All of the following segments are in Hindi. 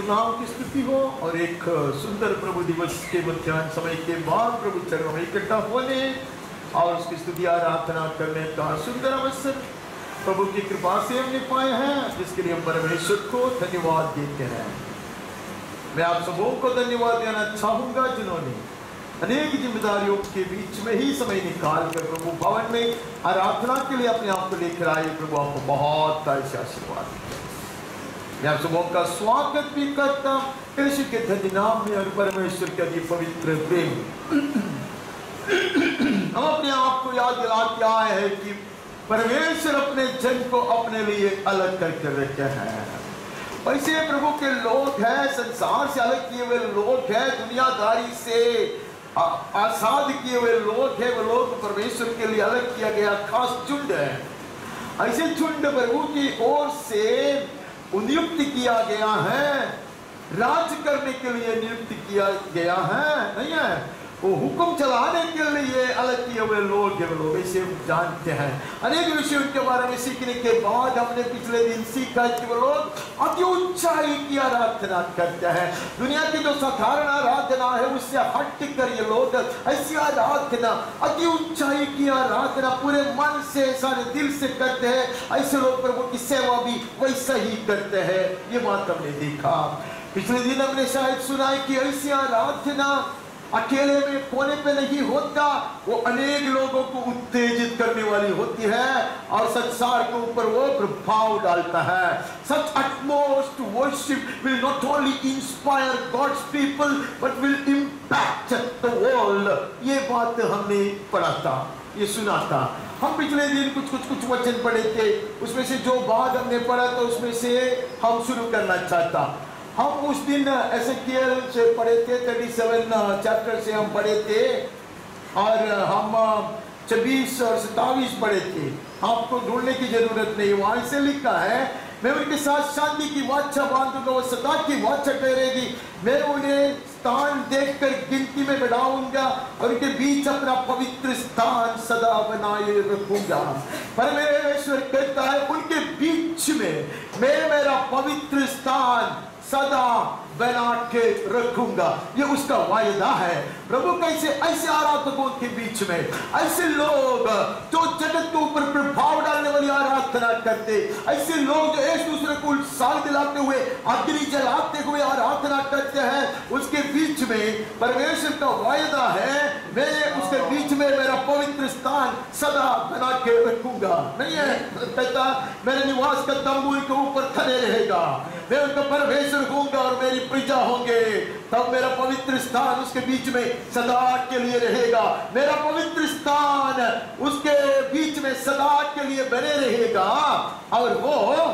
नाम की स्तुति हो। और एक सुंदर प्रभु दिवस के मध्याह्न समय के बाद प्रभु चरणों में इकट्ठा होने और उसकी स्तुति आराधना करने का सुंदर अवसर प्रभु की कृपा से हमने पाए हैं, जिसके लिए हम परमेश्वर को धन्यवाद देते हैं। मैं आप सबों को धन्यवाद देना चाहूंगा जिन्होंने अनेक जिम्मेदारियों के बीच में ही समय निकाल कर प्रभु भवन में आराधना के लिए अपने आप को लेकर आए। प्रभु आपको बहुत आशीर्वाद। मैं आप सबों का स्वागत भी करता हूं यीशु के धन्य नाम में और परमेश्वर के अति पवित्र प्रेम। हम अपने आप को याद दिला के आए हैं कि परमेश्वर अपने जन को अपने लिए अलग करके रखे हैं। वैसे प्रभु के लोग हैं, संसार से अलग किए हुए लोग हैं, दुनियादारी से आजाद किए हुए लोग हैं। वो लोग परमेश्वर के लिए अलग किया गया खास झुंड है। ऐसे झुंड प्रभु की ओर से नियुक्त किया गया है, राज करने के लिए नियुक्त किया गया है, नहीं है? वो हुक्म चलाने के लिए अलग किए हुए लोग हैं। वो लोग इसे जानते हैं। अनेक विषयों के बारे में सीखने के बाद हमने पिछले दिन सीखा कि वो लोग अति ऊंचाई की आराधना करते हैं। दुनिया की जो साधारण आराधना है उससे हट कर ये लोग ऐसी आराधना, अति ऊंचाई की आराधना पूरे मन से, सारे दिल से करते हैं। ऐसे लोग प्रभु की सेवा भी वैसा ही करते हैं। ये बात हमने देखा। पिछले दिन हमने शायद सुना है कि ऐसी आराधना अकेले में कोने पे नहीं होता, वो अनेक लोगों को उत्तेजित करने वाली होती है और संसार के ऊपर वो प्रभाव डालता है। Such utmost worship will not only inspire God's people but will impact the world। ये बात हमने पढ़ा था, ये सुना था। हम पिछले दिन कुछ वचन पढ़े थे, उसमें से जो बात हमने पढ़ा तो उसमें से हम शुरू करना चाहता। हम उस दिन एसेकिएल से पढ़े थे, 37 चैप्टर से हम पढ़े थे और हम 26 और 27 पढ़े थे। आपको ढूंढने की जरूरत नहीं, वहां से लिखा है, मैं उनके साथ शांति की वाचा बांधूंगा, वो सदा की वाचा ठहरेगी। मैं उन्हें स्थान देखकर गिनती में बढ़ाऊंगा और उनके बीच अपना पवित्र स्थान सदा बनाए रखूंगा। परमेश्वर कहता है उनके बीच में मैं मेरा पवित्र स्थान सदा बना के रखूंगा। ये उसका वायदा है। प्रभु कैसे ऐसे आराधकों के बीच में ऐसे लोग जो जगत के ऊपर प्रभाव डालने वाली आराधना करते, ऐसे लोग जो एक दूसरे को उत्साह दिलाते हुए, अग्नि जलाते हुए आराधना करते हैं, उसके बीच में परमेश्वर का वायदा है मैं उसके बीच में मेरा पवित्र स्थान सदा बना के रखूंगा। नहीं है कहता मेरे निवास का तंबू के ऊपर खड़े रहेगा, मैं उनका परमेश्वर होऊंगा और मेरी प्रजा होंगे। तब मेरा पवित्र स्थान उसके बीच में सदा के लिए रहेगा। मेरा पवित्र स्थान उसके बीच में सदा के लिए बने रहेगा और वो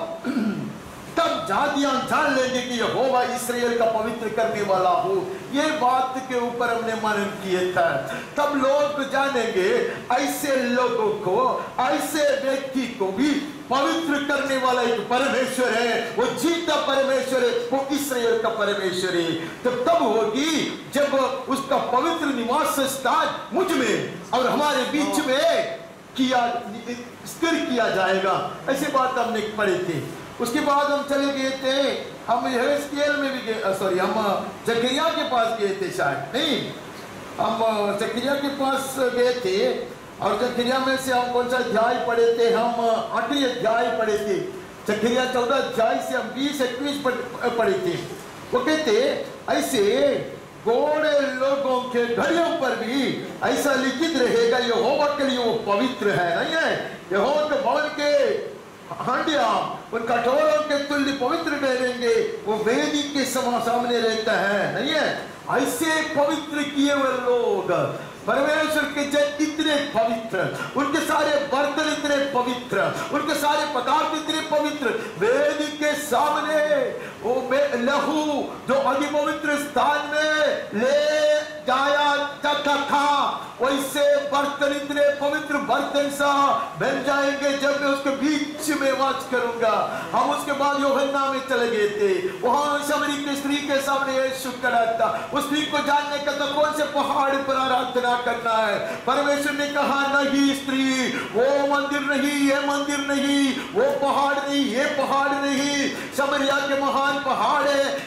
तब जातियां जान लेंगे कि यहोवा इस्राएल का पवित्र करने वाला हो। ये बात के ऊपर हमने मनन किए था। तब लोग जानेंगे ऐसे लोगों को, ऐसे व्यक्ति को भी पवित्र करने वाला एक परमेश्वर है, वो जीता परमेश्वर है, वो इस्राएल का परमेश्वर है। तो तब होगी जब उसका पवित्र निवास स्थान मुझ में और हमारे बीच में स्थिर किया जाएगा। ऐसी बात हमने पढ़ी थी। उसके बाद हम चले गए थे, हम यहेजकेल में भी गए, सॉरी हम जकरिया के पास गए थे, शायद नहीं, हम जकरिया के पास गए थे और जकरिया में से हम कौन सा अध्याय पढ़े थे? हम 8वें अध्याय पढ़े थे। जकरिया 14 अध्याय से हम 20-21 पढ़े थे। वो कहते ऐसे गोड़े लोगों के घड़ियों पर भी ऐसा लिखित रहेगा, यहोवा के लिए वो पवित्र है। नहीं है? यहोवा के भवन के हांडिया उन कठोरों के तुल्य पवित्र ठहरेंगे, वो वेदी के सामने रहता है। नहीं है? ऐसे पवित्र किए हुए लोग, परमेश्वर के जन इतने पवित्र, उनके सारे बर्तन इतने पवित्र, उनके सारे पदार्थ इतने पवित्र, वेदी के सामने वो लहू जो अति पवित्र स्थान में ले जाया जाता था, वैसे बर्तन इतने पवित्र बर्तन सा बन जाएंगे जब मैं उसके बीच में वास करूंगा। हम उसके बाद यूहन्ना में चले गए थे, वहां शमरी की स्त्री के सामने यीशु खड़ा था। उस स्त्री को जानने का तो कौन से पहाड़ पर आराधना करना है? परमेश्वर ने कहा नहीं स्त्री, वो मंदिर नहीं, ये मंदिर नहीं, वो पहाड़ नहीं, ये पहाड़ नहीं, समरिया के महान पहाड़ है या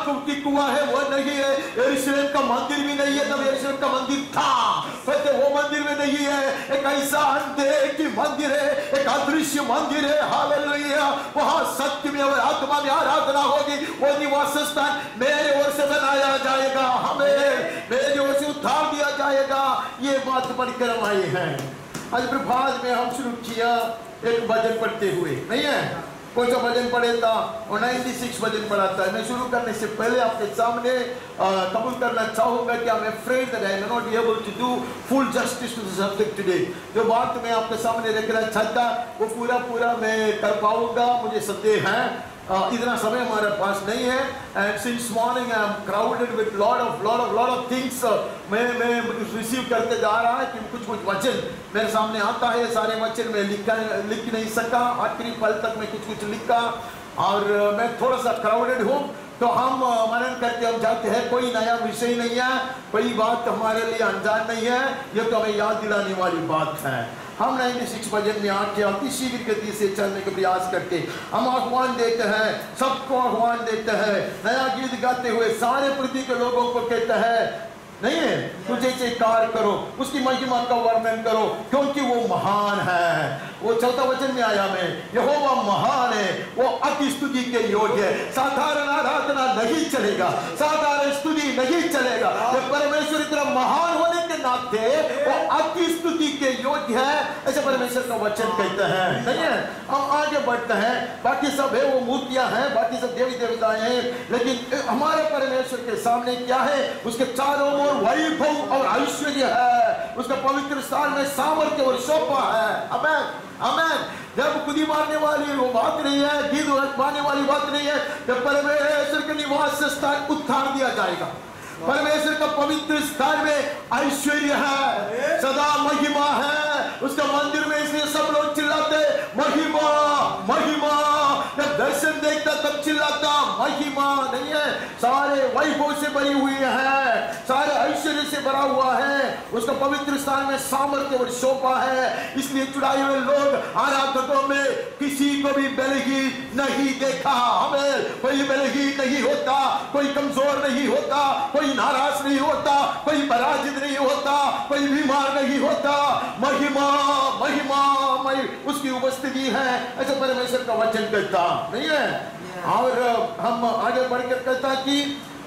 की कुआं है वो नहीं है, यरूशलेम का मंदिर भी नहीं है, तब यरूशलेम का मंदिर था, कहते वो मंदिर में नहीं है, एक ऐसा अनदेखी मंदिर है, एक अदृश्य मंदिर है, हालेलुया। वहां सत्य में और आत्मा में आराधना होगी, वो निवास स्थान मेरे ओर से बनाया जाएगा, हमें मेरी ओर से उद्धार दिया जाएगा। ये बात बनकर हम आए हैं। आज प्रभात में हम शुरू किया एक भजन पढ़ते हुए, नहीं है, कौन सा भजन पढ़े था, और 96 भजन पढ़ा था। मैं शुरू करने से पहले आपके सामने कबूल करना चाहूंगा कि I'm afraid that I may not be able to do full justice to the subject today। जो बात मैं आपके सामने रखना चाहता वो पूरा मैं कर पाऊंगा, मुझे संदेह है, इतना समय हमारे पास नहीं है। And since morning I am crowded with lot of things. मैं रिसीव करते जा रहा है कि कुछ वचन मेरे सामने आता है, सारे वचन मैं लिख नहीं सका, आखिरी पल तक मैं कुछ लिखा, और मैं थोड़ा सा क्राउडेड हूँ। तो हम मनन करके हम जाते हैं, कोई नया विषय नहीं है, कोई बात हमारे लिए अनजान नहीं है, ये तो हमें याद दिलाने वाली बात है। हम 96 भजन में आके अति शीघ्र गति से चलने का प्रयास करके हम आह्वान देते हैं, सबको आह्वान देते हैं, नया गीत गाते हुए सारे पृथ्वी के लोगों को कहते हैं, नहीं है, तुझे स्वीकार करो, उसकी महिमा का वर्णन करो, क्योंकि वो महान है। वो चौथा वचन में आया मैं, यहोवा महान है, वो अति स्तुति के योग्य है। साधारण आराधना नहीं चलेगा, साधारण स्तुति नहीं चलेगा, जब परमेश्वर इतना महान होने के नाते वो अति स्तुति के योग्य है, ऐसे परमेश्वर का वचन कहते हैं, नहीं है। हम आगे बढ़ते हैं, बाकी सब है वो मूर्तियां हैं, बाकी सब देवी देवताएं हैं, लेकिन हमारे परमेश्वर के सामने क्या है, उसके चारों ओर वैभव और ऐश्वर्य है, उसका पवित्र स्थान में सामर्थ्य और शोभा है। आमेन आमेन। जब खुदी मारने वाली वो बात नहीं है, गीत मारने वाली बात नहीं है, जब परमेश्वर के निवास स्थान उद्धार दिया जाएगा, परमेश्वर का पवित्र स्थान में ऐश्वर्य है, सदा महिमा है उसका मंदिर में, इसलिए सब लोग चिल्लाते महिमा महिमा। जब दर्शन देखता तब चिल्लाता महिमा, नहीं है, सारे वैभव से भरी हुई है, सारे ऐश्वर्य से भरा हुआ है, उसका पवित्र स्थान में सामर्थ्य और शोभा है। इसलिए चुराए हुए लोग आराधकों में किसी को भी बलहीन नहीं देखा, हमें कोई बलहीन नहीं होता, कोई कमजोर नहीं होता, कोई नाराज नहीं होता, कोई पराजित नहीं होता, कोई बीमार नहीं होता। महिमा महिमा उसकी उपस्थिति है, ऐसा परमेश्वर का वचन कहता, नहीं है। और हम आगे बढ़कर कहता कि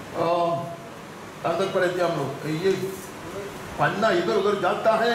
अंदर पढ़े थे हम लोग, ये पन्ना इधर उधर जाता है,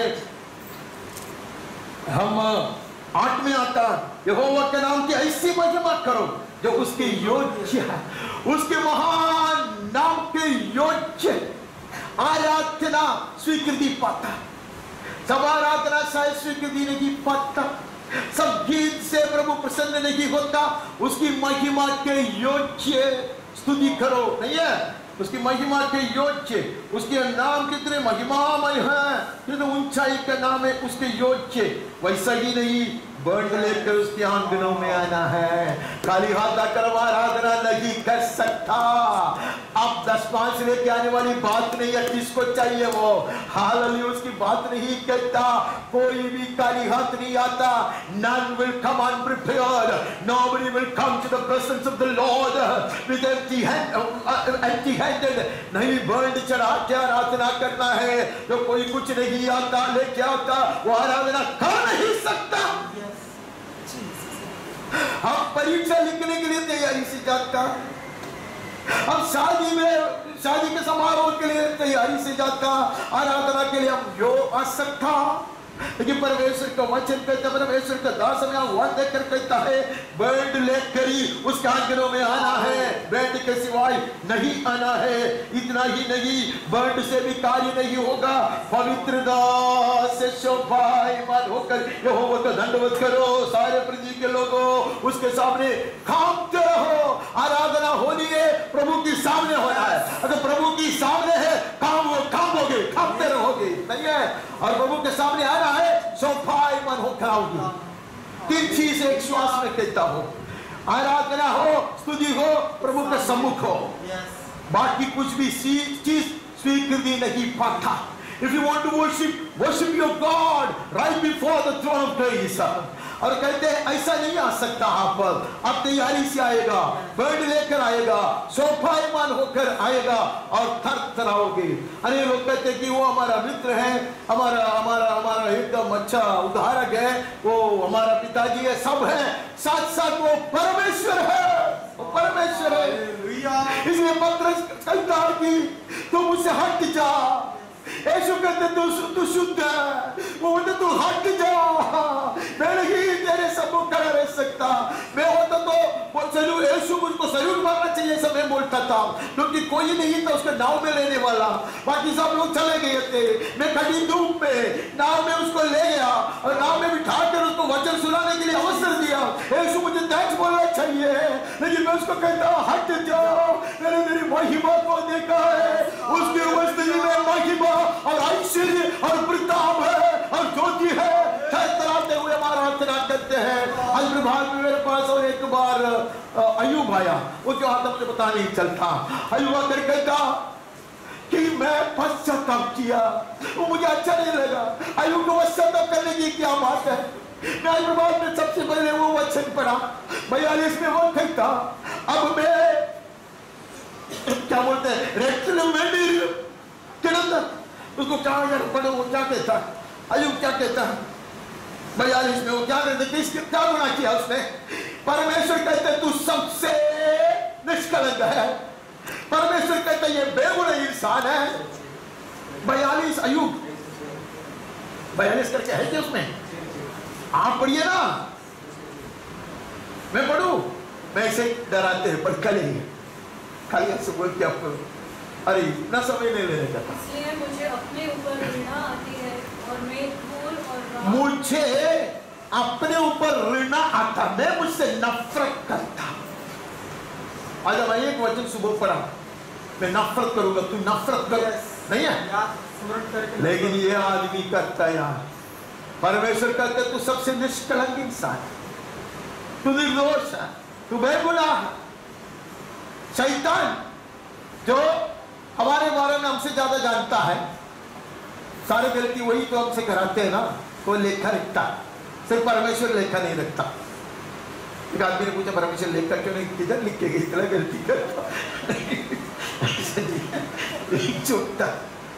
हम 8 में आता, यहोवा के नाम की ऐसी महिमा करो जो उसके योग्य है, उसके महान नाम के योग्य आराधना स्वीकृति पाता। सब आराधना शायद स्वीकृति नहीं पाता, सब गीत से प्रभु प्रसन्न नहीं होता, उसकी महिमा के योग्य स्तुति करो, नहीं है, उसकी महिमा के योग्य, उसके नाम कितने महिमामय है, कितने ऊंचाई का नाम है उसके योग्य। वैसा ही नहीं, बर्ड लेकर उसके आंगनों में आना है, खाली हाथ आकर आराधना नहीं कर सकता। अब 10-5 लेके आने वाली बात नहीं है, किसको चाहिए वो, हालेलुया, उसकी बात नहीं कहता, कोई भी खाली हाथ नहीं आता। None will come unprepared, nobody will come to the presence of the Lord with empty handed। नहीं, बर्ड चढ़ा के आराधना करना है, जो कोई कुछ नहीं आता लेके आता वो आराधना कर नहीं सकता। हम परीक्षा लिखने के लिए तैयारी से जाता, हम शादी के समारोह के लिए तैयारी से जाता, आराधना के लिए हम जो आ सकता, लेकिन परमेश्वर का वचन कहता है, परमेश्वर का दास हमें आह्वान देकर कहता है, बैंड लेकर ही उसके आंगनों में आना है, बैंड के सिवाय नहीं आना है। इतना ही नहीं, बैंड से भी कार्य नहीं होगा, पवित्र दास से शोभायमान होकर यहोवा का दंडवत करो, सारे पृथ्वी के लोगों उसके सामने कांपते रहो। आराधना होनी है, प्रभु के सामने होना है, अगर प्रभु के सामने है कांपोगे, कांपते रहोगे, नहीं है, और प्रभु के सामने आना है, शोभायमान होकर आओगे। 3 चीज एक श्वास में कहता हो, आराधना हो, स्तुति हो, प्रभु के सम्मुख हो, बाकी कुछ भी चीज स्वीकृति नहीं पाता। If you want to worship your God right before the throne of grace. और कहते हैं ऐसा नहीं आ सकता आप तैयारी से आएगा, बर्ड लेकर आएगा, शोभायमान होकर आएगा और थर थराओगे। अरे लोग कहते हैं कि वो हमारा मित्र है, हमारा एकदम अच्छा उदाहरक है, वो हमारा पिताजी है, सब है, साथ साथ वो परमेश्वर है, वो परमेश्वर है। इसलिए पत्रस कहता है कि तुम मुझसे हट जा। यीशु कहते तू शुद्ध है, वो बोलते तू हट जा, मैं नहीं तेरे सम्मुख खड़ा रह सकता। मैं होता तो सैल्यूट, यीशु मुझको सैल्यूट मारना चाहिए सब मैं बोलता था, क्योंकि कोई नहीं था उसके नाव में लेने वाला, बाकी सब लोग चले गए थे। मैं खड़ी धूप में नाव में उसको ले गया और नाव में बिठा कर उसको वचन सुनाने के लिए अवसर दिया। यीशु मुझे थैंक्स बोलना चाहिए, लेकिन मैं उसको कहता हट जाओ, मैंने तेरी महिमा को देखा है, उसकी उपस्थिति में महिमा और ऐश्वर्य और प्रताप है और ज्योति है। थरथराते हुए हमारा आराधना करते हैं। आज प्रभात में मेरे पास और एक बार अय्यूब आया, वो जो हाथ मुझे पता नहीं चलता। अय्यूब आकर कहता कि मैं पश्चाताप किया, वो मुझे अच्छा नहीं लगा। अय्यूब को पश्चाताप करने की क्या बात है? मैं आज प्रभात में सबसे पहले वो वचन पढ़ा 42 में, वो कहता अब मैं क्या बोलते हैं उसको क्या पढ़ो, वो क्या कहता अय्यूब क्या कहता 42 में, वो क्या कहते क्या गुनाह किया उसने? परमेश्वर कहते तू सबसे निष्कलंक है, परमेश्वर कहते ये बेगुनाह इंसान है। 42 अय्यूब 42 करके है क्या उसमें? आप पढ़िए ना, मैं पढ़ू, मैं ऐसे डराते हैं पर कल ही खाली ऐसे बोल के आपको अरे इतना समय नहीं लेने का। इसलिए मुझे अपने ऊपर घृणा आती है और मैं धूल और मुझे अपने ऊपर घृणा आता, मैं मुझसे नफरत करता। आज मैं एक वचन सुबह पढ़ा, मैं नफरत करूंगा, तू नफरत कर नहीं है, लेकिन ये आदमी करता यार। परमेश्वर कहते तू सबसे निष्कलंक इंसान, तू निर्दोष है, तू बेगुनाह है। शैतान जो हमारे बारे में हमसे ज्यादा जानता है, सारे गलती वही तो हमसे कराते हैं ना, कोई लेखा रखता, सिर्फ परमेश्वर लेखा नहीं रखता। एक आदमी ने पूछा परमेश्वर लेखा क्यों नहीं, किधर लिख के इतना गलती करता चुपता।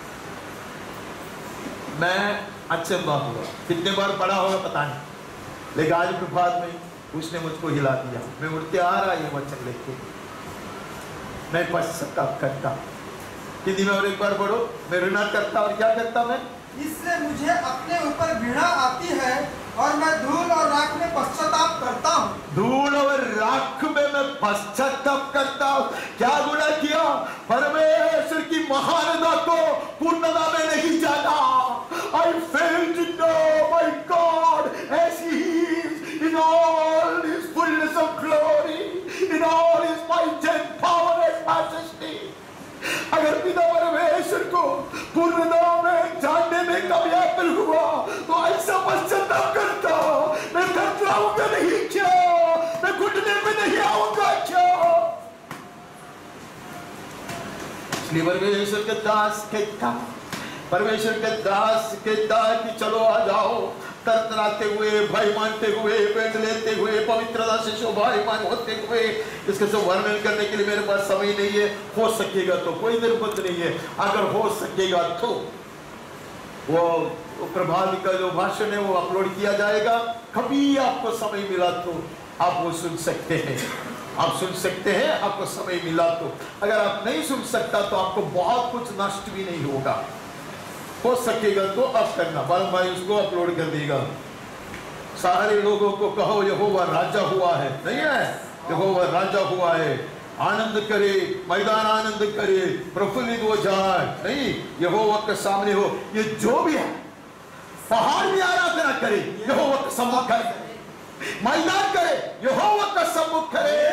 मैं अचंभा हुआ, कितने बार पढ़ा होगा पता नहीं, लेकिन आज प्रभात में उसने मुझको हिला दिया। मैं उठते आ रहा ये वचन लेके, मैं पश्चाताप करता। हिंदी में और एक बार पढ़ो, मैं घृणा करता और क्या करता मैं? इससे मुझे अपने ऊपर घृणा आती है और मैं धूल और राख में पश्चाताप करता हूँ। धूल और राख में मैं पश्चाताप करता हूँ। क्या गुनाह किया? परमेश्वर की महानता को पूर्णता में नहीं जाना। I fail to know my God as He is in all His fullness of glory, in all His might and power and majesty. अगर पिता परमेश्वर को पूर्णता में जानने में कामयाब हुआ तो ऐसा पश्चाताप करता, मैं थरथराऊंगा नहीं क्या? मैं घुटने में नहीं आऊंगा क्या? इसलिए परमेश्वर के दास कहता, परमेश्वर के दास कहता कि चलो आ जाओ, तरतराते हुए, भय मानते हुए, पेट लेते हुए, पवित्रता से शोभायमान होते हुए। इसके सब वर्णन करने के लिए मेरे पास समय नहीं है। हो सकेगा तो, कोई निर्बंध नहीं है, अगर हो सकेगा तो वो प्रभात का जो भाषण है वो अपलोड किया जाएगा। कभी आपको समय मिला तो आप वो सुन सकते हैं, आप सुन सकते हैं, आपको समय मिला तो। अगर आप नहीं सुन सकता तो आपको बहुत कुछ नष्ट भी नहीं होगा। हो सकेगा तो अब करना, बालम भाई उसको अपलोड कर देगा। सारे लोगों को कहो यहोवा राजा हुआ है, नहीं है? यहोवा राजा हुआ है, आनंद करे, मैदान आनंद करे, प्रफुल्लित हो जाए, नहीं? यहोवा के सामने हो, ये जो भी है, पहाड़ भी आराधना करे, यहोवा का सम्मुख करे, मैदान करे, यहोवा का सम्मुख करे।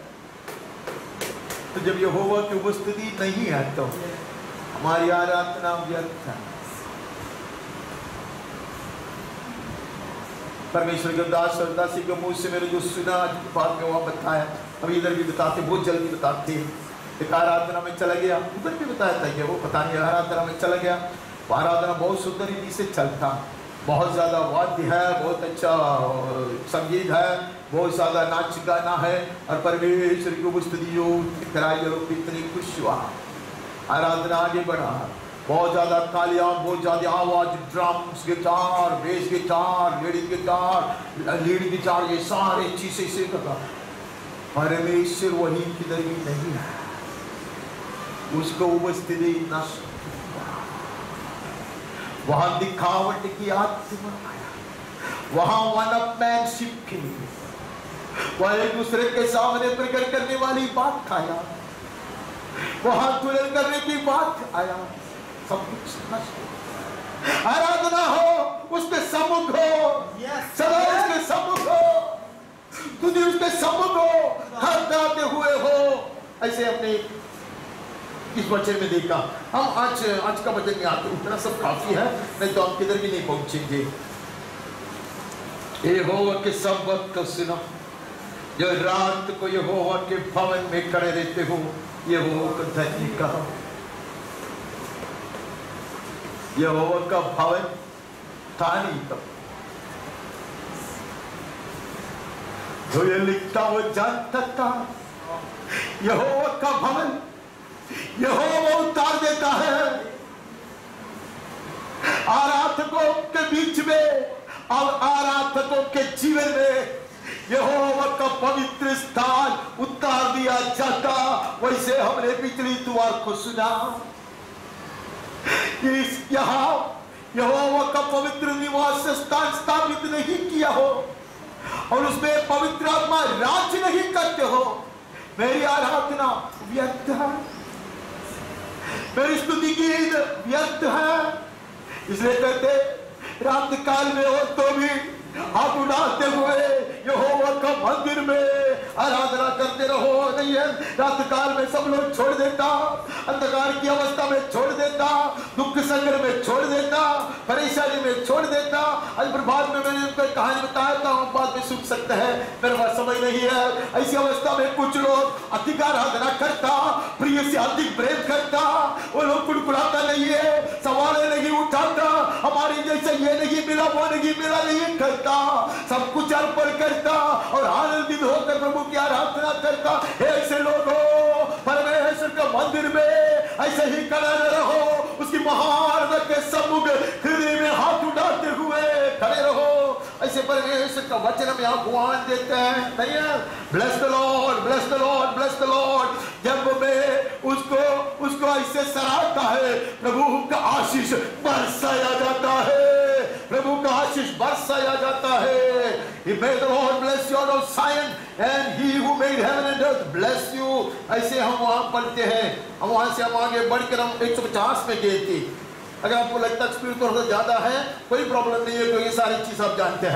तो जब यहोवा की उपस्थिति नहीं है तो हमारी आराधना व्यर्थ है। परमेश्वर के दास और दासी के मुंह से मेरे जो सुना बाद में वह बताया, अभी इधर भी बताते, बहुत जल्दी बताते। एक आराधना में चला गया, उधर भी बताया था कि वो पता नहीं आराधना में चला गया, आराधना बहुत सुंदर रीति से चलता, बहुत ज्यादा वाद्य है, बहुत अच्छा संगीत है, बहुत ज्यादा नाच गाना है और परमेश्वर की उपस्थितियों कराई लोग कितनी खुश हुआ। आराधना आगे बढ़ा, बहुत ज्यादा तालियां, बहुत ज्यादा आवाज, drums, guitar, bass guitar, lead guitar, ये सारे चीजें से कहा परमेश्वर वही किधर भी नहीं है, उसको उपस्थिति नष्ट, वहां दिखावट की आत्मा आया, वहां वनअपमैनशिप की, वहां एक दूसरे के सामने प्रकट करने वाली बात आया, वहां तुलना करने की बात आया, सब कुछ नष्ट। आराधना हो, उसके सम्मुख हो, सदा उसके सम्मुख हो, तुझे उसके सम्मुख हो, हाथ गाते हुए हो। ऐसे अपने इस वचन में देखा। हम आज का वचन में आते, उतना सब काफी है, नहीं तो हम किधर भी नहीं पहुंचेंगे। यहोवा के सब वक्त को सुनो, जो रात को यहोवा के भवन में खड़े रहते हो, यहोवा को धन्य कहो। यहोवा का भवन था नहीं तब, जो ये लिखता वो जानता था, यहोवा का भवन यहोवा उतार देता है। आराधकों के बीच में और आराधकों के जीवन में यहोवा का पवित्र स्थान उतार दिया जाता। वैसे हमने पिछली द्वार को सुना, इस यहाँ यहोवा का पवित्र निवास स्थान स्थापित नहीं किया हो और उसमें पवित्र आत्मा राज नहीं करते हो, मेरी आराधना व्यर्थ है, मेरी स्तुति गीत व्यर्थ है। इसलिए कहते रात काल में हो तो भी हाथ उठाते हुए यहोवा का मंदिर में आराधना करते रहो। नहीं है रात काल में सब लोग छोड़ देता, अंधकार की अवस्था में छोड़ देता, दुख संकट में छोड़ देता, परेशानी में छोड़ देता। आज प्रभात में मैंने उनको कहानी बताया था, हम बाद में सुन सकते हैं, मेरे पास समय नहीं है। ऐसी अवस्था में कुछ लोग अधिक आराधना करता, प्रिय से अधिक प्रेम करता, वो लोग कुड़कुड़ाता नहीं है, सवाल नहीं उठाता, हमारी जैसे ये नहीं मिला वो नहीं मिला नहीं करता, सब कुछ अर्पण करता और आनंदित होकर प्रभु की आराधना करता। ऐसे लोग हो परमेश्वर के मंदिर में ऐसे ही खड़े रहो, उसकी महान के सम्मुख हृदय में हाथ उठाते हुए खड़े रहो। ऐसे परमेश्वर का वचन में आह्वान देते हैं, नहीं है? Bless the Lord, bless the Lord, bless the Lord. जब मैं उसको ऐसे सराहता है, प्रभु का आशीष बरसाया जाता है, प्रभु का आशीष बरसाया जाता है। May the Lord bless you out of Zion and he who made heaven and earth bless you। ऐसे हम वहां पढ़ते हैं। हम वहां से हम आगे बढ़कर हम 150 में गए थे। अगर आपको लगता है स्पीड थोड़ा सा ज्यादा है, कोई प्रॉब्लम नहीं है, क्योंकि ये सारी चीज आप जानते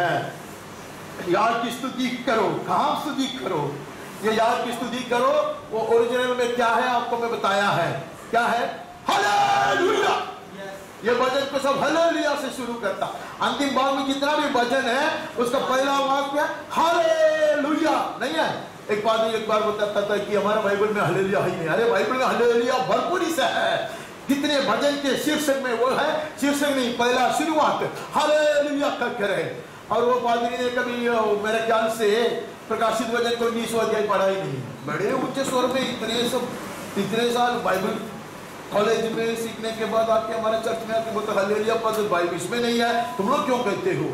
हैं। यार की स्तुति करो, कहाँ स्तुति करो, ये यार की स्तुति करो। वो ओरिजिनल में क्या है आपको मैं बताया है, क्या है? हालेलुया। ये भजन को सब हालेलुया से शुरू करता। अंतिम भाग में जितना भी भजन है उसका पहला वाक्य हालेलुया नहीं है। एक बार बताता था कि हमारा बाइबल में हालेलुया ही नहीं। अरे बाइबल में हालेलुया भरपूर से है। कितने भजन के शीर्षक में वो है, शीर्षक नहीं, पहला शुरुआत हालेलुया का करे। और वो पादरी ने कभी मेरे ख्याल से प्रकाशित वचन को 19वां अध्याय पढ़ा ही नहीं। बड़े ऊंचे स्वर में इतने साल बाइबल कॉलेज में सीखने के बाद आके हमारे चर्च में आके बोलते हालेलुया पद बाइबल इसमें नहीं है, तुम लोग क्यों कहते हो?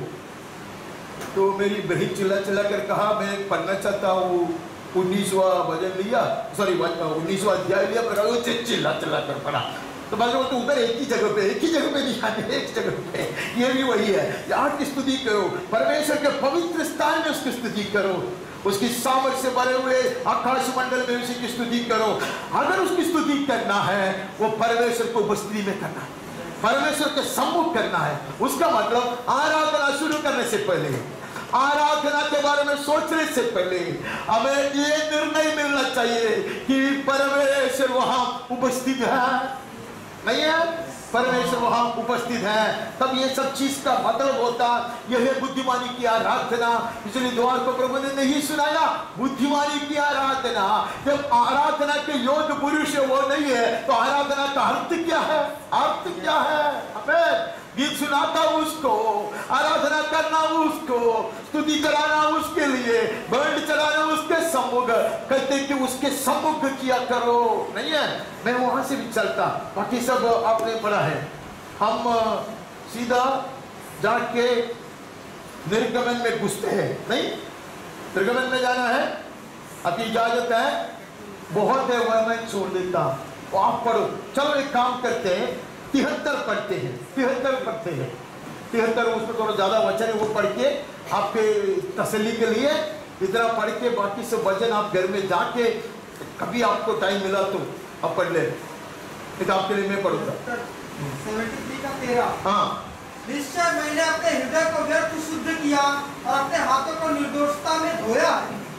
तो मेरी बहन चिल्ला कर कहा मैं पढ़ना चाहता हूँ। 19वां भजन लिया, सॉरी 19वां अध्याय लिया, चिल्ला कर पढ़ा। तो मैं तो उधर एक ही जगह पे नहीं आने, एक जगह पे। ये भी वही है, यार की स्तुति करो, परमेश्वर के पवित्र स्थान में उसकी स्तुति करो, उसकी सामर्थ्य से भरे हुए आकाश मंडल में उसी की स्तुति करो। अगर उसकी स्तुति करना है वो परमेश्वर को उपस्थिति में करना है, परमेश्वर के सम्मुख करना है। उसका मतलब आराधना शुरू करने से पहले, आराधना के बारे में सोचने से पहले हमें ये निर्णय मिलना चाहिए कि परमेश्वर वहां उपस्थित है। नहीं है? परमेश्वर वहां उपस्थित है, तब ये सब चीज का मतलब होता यह है बुद्धिमानी की आराधना। इसलिए द्वार को प्रभु ने नहीं सुनाया, बुद्धिमानी की आराधना। जब आराधना के योग्य पुरुष है वो नहीं है तो आराधना का अर्थ क्या है? अर्थ क्या है? हमें गीत सुनाता उसको, आराधना करना उसको, स्तुति कराना उसके लिए, बंड चढ़ाना उसके सम्मुख, कहते कि उसके सम्मुख किया करो। नहीं है? मैं वहां से भी चलता, बाकी सब आपने पढ़ा है। हम सीधा जाके निर्गमन में घुसते हैं, नहीं? निर्गमन में जाना है, अभी इजाजत है, बहुत है वह मैं छोड़ देता। वो आप पढ़ो। चलो एक काम करते हैं, 73 पढ़ते हैं, 73 पढ़ते हैं, 73 उसमें थोड़ा ज्यादा वचन है, वो पढ़ के आपके तसल्ली के लिए इतना पढ़ के बाकी सब वचन आप घर में जाके कभी आपको टाइम मिला तो आप पढ़ ले। आपके लिए मैं पढ़ूंगा 73 का 13। हाँ, निश्चय मैंने अपने हृदय को व्यर्थ शुद्ध किया और अपने हाथों को निर्दोषता में धोया।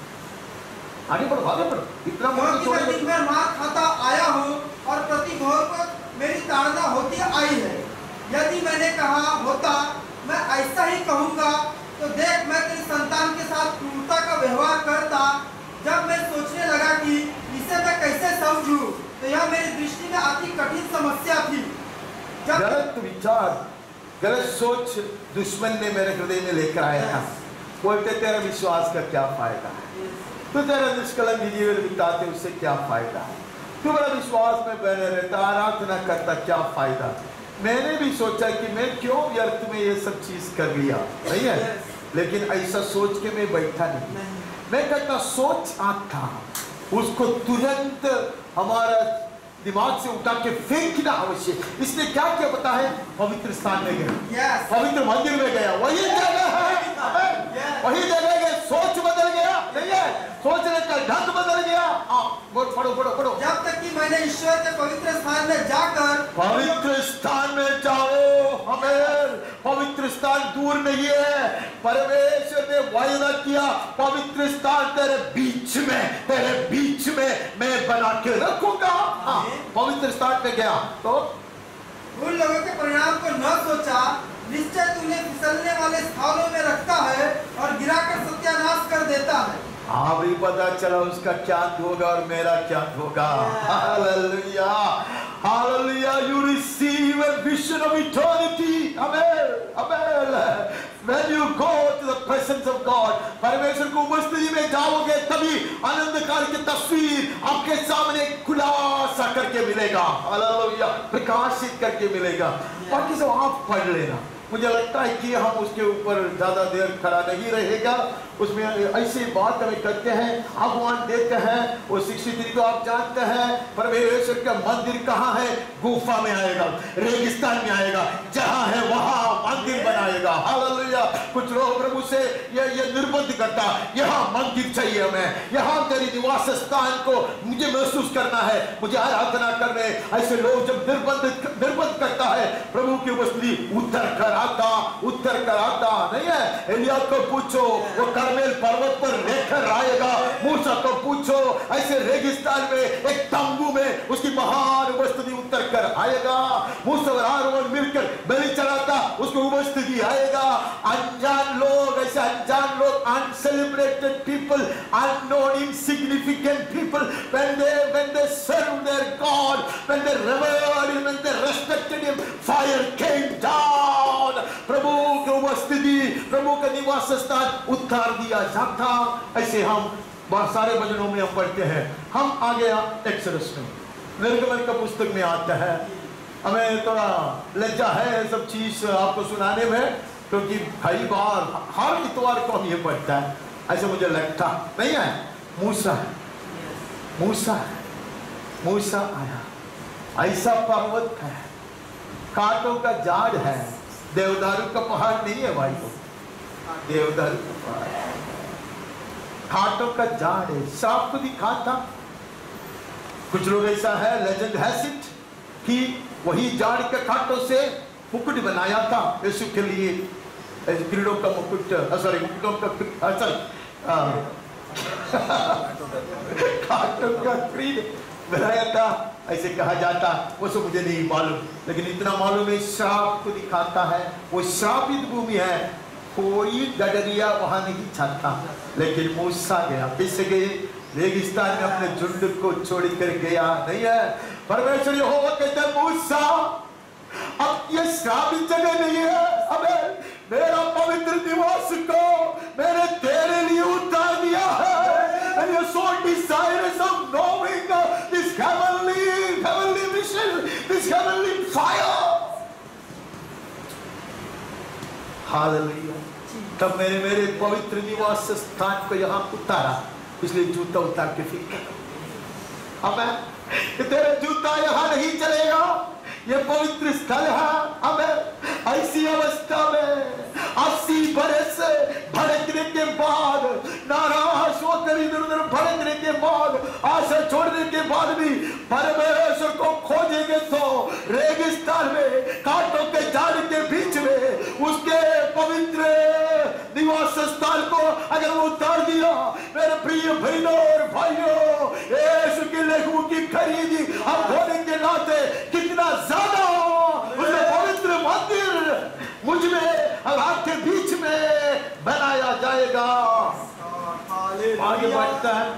आगे बढ़ो, आगे बढ़ो। इतना क्योंकि मैं मार खाता आया हूँ और प्रति भोर को मेरी ताड़ना होती आई है। यदि मैंने कहा होता मैं ऐसा ही कहूँगा तो देख मैं तेरी संतान के साथ क्रूरता का व्यवहार करता। जब मैं सोचने लगा कि इसे मैं कैसे समझूं, तो यह मेरी दृष्टि में अति कठिन समस्या थी। गलत विचार, गलत सोच दुश्मन ने मेरे हृदय में लेकर आया था। बोलते तेरा विश्वास का क्या फायदा है, तो तेरा निष्कलंक जीवन बिताते उससे क्या फायदा है, तू बड़ा विश्वास में बने रहता, आराधना करता, क्या फायदा। मैंने भी सोचा कि मैं क्यों व्यर्थ में ये सब चीज कर लिया, नहीं है? लेकिन ऐसा सोच के मैं बैठा नहीं। मैं कहता सोच आता, उसको तुरंत हमारा दिमाग से उठा के फेंकना आवश्यक। इसने क्या किया पता है? पवित्र स्थान में गया, पवित्र मंदिर में गया, वही जगह है, वही जगह है। सोच बदल गया, नहीं है? सोचने का ढंग बदल गया। पढ़ो पढ़ो पढ़ो। जब तक कि मैंने ईश्वर के पवित्र स्थान में जाकर, पवित्र स्थान में जाओ, हमें पवित्र स्थान दूर नहीं है। परमेश्वर ने वायदा किया पवित्र स्थान तेरे बीच में मैं बना के रखूंगा। पवित्र स्थान पे गया तो उन लोगों के परिणाम को न सोचा। निश्चय तूने फिसलने वाले स्थानों में रखता है और गिराकर सत्यानाश कर देता है। अभी पता चला उसका क्या होगा और मेरा क्या होगा। Hallelujah, hallelujah. You receive a vision of eternity. Amen, amen. When you go to the presence of God, परमेश्वर को उपस्थिति में जाओगे तभी आनंद काल की तस्वीर आपके सामने खुलासा करके मिलेगा। हालेलुया, प्रकाशित करके मिलेगा। बाकी सब आप पढ़ लेना। मुझे लगता है कि हम उसके ऊपर ज्यादा देर खड़ा नहीं रहेगा। उसमें ऐसी बात हमें करते हैं, आह्वान देते हैं। वो 63 को आप जानते हैं, परमेश्वर का मंदिर कहाँ है? गुफा में आएगा, रेगिस्तान में आएगा, जहाँ है वहाँ मंदिर बनाएगा। हालेलुया। कुछ लोग प्रभु से ये निर्बंध करता, यहाँ मंदिर चाहिए हमें, यहाँ तेरी निवास स्थान को मुझे महसूस करना है, मुझे आराधना करने। ऐसे लोग जब निर्बंध करता है प्रभु की उपस्थिति उत्तर कराता नहीं है। एलिया को पूछो, वो करमेल पर्वत पर लेकर आएगा। मूसा को पूछो, ऐसे रेगिस्तान में एक तंबू में उसकी महान उपस्थिति उतर कर आएगा। मूसा और आरोन मिलकर बलि चढ़ाता, उसको उपस्थिति आएगा। अनजान लोग, ऐसे अनजान लोग, uncelebrated people, unknown, insignificant people, when they served their God, when they revered him, when they respected him, fire came down. प्रभु की उपस्थिति, प्रभु का निवास स्थान उतार दिया जाता। ऐसे हम बहुत सारे भजनों में हम पढ़ते हैं। हम आगे एक्सोडस में, निर्गमन का पुस्तक में आता है। हमें थोड़ा लज्जा है सब चीज आपको सुनाने में, क्योंकि कई बार हर इतवार को हम ये पढ़ता है, ऐसे मुझे लगता नहीं है। मूसा आया, ऐसा पर्वत है, कांटों का झाड़ है, देवदारू का पहाड़ नहीं है भाई, को देवदारू का पहाड़, कांटों का झाड़ है। सांप को दिखाता। कुछ लोग ऐसा है, लेजेंड हैज इट, कि वही झाड़ के कांटों से मुकुट बनाया था यीशु के लिए, किरीटों का मुकुट, सॉरी मुकुटों का, कांटों का किरीट बनाया था ऐसे कहा जाता, वो सब मुझे नहीं मालूम, लेकिन इतना मालूम है श्राप को दिखाता है। वो श्रापित भूमि है, कोई गडरिया वहां नहीं छाता। लेकिन मूसा गया, किससे गए? रेगिस्तान में अपने झुंड को छोड़ कर गया। नहीं है, परमेश्वर यहोवा कहता है मूसा अब ये श्रापित जगह नहीं है, अबे मेरा पवित्र निवास को मैंने तेरे लिए उतार दिया है। And you're so desirous of knowing this heavenly mission, this heavenly fire. Hallelujah. तब मैंने मेरे पवित्र निवास स्थान को यहाँ उतारा, इसलिए जूता उतार के फिर करो। अब तेरे जूता यहाँ नहीं चलेगा, ये पवित्र स्थल है। अब ऐसी अवस्था में 80 बरस भड़कने के बाद, नाराज होकर इधर उधर भड़कने के बाद, आशा छोड़ने के बाद भी परमेश्वर को खोजेंगे तो रेगिस्तान में, कांटों के झाड़ के बीच में उसके पवित्र निवास स्थान को अगर वो उतार दिया, मेरे प्रिय बहनों और भाइयों, यीशु के लहू की खरीदी हम होने के नाते कितना ज्यादा उसने पवित्र मंदिर मुझ में और आपके बीच में बनाया जाएगा। आगे बढ़ता है,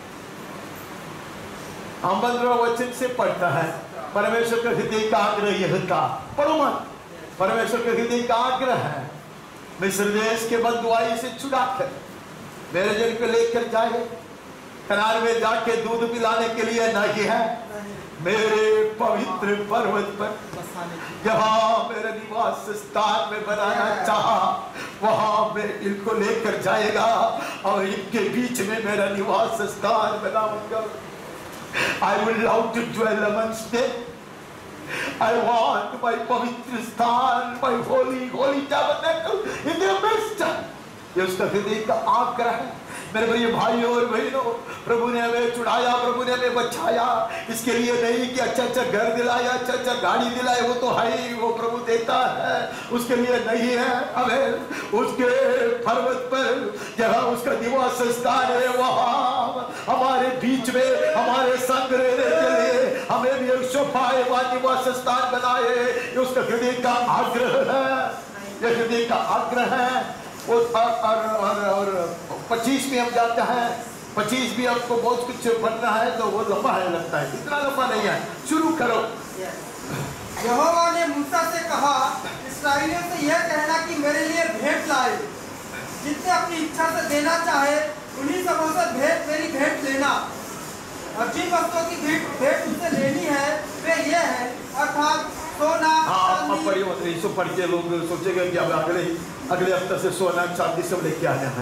हम 15 वचन से पढ़ता है, परमेश्वर का हृदय का आग्रह यह था, पढ़ो मत, परमेश्वर के हृदय का आग्रह है मिस्र देश के बददुआई से छुड़ाकर मेरे जन को लेकर जाए, कनान में जाके दूध पिलाने के लिए नहीं है, मेरे पवित्र पर्वत पर जहाँ मेरा निवास स्थान में बनाना चाहा, वहां मैं इनको लेकर जाएगा और इनके बीच में मेरा निवास स्थान बनाऊंगा। I will love to dwell amongst them. I want my पवित्र स्थान, my holy tabernacle in their midst. ये उसका हृदय का आग्रह है। मेरे प्रिय भाइयों और बहनों, प्रभु ने हमें चुराया, प्रभु ने हमें बचाया, इसके लिए नहीं कि अच्छा घर दिलाया, अच्छा गाड़ी दिलाए, वो तो है ही, वो प्रभु देता है, उसके लिए नहीं है। हमें उसके पर्वत पर जहाँ उसका निवास स्थान है, वहाँ हमारे बीच में हमारे संग रहने के लिए हमें भी एक शोभायमान निवास स्थान बनाए, ये उसका हृदय का आग्रह है, ये हृदय का आग्रह है। और 25 में हम जाते हैं, 25 भी आपको बहुत कुछ पढ़ना है तो वो लंबा है, लगता है इतना लंबा नहीं है, शुरू करो। यहोवा ने मूसा से कहा, इस्राएलियों से यह कहना कि मेरे लिए भेंट लाए, जितने अपनी इच्छा से देना चाहे उन्हीं सबों से मेरी भेंट लेना, और जिन वस्तुओं की भेंट उसे लेनी है वे ये है, अर्थात सोना। हाँ, इसको पढ़ के लोग सोचेंगे कि अब अगले हफ्ते से सोना चांदी सब लेके आना है।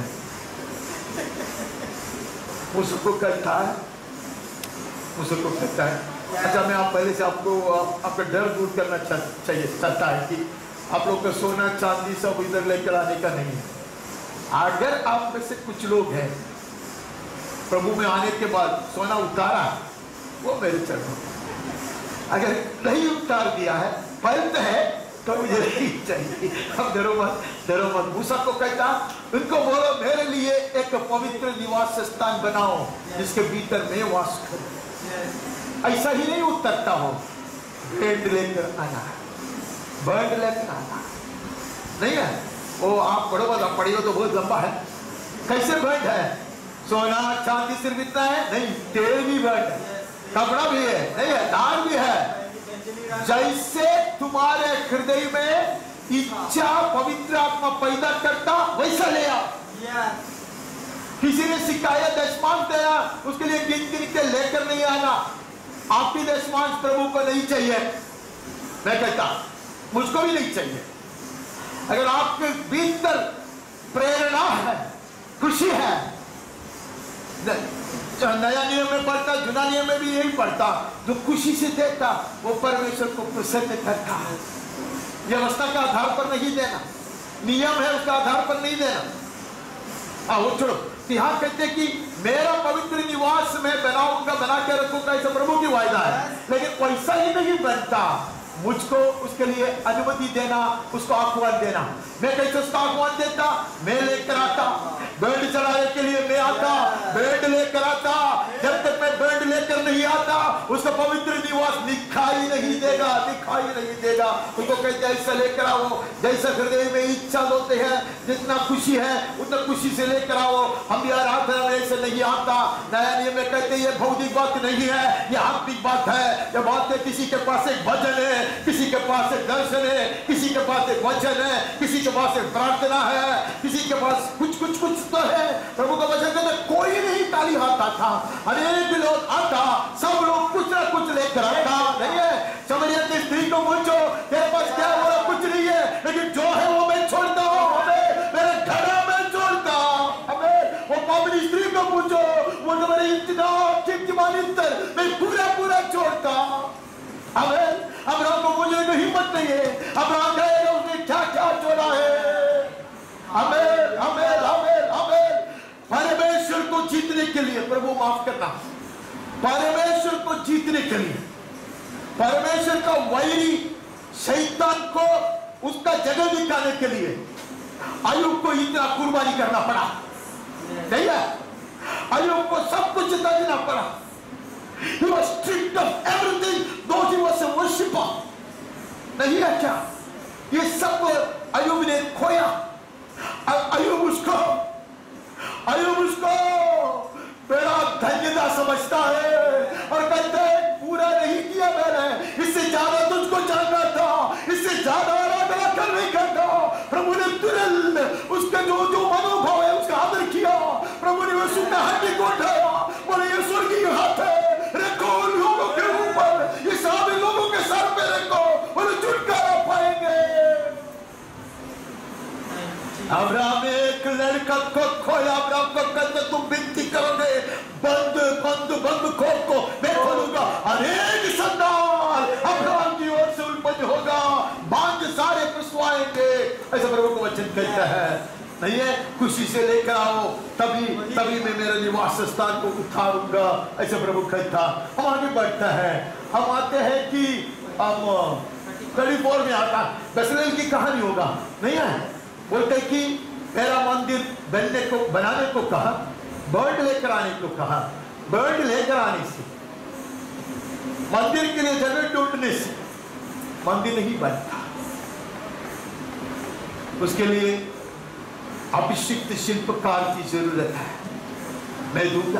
उसको कहता है, उसको कहता है। अच्छा, मैं आप पहले से आपका डर दूर करना चाहता है कि आप लोग का सोना चांदी सब इधर लेकर आने का नहीं है। अगर आप में से कुछ लोग हैं प्रभु में आने के बाद सोना उतारा, वो मेरे चरणों, अगर नहीं उतार दिया है, फर्ज है तो मुझे नहीं चाहिए। अब डरो मत। मूसा को कहता, उनको बोलो मेरे लिए एक पवित्र निवास स्थान बनाओ जिसके भीतर मैं वास करूं। ऐसा ही नहीं उतरता हो, भेंट लेकर आना, भेंट लेकर आना नहीं है वो। आप पढ़ो मत, आप पढ़ियो तो बहुत लंबा है। कैसे भेंट है? सोना चांदी सिर्फ इतना है नहीं, तेल भी भेंट है, कपड़ा भी है, नहीं है, दान भी है। जैसे तुम्हारे हृदय में इच्छा पवित्र आत्मा पैदा करता, वैसा ले आओ। किसी ने शिकायत दशमांश देना, उसके लिए गिन के लेकर नहीं आना। आपकी दशमांश प्रभु को नहीं चाहिए, मैं कहता मुझको भी नहीं चाहिए। अगर आपके भीतर प्रेरणा है, खुशी है, नया नियम में पढ़ता, जुना नियम में भी यही पढ़ता, जो खुशी से देता वो परमेश्वर को प्रसन्न करता है। व्यवस्था के आधार पर नहीं देना, नियम है उसका आधार पर नहीं देना। वो छोड़ो, यहाँ कहते कि मेरा पवित्र निवास मैं बनाऊंगा, बना के रखूंगा, ऐसा प्रभु की वायदा है। लेकिन वैसा ही नहीं बनता, मुझको उसके लिए अनुमति देना, उसको आह्वान देना। मैं कैसे उसका आह्वान देता? मैं लेकर आता, बैंड चढ़ाने के लिए मैं आता, बैंड लेकर आता। जब तक मैं बैंड लेकर नहीं आता उसका पवित्र निवास दिखाई नहीं देगा, दिखाई नहीं देगा। उसको कहते हैं ऐसा लेकर आओ जैसा हृदय में इच्छा होते हैं, जितना खुशी है उतना खुशी से लेकर आओ। हम भी आराधना में ऐसे नहीं आता। नया नियम में कहते हैं ये भौतिक बात नहीं है, ये आत्मिक बात है। ये बात है किसी के पास एक भजन है, किसी के पास एक दर्शन है, किसी के पास एक वचन है, किसी के पास एक प्रार्थना है, किसी के पास कुछ तो है। प्रभु का वचन कहते कोई नहीं ताली आता था, अनेक लोग आता, सब लोग कुछ ना कुछ लेकर आता। नहीं है समरिया की स्त्री को पूछो तेरे पास क्या बोला, कुछ नहीं है, लेकिन जो है वो मैं छोड़ता हूँ, मेरे घड़ा में छोड़ता हमें। वो पावनी स्त्री को पूछो, वो तो मेरे इंतजार मैं पूरा छोड़ता। हमें अब्राहम को पूछने की हिम्मत नहीं है, अब्राहम कहेगा उसने क्या क्या छोड़ा है। हमें हमें हमें हमें परमेश्वर को जीतने के लिए, प्रभु माफ करना, परमेश्वर को जीतने के लिए, परमेश्वर का वैरी शैतान को उसका जगह दिखाने के लिए अय्यूब को इतना कुर्बानी करना पड़ा। नहीं है, अय्यूब को सब कुछ देना पड़ा। He was stripped of everything, though he was a worshipper. नहीं है क्या? ये सब अय्यूब ने खोया। अय्यूब उसको बड़ा धन्यता समझता है और कहते हैं पूरा नहीं किया मैंने, इससे ज्यादा तुझको जानना था, इससे ज्यादा आराधना कर नहीं करता। प्रभु ने तुरंत उसका जो मनोभाव है उसका आदर किया। प्रभु ने उस हड्डी को उठाया, बोले ये स्वर्गीय हाथ है, रखो उन लोगों के ऊपर, ये सारे लोगों के सर पे रखो, बोले छुटकारा पाएंगे। अब्राहम एक लड़का को खोया, अब्राहम को कहते तुम विनती करोगे, बंद खोल को मैं खोलूंगा। अनेक संतान अब्राहम की ओर से उत्पन्न होगा, बांझ सारे पशुआएंगे, ऐसा प्रभु को वचन कहता है। नहीं है, खुशी से लेकर आओ, तभी मैं मेरे निवास स्थान को उठाऊंगा, ऐसा प्रभु कहता। हम आगे बढ़ता है, हम आते हैं कि हम 34 में आता बेथलेहम की कहानी होगा। नहीं है, बोलते कि मेरा मंदिर बनाने को कहा, बर्ड लेकर आने को कहा। बर्ड लेकर आने से, मंदिर के लिए जगह ढूंढने से मंदिर नहीं बनता। उसके लिए अभिषिक्त शिल्पकार की जरूरत है। मैं दूंगा।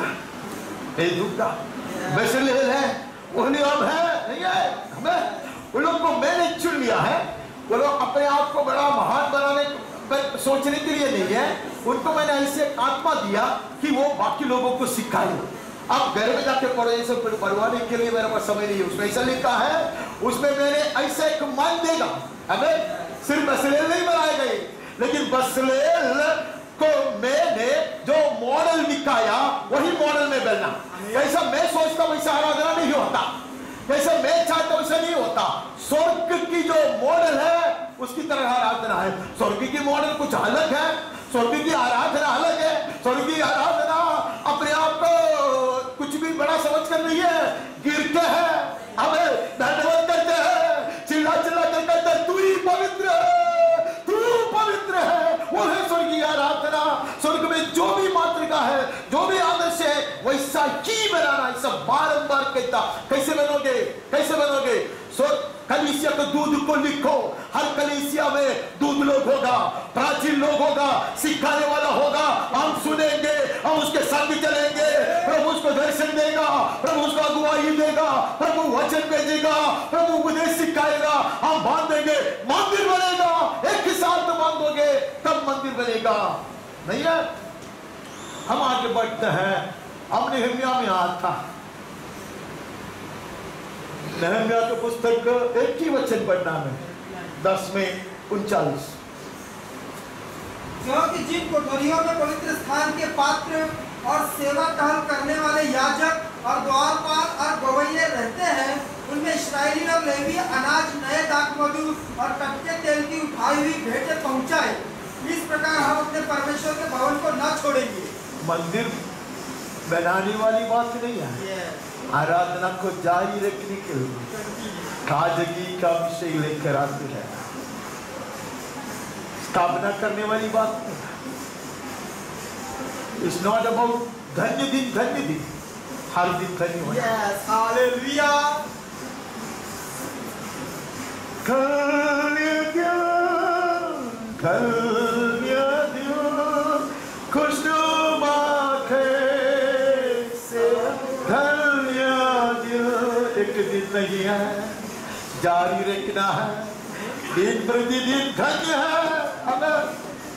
बेथलेहम है, ओहलीआब है, नहीं है, हमें उन लोग को मैंने चुन लिया है। वो लोग अपने आप को बड़ा महान बनाने सोचने के लिए नहीं है, उनको मैंने ऐसे आत्मा दिया कि वो बाकी लोगों को सिखाए। आप घर में जाके पढ़ो, ये सब पढ़वाने के लिए मेरे पास समय नहीं है। उसमें ऐसा लिखा है, उसमें मैंने ऐसा एक मन देगा। हमें सिर्फ बेथलेहम नहीं बनाए गए, लेकिन बेथलेहम को मैंने जो मॉडल दिखाया वही मॉडल में बनना। जैसा मैं सोचता वैसा आराधना नहीं होता, जैसा मैं चाहता वैसा नहीं होता। स्वर्ग की जो मॉडल है उसकी तरह आराधना है। स्वर्ग की मॉडल कुछ अलग है, स्वर्ग की आराधना अलग है। स्वर्ग की आराधना अपने आप को कुछ भी बड़ा समझकर नहीं है, गिरते हैं, हमें धन्यवाद करते हैं, चिल्ला कर कहते हैं तू ही पवित्र है, तू पवित्र है। वो है स्वर्गीय आराधना। स्वर्ग में जो भी मातृका है, जो भी आदर्श है, वैसा ही बनाना। ऐसा बारंबार कहता। कैसे बनोगे? कलीसिया के दूध को लिखो, हर कलीसिया में दूध लोग होगा, प्राचीन लोग होगा, सिखाने वाला होगा। हम सुनेंगे, हम उसके संग चलेंगे, प्रभु उसको दर्शन देगा, प्रभु उसको अगुवाई देगा, प्रभु वचन भेजेगा, प्रभु उपदेश सिखाएगा, हम बांधेंगे, मंदिर बनेगा। एक ही साथ बांधोगे तब मंदिर बनेगा। नहीं है, हम आगे बढ़ते हैं। हम नेहमिया में आता था, नेहमिया के पुस्तक एक ही वचन पढ़ना में 10 में 39। क्योंकि जिन कोठरियों में पवित्र स्थान के पात्र और सेवा टहल करने वाले याजक और द्वारपाल और गवैये रहते हैं, उनमें इस्राएली और लेवी अनाज, नए दाखमधु और कच्चे तेल की उठाई हुई भेंटें पहुंचाए। इस प्रकार हम अपने परमेश्वर के भवन को न छोड़ेंगे। मंदिर बनाने वाली बात नहीं है, आराधना को जारी रखने के लिए ताजगी का विषय लेकर आते हैं। स्थापना करने वाली बात नहीं। It's not about धन्य दिन, हर दिन धन्य होना। Yes, hallelujah. धन्य दिन, खुशनुमा से धन्य दिन। एक दिन नहीं है, जारी रखना है, दिन प्रतिदिन धन्य है। अगर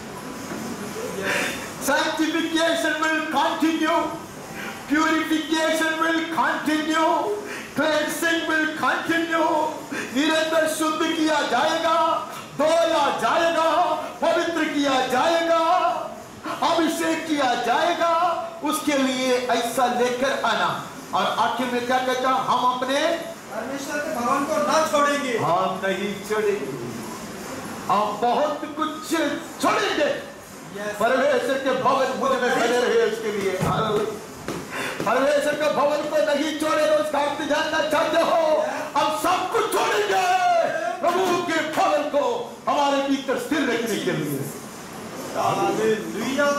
sanctification will continue, purification will continue, cleansing will continue, निरंतर शुद्ध किया जाएगा, धोया जाएगा, पवित्र किया जाएगा, अभिषेक किया जाएगा। उसके लिए ऐसा लेकर आना। और आखिर में क्या कहता, हम अपने परमेश्वर के भवन को न छोड़ेंगे। हम नहीं छोड़ेंगे, हम बहुत कुछ छोड़ेंगे। परमेश्वर के भवन मुझ में बने रहे, उसके लिए परमेश्वर के भवन को नहीं छोड़े। उसका अर्थ जानना चाहते हो, हम सब कुछ छोड़ेंगे प्रभु के भवन को हमारे भीतर स्थिर रखने के लिए। हालेलुया।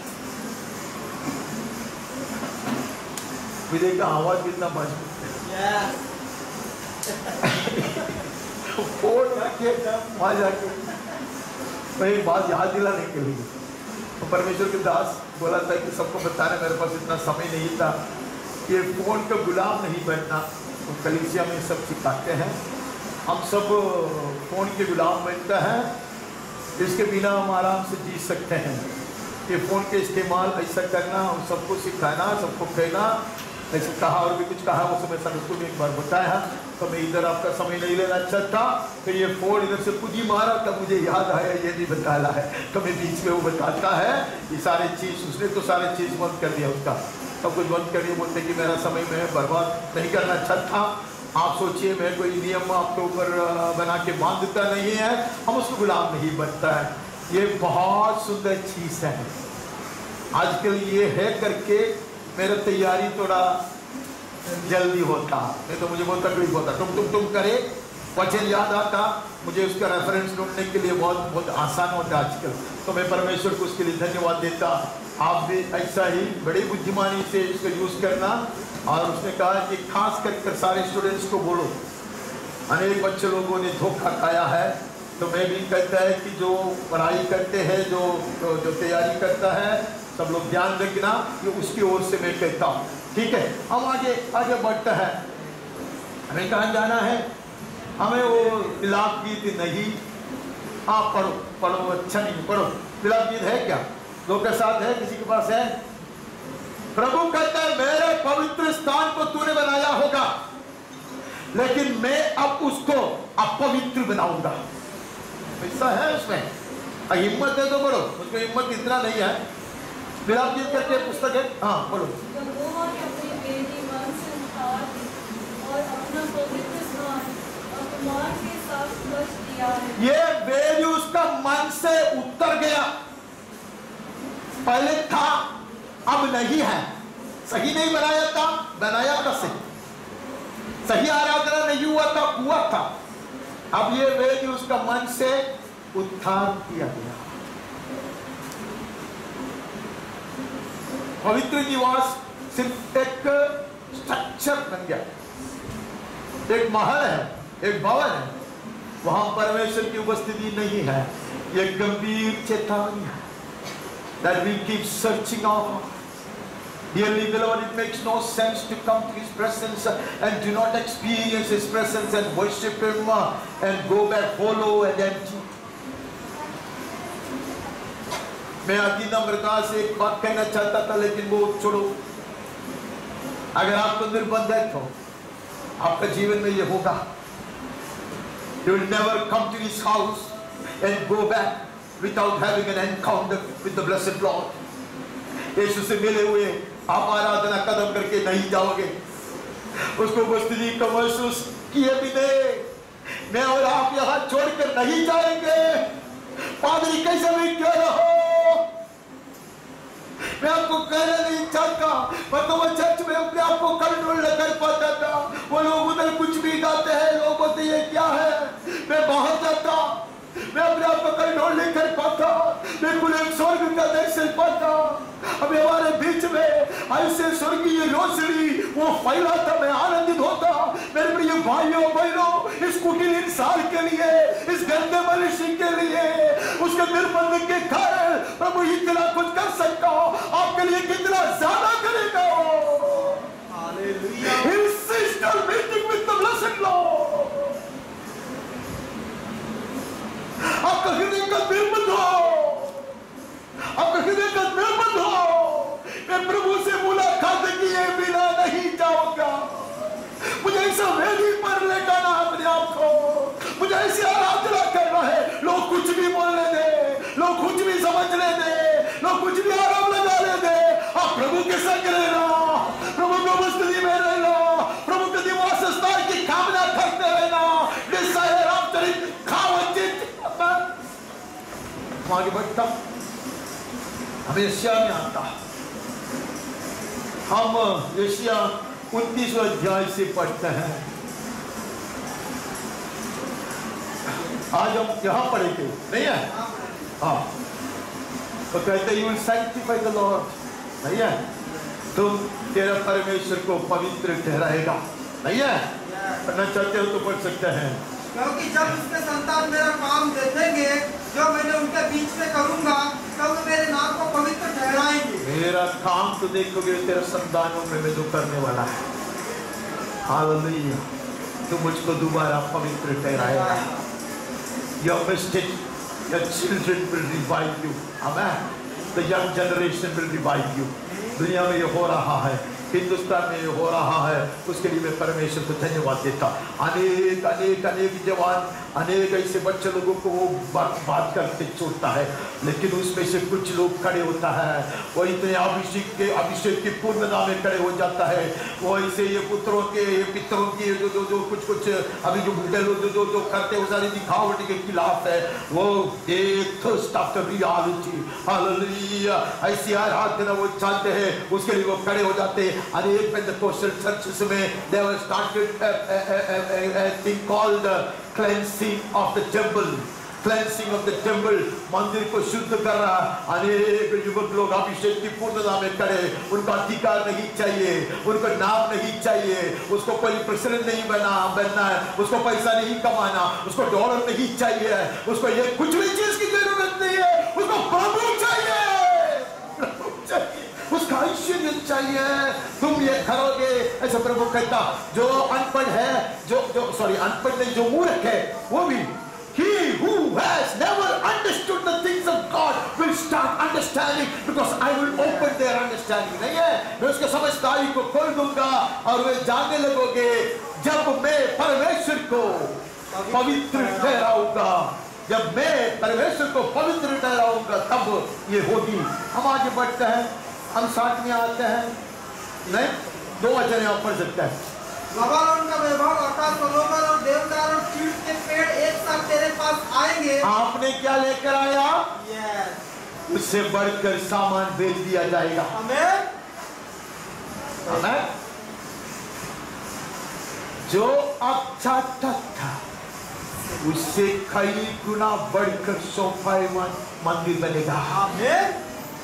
विजय का आवाज कितना मजबूत है। फोन रखे वहां जाके वही बात याद दिलाने के लिए। तो परमेश्वर के दास बोला था कि सबको बताना, मेरे पास इतना समय नहीं था। ये फोन का गुलाम नहीं बनना, तो कलीसिया में सब सिखाते हैं। हम सब फोन के गुलाम बनता है, इसके बिना हम आराम से जी सकते हैं। ये फोन के इस्तेमाल ऐसा करना, हम सबको सिखाना, सबको कहना, ऐसे कहा और भी कुछ कहा, वो सब ऐसा उसको भी एक बार बताया। तो मैं इधर आपका समय नहीं लेना चाहता, फिर ये फोन इधर से खुद ही मारा, तब मुझे याद आया ये नहीं बताना है। तो मैं बीच में वो बताता है ये सारे चीज़, उसने तो सारे चीज़ बंद कर दिया, उसका सब कुछ बंद कर दिया। बोलते कि मेरा समय मैं बर्बाद नहीं करना चाहता। आप सोचिए, मैं कोई नियम आपके ऊपर बना के बांधता नहीं है, हम उसको गुलाम नहीं बनता है। ये बहुत सुंदर चीज़ है। आजकल ये है करके मेरा तैयारी थोड़ा जल्दी होता, नहीं तो मुझे बहुत तकलीफ होता। तुम करे वचन याद आता, मुझे उसका रेफरेंस ढूंढने के लिए बहुत आसान होता आजकल। तो मैं परमेश्वर को उसके लिए धन्यवाद देता। आप भी ऐसा ही बड़ी बुद्धिमानी से इसको यूज़ करना। और उसने कहा कि खास कर सारे स्टूडेंट्स को बोलो, अनेक बच्चे लोगों ने धोखा खाया है। तो मैं भी कहता है कि जो पढ़ाई करते हैं, जो तैयारी करता है, सब लोग ध्यान रखना, ये उसकी ओर से मैं कहता हूँ। ठीक है, हम आगे बढ़ते हैं। हमें कहाँ जाना है? हमें वो विलाप गीत नहीं, आप पढ़ो अच्छा नहीं पढ़ो। विलाप गीत है क्या? लोग के साथ है, किसी के पास है? प्रभु कहता है मेरे पवित्र स्थान को तूने बनाया होगा, लेकिन मैं अब उसको अपवित्र बनाऊंगा। ऐसा है उसमें, हिम्मत है तो बोलो। उसको हिम्मत इतना नहीं है। विलाप गीत करके पुस्तक है, हाँ बोलो। ये बेबी उसका मन से उतर गया, पहले था अब नहीं है। सही नहीं बनाया था, बनाया था सही आराधना नहीं हुआ था। अब ये बेबी उसका मन से उत्थान किया गया। पवित्र निवास सिर्फ एक स्ट्रक्चर बन गया, एक महल है, एक भवन है, वहां परमेश्वर की उपस्थिति नहीं है। ये गंभीर चेतावनी है that we keep searching out. Dearly beloved, it makes no sense to come to His presence and do not experience His presence and worship Him and go back hollow and empty. मैं अति नम्रता से एक बात कहना चाहता था, लेकिन वो छोड़ो। अगर आप निर्बंध है तो आपका जीवन में ये होगा। You will never come to His house and go back without having an encounter with the blessed Lord. यीशु से मिले हुए आप आराधना कदम करके नहीं जाओगे, उसको उपस्थिति को महसूस किए बिना मैं और आप यहाँ छोड़कर नहीं जाएंगे। पादरी कैसे भी क्यों रहो, मैं आपको कहना नहीं चाहता, पर तो वो चर्च में अपने आप को कंट्रोल न कर पाता था। वो लोग उधर कुछ भी गाते हैं, लोग बोलते ये क्या है। मैं बाहर जाता, मैं अपने आप को कंट्रोल नहीं कर पाता, बिल्कुल एक स्वर्ग का दर्शन पाता। अभी हमारे बीच में ऐसे स्वर्गीय रोशनी वो फैलाता, मैं आनंदित होता। मेरे प्रिय भाइयों बहनों, इस कुटिल इंसान के लिए, इस गंदे मनुष्य के लिए, उसके निर्बंध के कारण प्रभु इतना कुछ कर सकता हो, आपके लिए कितना ज्यादा करेगा। Hallelujah. Insist on meeting with the blessed Lord. आपका हृदय का निर्बंध हो, आपका हृदय का निर्बंध हो, मैं प्रभु से मुलाकात किए बिना नहीं जाऊंगा। मुझे ऐसा वेदी पर ले जाना अपने आप को, मुझे ऐसी आराधना करना है। लोग कुछ भी बोलने दे, लोग कुछ भी समझने दे, लोग कुछ भी आराम लगा ले दे, आप प्रभु के संग रहना, प्रभु को उपस्थिति में रहना, प्रभु के निवास स्थान की कामना करते रहना। डिजायर आफ्टर इट, खावचित आगे बढ़ता। हम एशिया में आता, हम एशिया 29 अध्याय से पढ़ते हैं। आज हम यहाँ पढ़ेंगे, नहीं है? हाँ, तो कहते you will sanctify the Lord, नहीं है? तुम तेरा परमेश्वर को पवित्र ठहराएगा, नहीं है? पढ़ना चाहते हो तो पढ़ सकते हैं। क्योंकि जब उसके संतान मेरा काम देखेंगे जो मैंने उनके बीच में करूंगा, तब वे मेरे नाम को पवित्र ठहराएंगे। मेरा काम तो देखोगे तेरा संतानों में मैं जो करने वाला है। हालेलुया, तू मुझको दोबारा पवित्र ठहराएगा। Your mistake, your children will revive you. Amen. The young generation will revive you. दुनिया में ये हो रहा है, हिंदुस्तान में ये हो रहा है, उसके लिए मैं परमेश्वर को धन्यवाद देता। अनेक अनेक अनेक जवान, अनेक ऐसे बच्चे लोगों को वो बात करके छोड़ता है, लेकिन उसमें से कुछ लोग खड़े होता है, वो इतने अभिषेक की पूर्णता में खड़े हो जाता है। वो ऐसे ये पुत्रों के, ये पितरों की जो कुछ अभी जो बूढ़े लोग जो करते हैं, वो सारी दिखावट के खिलाफ है। वो एक थर्स्ट आफ्टर रियलिटी, हालेलुया, ऐसी आराधना वो चाहते हैं, उसके लिए वो खड़े हो जाते हैं। अनेक पेंटेकोस्टल चर्चेस में they have started a thing called cleansing of the temple, cleansing of the temple, मंदिर को शुद्ध कर रहा। अनेक युवक लोग अभिषेक की पूर्णता में खड़े, उनका अधिकार नहीं चाहिए, उनका नाम नहीं चाहिए, उसको कोई प्रेसिडेंट नहीं बनना है, उसको पैसा नहीं कमाना, उसको डॉलर नहीं चाहिए, उसको ये कुछ भी चीज की जरूरत नहीं है, उसको प्रभु चाहिए, उसका ऐश्वर्य चाहिए। तुम ये करोगे, ऐसा प्रभु कहता। जो अनपढ़ है, जो अनपढ़ नहीं, जो मूर्ख है, वो भी he who has never understood the things of God will start understanding, because I will open their understanding. नहीं है, मैं उसके समझदारी को खोल दूंगा और वे जानने लगोगे। जब मैं परमेश्वर को पवित्र ठहराऊंगा, जब मैं परमेश्वर को पवित्र ठहराऊंगा, तब ये होगी। हम आगे बढ़ते हैं, हम 60 में आते हैं। नहीं, 2 वचन यहाँ पढ़ सकते हैं। लबानोन का वैभव, अर्थात सोलोमन और देवदार और चीड़ के पेड़ एक साथ तेरे पास आएंगे। आपने क्या लेकर आया? यस, उससे बढ़कर सामान बेच दिया जाएगा। आमीन, आमीन। जो अब चाहता था, उससे कई गुना बढ़कर शोभायमान मंदिर बनेगा। आमीन,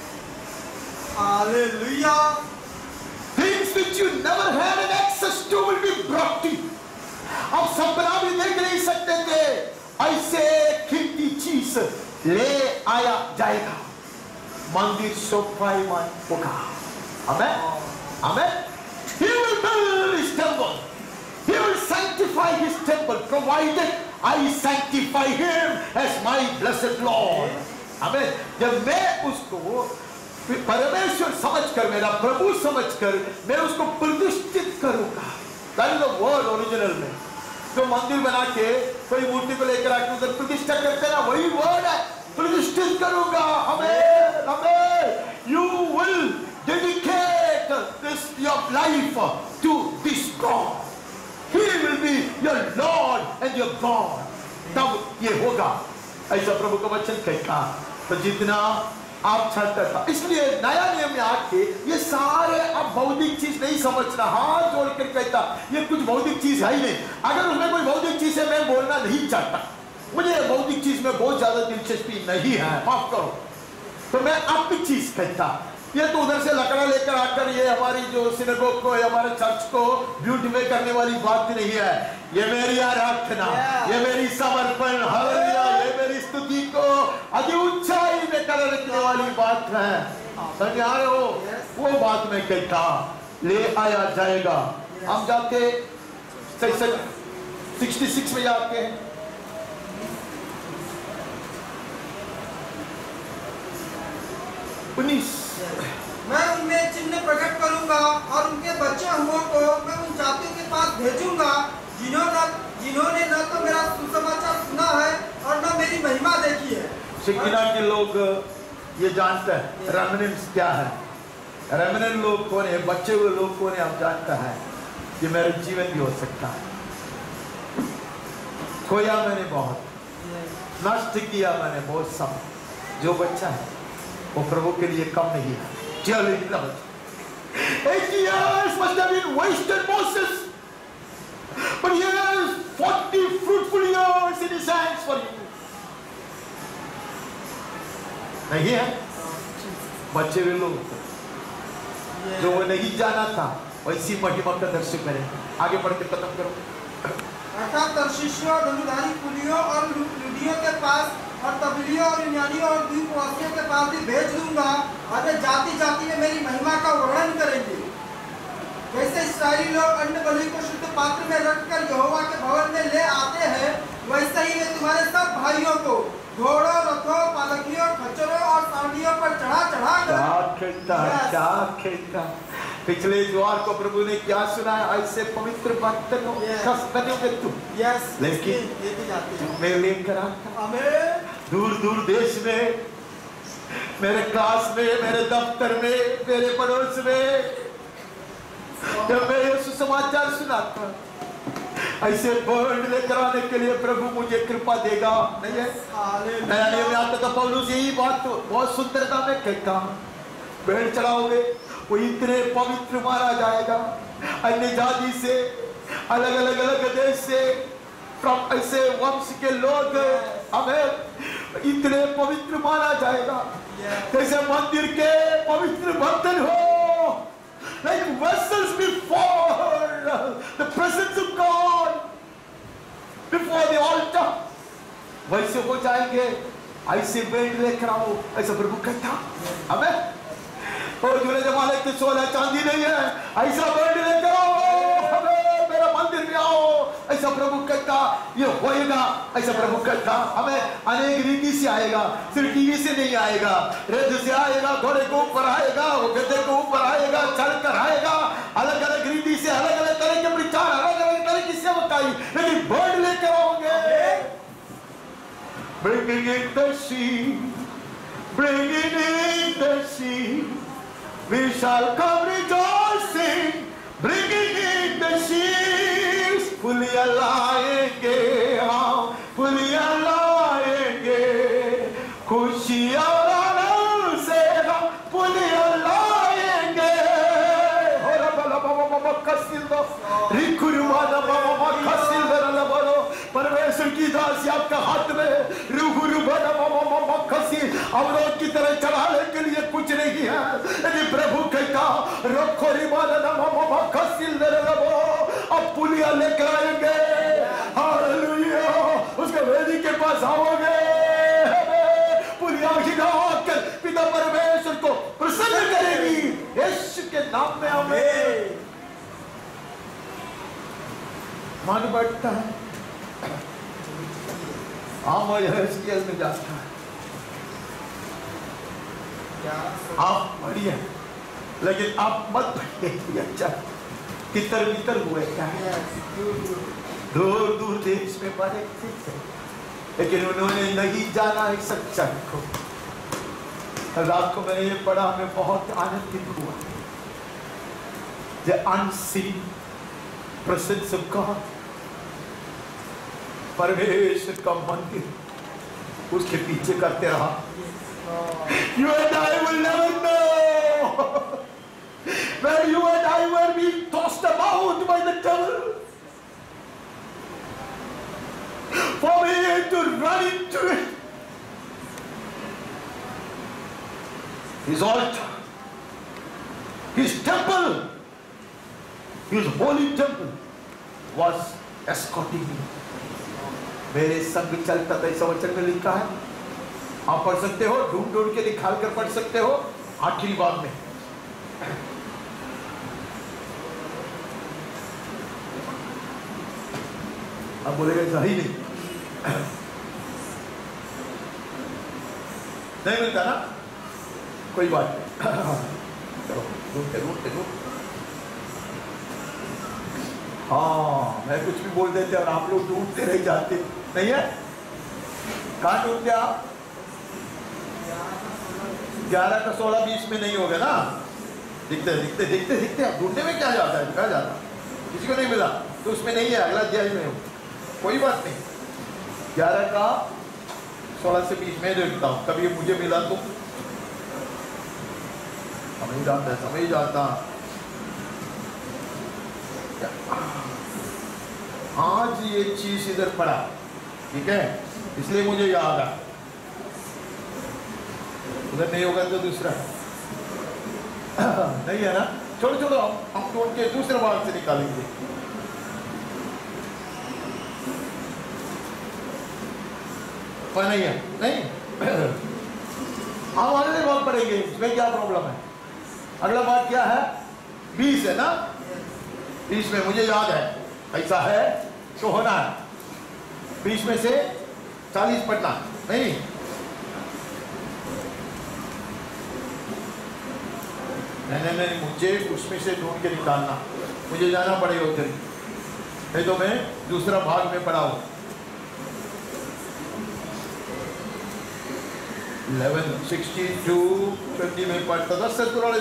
hallelujah. Things which you never had an access to will be brought to you. अब सपना भी देख नहीं सकते थे, ऐसे कीमती चीज ले आया जाएगा। मंदिर शोभायमान होगा। आमेन, आमेन। He will build his temple. He will sanctify his temple, provided I sanctify him as my blessed Lord. आमेन। जब मैं उसको परमेश्वर समझकर, मेरा प्रभु समझकर, मैं उसको प्रतिष्ठित करूंगा। That is the word original में। जो मंदिर बना के कोई मूर्ति को लेकर आके उधर प्रतिष्ठा करते ना, वही वर्ड है, प्रतिष्ठित करूंगा। हमें you will dedicate this your life to this God. He will be your Lord and your God. तब ये होगा, ऐसा प्रभु का वचन कहता। तो जितना आप चाहता था, इसलिए नया नियम में आके ये सारे अब भौतिक चीज नहीं समझना। हाथ जोड़कर कहता ये कुछ भौतिक चीज है ही नहीं। अगर उसमें कोई भौतिक चीज है, मैं बोलना नहीं चाहता, मुझे भौतिक चीज में बहुत ज्यादा दिलचस्पी नहीं है, माफ करो, तो मैं आपकी चीज कहता। ये तो उधर से लकड़ा लेकर आकर ये हमारी जो सिनेगोग को, हमारे चर्च को ब्यूटीफाई करने वाली बात नहीं है। ये मेरी आराधना, ये मेरी समर्पण, हालेलुया, ये मेरी स्तुति को अति ऊंचाई में कर रखने वाली बात है। समझ आ रहे हो? वो बात मैं कहता, ले आया जाएगा। हम जाते 66 में जाते हैं। मैं उनमें चिन्ह प्रकट करूंगा और उनके बच्चे हुओं को मैं उन जातियों के पास भेजूंगा जिन्होंने न तो मेरा सुसमाचार सुना है और न मेरी महिमा देखी है। शिक्षिना के लोग ये जानते हैं रेमिनेंट्स क्या है, रेमिनेंट लोग कौन है, बच्चे हुए लोग कौन है, आप जानते हैं। ये मेरा जीवन भी हो सकता है। खोया मैंने बहुत, नष्ट किया मैंने बहुत सब। जो बच्चा है वो प्रभु के लिए कम नहीं है। 80 years must have been wasted Moses, but he has 40 fruitful years in his hands for you. नहीं है? बच्चे वे लोग जो वो नहीं जाना था वैसी महिमा का दर्शन करें। आगे बढ़ के खत्म करो। अर्थात तर्शीशियों, धनुधारी कुलियों और लुदियों के पास और तबलियों और यूनानियों और द्वीपवासियों के पास भी भेज दूंगा और वे जाति जाति में मेरी महिमा का वर्णन करेंगे। जैसे इस्राएली लोग अन्न बलि को शुद्ध पात्र में रखकर यहोवा के भवन में ले आते हैं, वैसे ही वे तुम्हारे सब भाइयों को घोड़ों, रथों, पालकियों, खच्चरों और सांडियों पर चढ़ा खेलता। पिछले द्वार को प्रभु ने क्या सुनाया, ऐसे पवित्र बर्तनों के तुम, लेकिन मैं लेकर आता दूर दूर देश में, मेरे क्लास में, मेरे दफ्तर में, मेरे पड़ोस में, जब मैं ये सुसमाचार सुनाता, ऐसे बर्ड लेकर आने के लिए प्रभु मुझे कृपा देगा। नहीं है? नया नियम में आता था पौलुस यही बात बहुत सुंदरता में कहता, भेड़ चढ़ाओगे वो इतने पवित्र मारा जाएगा, अन्य जाति से, अलग अलग देश से, फ्रॉम ऐसे वंश के लोग हमें इतने पवित्र माना जाएगा, जैसे मंदिर के पवित्र बर्तन हो, like vessels before the presence of God, before the altar, वैसे हो जाएंगे। ऐसे भेंट लेकर आओ, ऐसा प्रभु कहता। हमें और जुड़े जमाने के सोना चांदी नहीं है, ऐसा भेंट लेकर आओ, हमें मेरा मंदिर में आओ, ऐसा प्रभु कहता। ये होएगा, ऐसा प्रभु कहता। हमें अनेक रीति से आएगा, सिर्फ टीवी से नहीं आएगा, रथ से आएगा, घोड़े को ऊपर आएगा, वो गधे को ऊपर आएगा, चढ़ कर आएगा, अलग अलग रीति से, अलग अलग तरह के प्रचार, अलग अलग तरह की सेवकाई, लेकिन भेंट लेकर आओगे। Bringing in the sea, bringing in the sea, we shall come rejoicing, bringing in the sheaves, पुलिया लाएंगे हम, पुलिया लाएंगे, खुशियाँ और आनंद से हम पुलिया लाएंगे। हो रबा बाबा कसिल दो, रिकुरुमाना बाबा कसिल दो ना बोलो, परमेश्वर की दासी आपका हाथ में, रुगुरुबाना बाबा कसिल, अवरोध की तरह चढ़ाने के लिए कुछ नहीं है, लेकिन प्रभु कहता रखो रिबाना बाबा कसिल दो ना बोलो, अब पुलिया लेकर आएंगे। हालेलुया, उसके वेदी के पास आओगे, पुलिया खिलाकर पिता परमेश्वर को प्रसन्न करेगी, यीशु के नाम में आमीन। मन बढ़ता है, हम यहेजकेल में जाता है, आप बढ़िए, लेकिन आप मत बढ़िए। अच्छा तितर बितर हुए क्या है, दूर दूर देश में बड़े थे, लेकिन उन्होंने नहीं जाना है सच्चाई को। रात को मैंने ये पढ़ा, मैं बहुत आनंदित हुआ। The unseen presence of God, परमेश्वर का मंदिर, उसके पीछे करते रहा। You and I will never know where you and I were being tossed about by the devil. For me to to run into it. His altar, his temple, his holy temple was escorting me. मेरे संग चलता था, ऐसा वचन में लिखा है, आप पढ़ सकते हो, ढूंढ ढूंढ के निकाल कर पढ़ सकते हो, आखिरी बात में। अब बोलेगा सही नहीं मिलता ना, कोई बात नहीं। चलो ढूंढते ढूंढते ढूंढ, हाँ मैं कुछ भी बोल देते और आप लोग ढूंढते रह जाते, नहीं है? कहाँ ढूंढते आप? 11 का 16 20 में नहीं होगा ना? दिखते दिखते दिखते दिखते आप ढूंढने में क्या जाता है? क्या जाता, किसी को नहीं मिला तो उसमें नहीं है, अगला अध्याय में हो, कोई बात नहीं। 11 का 16 से 20 में देखता हूँ, कभी मुझे मिला तो समझ जाता है, समझ जाता। आज ये चीज इधर पड़ा, ठीक है, इसलिए मुझे याद आ, उधर नहीं होगा तो दूसरा नहीं है ना, छोड़ो छोड़ो, हम ढूंढ के दूसरे भाग से निकालेंगे। पर नहीं है, नहीं हम अगले भाग पढ़ेंगे, इसमें क्या प्रॉब्लम है? अगला भाग क्या है? 20 है ना, 20 में मुझे याद है, ऐसा है तो होना है, 20 में से 40 पढ़ना नहीं, नहीं मुझे उसमें से ढूंढ के निकालना, मुझे जाना पड़ेगा उधर, नहीं तो मैं दूसरा भाग में पढ़ा हूं। 11:16-20 में पढ़ता था,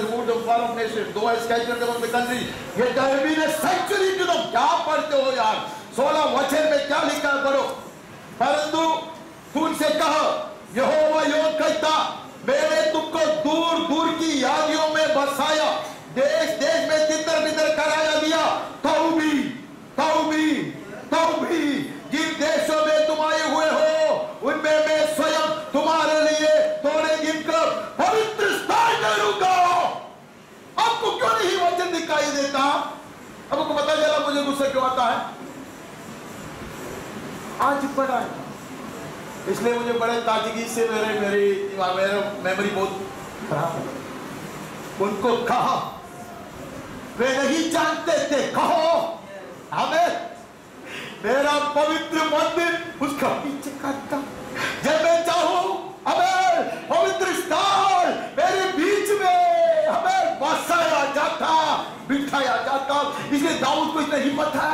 क्या पढ़ते हो यार? 16 वचन में क्या लिखा है पढ़ो। परंतु तू उनसे कह, यहोवा यूं कहता, मैंने तुमको दूर दूर की यादियों में बसाया, देश देश में तितर बितर कराया दिया, तो भी जिन देशों में तुम आए हुए हो उनमें मैं स्वयं तुम्हारे लिए थोड़े दिन का पवित्र स्थान करूंगा। आपको क्यों नहीं वचन दिखाई देता? अब आपको पता चला मुझे गुस्सा क्यों आता है? आज पढ़ा है, इसलिए मुझे बड़े ताजगी से मेरी मेमोरी बहुत खराब है। उनको कहा, वे नहीं जानते थे, कहो हमें, मेरा पवित्र मंदिर उसका पीछे करता, जब मैं चाहूं हमें पवित्र स्थान मेरे बीच में हमें बसाया जाता, बिठाया जाता। इसलिए दाऊद को इतना हिम्मत है,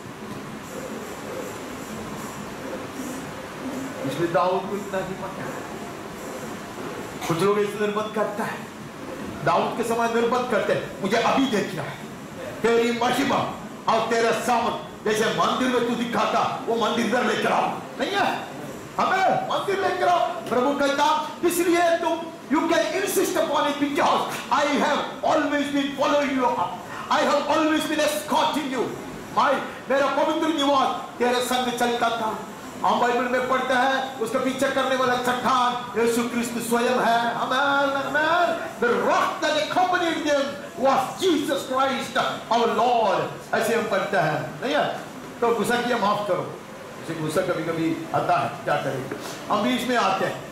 इसलिए दाऊद को इतना हिम्मत है। कुछ लोग इस निर्बंध करता है, दाऊद के समय निर्बंध करते हैं, मुझे अभी देखना है तेरी महिमा और तेरा सामर्थ, जैसे मंदिर में तू दिखाता वो मंदिर इधर लेकर आओ, नहीं है, हमें मंदिर लेकर आओ। प्रभु कहता, इसलिए तुम you can insist upon it because I have always been following you, I have always been escorting you, मेरा पवित्र निवास तेरे संग चलता था। हम बाइबल में पढ़ते हैं, उसका पीछे करने वाला चट्टान यीशु क्रिस्त स्वयं है। आमेन, आमेन। The rock that accompanied them was Jesus Christ our Lord, ऐसे हम पढ़ते हैं, नहीं है? तो गुस्सा किया माफ करो, इसे गुस्सा कभी कभी आता है, क्या करें। हम बीच में आते हैं,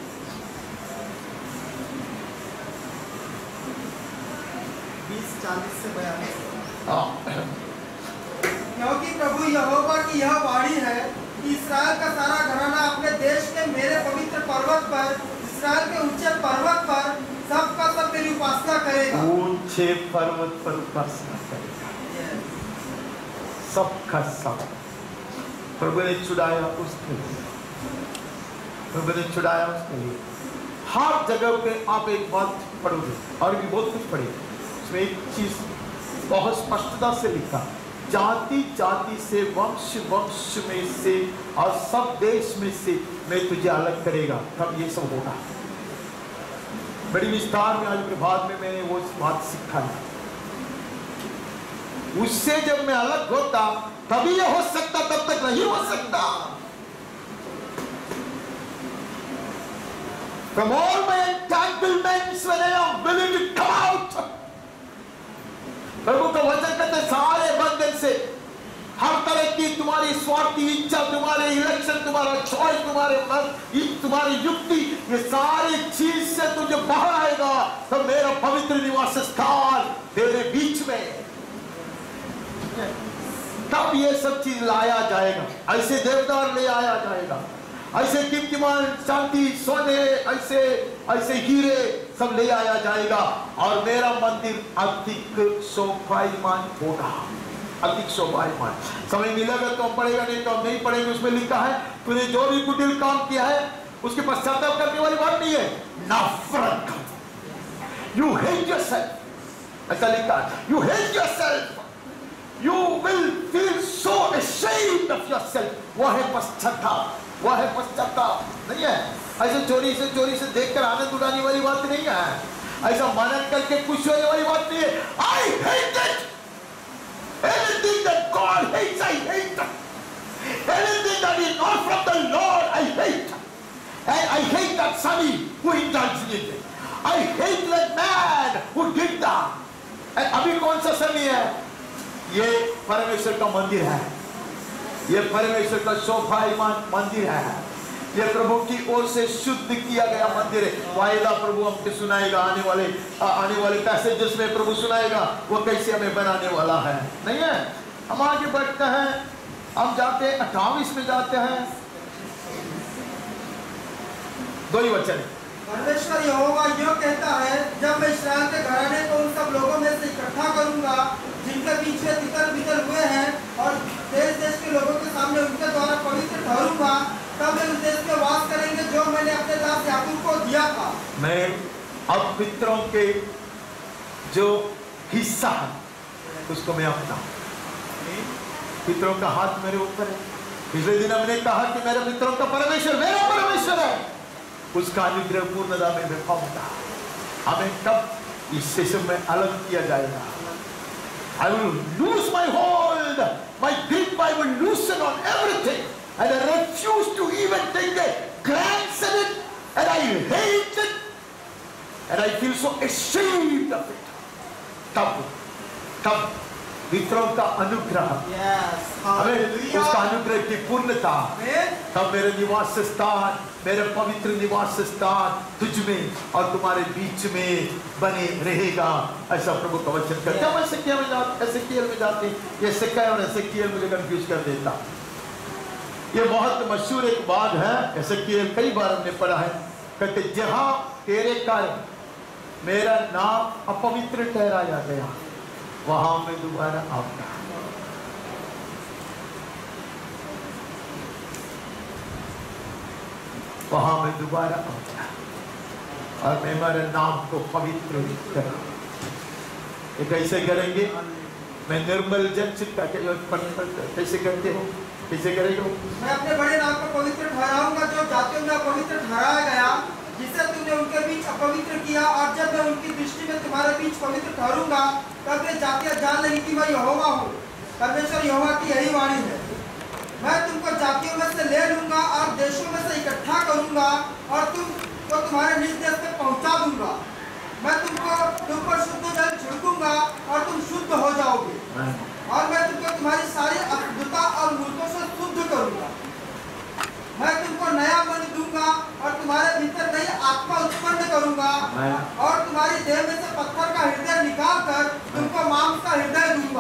20:40 से 42। हाँ, क्योंकि प्रभु यहोवा की यह वाणी है कि इस्राएल का सारा घराना अपने देश के मेरे पवित्र पर्वत पर, इस्राएल के ऊंचे पर्वत पर सबका सब मेरी उपासना करेगा। ऊंचे पर्वत पर उपासना करेगा, सबका सब। प्रभु ने छुड़ाया उसके लिए, प्रभु ने छुड़ाया उसके लिए। हर जगह पे आप एक बात पढ़ोगे, और भी बहुत कुछ पढ़ेंगे, उसमें एक चीज बहुत स्पष्टता से लिखा, जाति जाति से, वंश वंश में से और सब देश में से मैं तुझे अलग करेगा। तब ये सब होगा। बड़ी विस्तार में आज प्रभात में मैंने वो बात सीखा है। उससे जब मैं अलग होता तभी ये हो सकता, तब तक नहीं हो सकता। From all my entanglements when I am willing to come out. प्रभु का वचन कहते सारे बंधन से, हर तरह की तुम्हारी स्वार्थी इच्छा, तुम्हारे इलेक्शन, तुम्हारा चॉइस, तुम्हारी युक्ति, ये सारी चीज से तुझे बाहर आएगा, तो मेरा पवित्र निवास स्थान तेरे बीच में, तब ये सब चीज लाया जाएगा। ऐसे देवदार ले आया जाएगा, ऐसे कीर्तिमान, चांदी, सोने, ऐसे हीरे सब ले आया जाएगा, और मेरा मंदिर अधिक शोभायमान होगा, अधिक शोभायमान। समय मिलेगा तो हम पढ़ेगा, नहीं तो हम नहीं पढ़ेंगे। उसमें लिखा है तूने जो भी कुटिल काम किया है उसके पश्चाताप करने वाली बात नहीं है, नफरत कर। यू हेट योरसेल्फ, ऐसा लिखा है, you hate yourself, you will feel so ashamed of yourself। वह है पश्चाताप, वह है पश्चाताप, नहीं है ऐसे चोरी से देखकर आनंद उड़ाने वाली बात नहीं है, ऐसा मनन करके खुश होने वाली बात नहीं है। I hate it, anything that God hates I hate, anything that is not from the Lord I hate, and I hate that Sonny who indulged in it, I hate that man who did that। अभी कौन सा समय है? ये परमेश्वर का मंदिर है, ये परमेश्वर का शोभायमान मंदिर है, ये प्रभु की ओर से शुद्ध किया गया मंदिर है। वायदा प्रभु हमको सुनाएगा, आने वाले पैसेजेस में प्रभु सुनाएगा वो कैसे हमें बनाने वाला है, नहीं है। हम आगे बढ़ते हैं, हम जाते हैं 28 में जाते हैं, 2 ही वचन। परमेश्वर यहोवा यूं कहता है, जब मैं इस्राएल के घराने को उन सब लोगों में से इकट्ठा करूंगा जिनके पीछे तितर बितर हुए हैं, और देश देश के लोगों के सामने उनके द्वारा पवित्र ठहरूंगा, तब वे उस देश में वास करेंगे जो मैंने अपने दास याकूब को दिया था। मैं अब पितरों के जो हिस्सा है उसको मैं अपना, पितरों का हाथ मेरे ऊपर है। पिछले दिन हमने कहा कि मेरे पितरों का परमेश्वर मेरा परमेश्वर है, उसका अनुग्रह पूर्णता में मैं पाऊंगा। हमें कब इस सेशन में अलग किया जाएगा? I will lose my hold, my grip I will loosen on everything, and I refuse to even take a glance at it, and I hate it, and I feel so ashamed of it। तब पितरों का अनुग्रह, हमें उसका अनुग्रह की पूर्णता, तब मेरे निवास स्थान, मेरे पवित्र निवास स्थान तुझ में और तुम्हारे बीच में बने रहेगा, ऐसा प्रभु का वचन करता है। एसेकिएल में जाते, ये एसेकिएल और एसेकिएल मुझे कंफ्यूज कर देता। ये बहुत मशहूर एक बात है, एसेकिएल कई बार हमने पढ़ा है, कहते जहां तेरे कारण मेरा नाम अपवित्र ठहराया गया वहां मैं दोबारा आऊंगा। वहां मैं दोबारा आऊंगा और मैं मेरे नाम को पवित्र करूंगा। ये कैसे करेंगे? मैं निर्मल जन चित्त कैसे करते हो, कैसे करेंगे? मैं अपने बड़े नाम को पवित्र ठहराऊंगा जो जातियों में अपवित्र ठहराया गया, जिसे तुमने उनके बीच अपवित्र किया, और जब मैं उनकी दृष्टि में तुम्हारे बीच पवित्र ठहरूंगा तब वे जातियां जान लेंगी कि मैं यहोवा हूँ। परमेश्वर यहोवा की यही वाणी है। मैं तुमको जातियों में से ले लूंगा और देशों में से इकट्ठा करूंगा और तुमको तुम्हारे निज देश में पहुंचा दूंगा। मैं तुम पर शुद्ध जल छिड़कूंगा और तुम शुद्ध हो जाओगे, और मैं तुमको तुम्हारी सारी अशुद्धता और मूर्खों से शुद्ध करूंगा। मैं तुमको नया मन दूंगा और तुम्हारे भीतर नई आत्मा उत्पन्न करूंगा, और तुम्हारी देह में से पत्थर का हृदय निकाल कर तुमको मांस का हृदय दूंगा।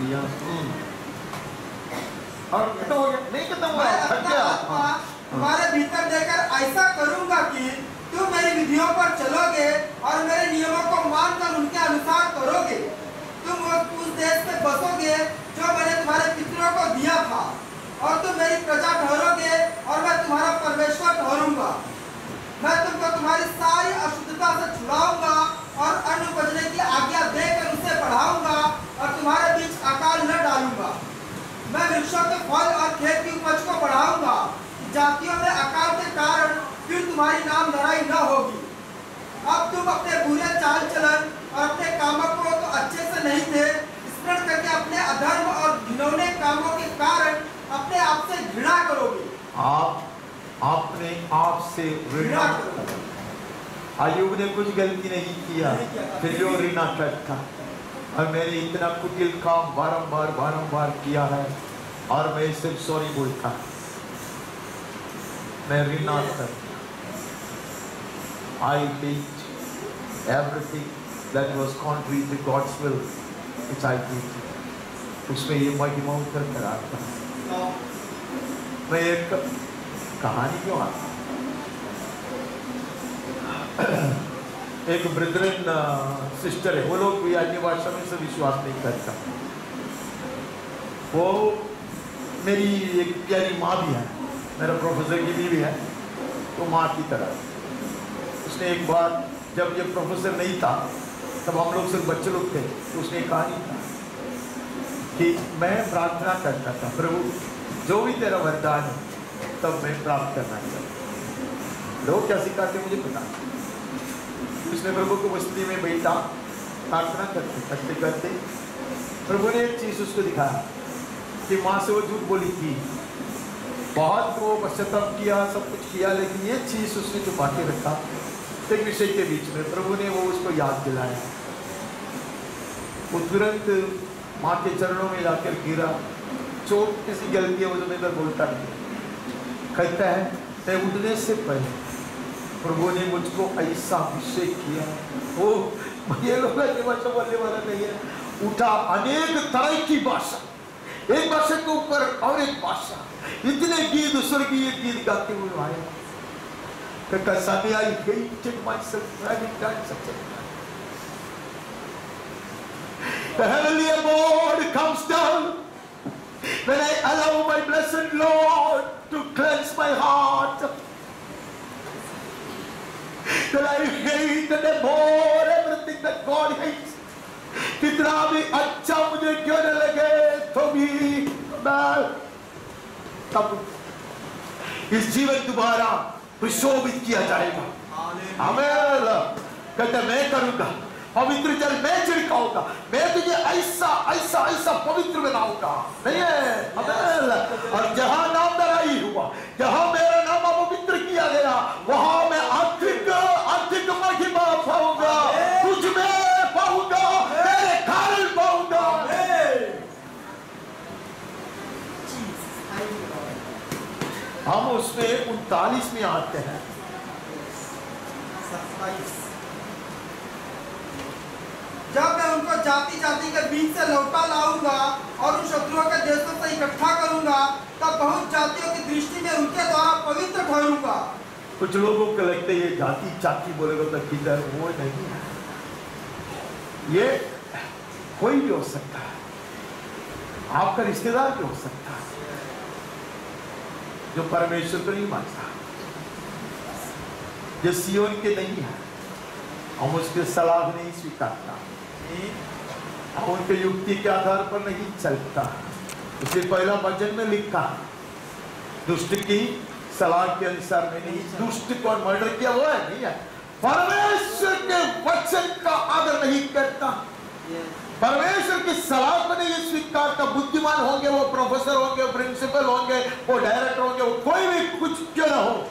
और नहीं खत्म हुआ, तुम्हारे भीतर देकर ऐसा करूंगा कि तुम मेरी विधियों पर चलोगे और मेरे नियमों को मानकर उनके अनुसार करोगे। तुम उस देश में बसोगे जो मैंने तुम्हारे पितरों को दिया था, और तुम मेरी प्रजा ठहरोगे और मैं तुम्हारा परमेश्वर ठहरूंगा। मैं तुमको तुम्हारी सारी अशुद्धता से छुड़ाऊंगा और अन्न उपजने की आज्ञा देकर उसे बढ़ाऊंगा और तुम्हारे बीच अकाल न डालूंगा। मैं वृक्षों के फल और खेत की उपज को बढ़ाऊंगा, जातियों में अकाल के कारण फिर तुम्हारी नाम लड़ाई न होगी। अब तुम अपने बुरे चाल चलन और अपने कामों को तो अच्छे से नहीं थे, स्मरण करके अपने अधर्म और घिनौने कामों के कारण अपने आप से घृणा करोगे। आप अपने आप से घृणा करोगे। अय्यूब ने कुछ गलती नहीं किया, फिर भी वो ऋणाकृत था। और मैंने इतना कुटिल काम बारंबार किया है और मैं सिर्फ सॉरी बोलता, मैं ऋणाकृत। I did everything that was contrary to God's will, which I did. उसमें ये महिमा उतर कर आता है। मैं एक कहानी क्यों आता, एक ब्रदरन सिस्टर है, वो लोग भी अन्य भाषा में से विश्वास नहीं करता। वो मेरी एक प्यारी माँ भी है, मेरा प्रोफेसर की बीवी है, तो माँ की तरह। उसने एक बार जब ये प्रोफेसर नहीं था तब हम लोग सिर्फ बच्चे लोग थे, तो उसने कहानी था कि मैं प्रार्थना करता था, प्रभु जो भी तेरा वरदान है तब मैं प्राप्त करना चाहता। लोग क्या सिखाते मुझे पता। उसने प्रभु को बस्ती में बैठा, प्रार्थना करते करते प्रभु ने एक चीज उसको दिखाया कि माँ से वो झूठ बोली थी, बहुत वो पश्चाताप किया, सब कुछ किया, लेकिन ये चीज उसने छुपा के रखा एक विषय के बीच में। प्रभु ने वो उसको याद दिलाया। वो तुरंत माँ के चरणों में जाकर गिरा, चोट किसी गलती है वो जो इधर बोलता नहीं, कहता है मैं उठने से पहले प्रभु ने मुझको ऐसा अभिषेक किया, वो ये लोग भाषा बोलने वाला नहीं है, उठा अनेक तरह की भाषा, एक भाषा के ऊपर और एक भाषा, इतने गीत स्वर्गीय गीत गाते हुए आए। Because I hated myself having done such a thing. The heavenly abode comes down when I allow my blessed Lord to cleanse my heart. That I hate and abhor everything that God hates. कितना भी अच्छा मुझे क्यों न लगे तो भी मैं तब इस जीवन दोबारा विशोभित किया जाएगा। आमीन। कहते मैं करूंगा, पवित्र जल मैं छिड़काऊंगा, मैं तुझे ऐसा ऐसा ऐसा पवित्र बनाऊंगा। नहीं है? आमीन। और जहां नाम दराई हुआ, जहां मेरा नाम अपवित्र किया गया, वहां मैं अधिक महिमा पाऊंगा, तुझ में पाऊंगा, तेरे कारण पाऊंगा। हम उसमें 39 में आते हैं। जब मैं उनको जाति जाति के बीच से लौटा लाऊंगा और उन शत्रुओं के देशों से इकट्ठा करूंगा, तब बहुत जातियों की दृष्टि में उनके द्वारा पवित्र ठहरूंगा। कुछ लोगों को लगता है ये जाति जाति बोलेगा तो किधर, वो नहीं है, ये कोई भी हो सकता है, आपका रिश्तेदार भी हो सकता है जो परमेश्वर को नहीं मानता, जो सियोन के नहीं है, हम उसके सलाह नहीं स्वीकारता, हम उनके युक्ति के आधार पर नहीं चलता। इसलिए पहला वचन में लिखा, दुष्ट की सलाह के अनुसार में नहीं। दुष्ट कौन मर्डर किया वो है? नहीं है। परमेश्वर के वचन का आदर नहीं करता, परमेश्वर की सलाह को नहीं स्वीकार का। बुद्धिमान होंगे, वो प्रोफेसर होंगे, वो प्रिंसिपल होंगे, वो डायरेक्टर होंगे, वो कोई भी कुछ क्यों ना हो,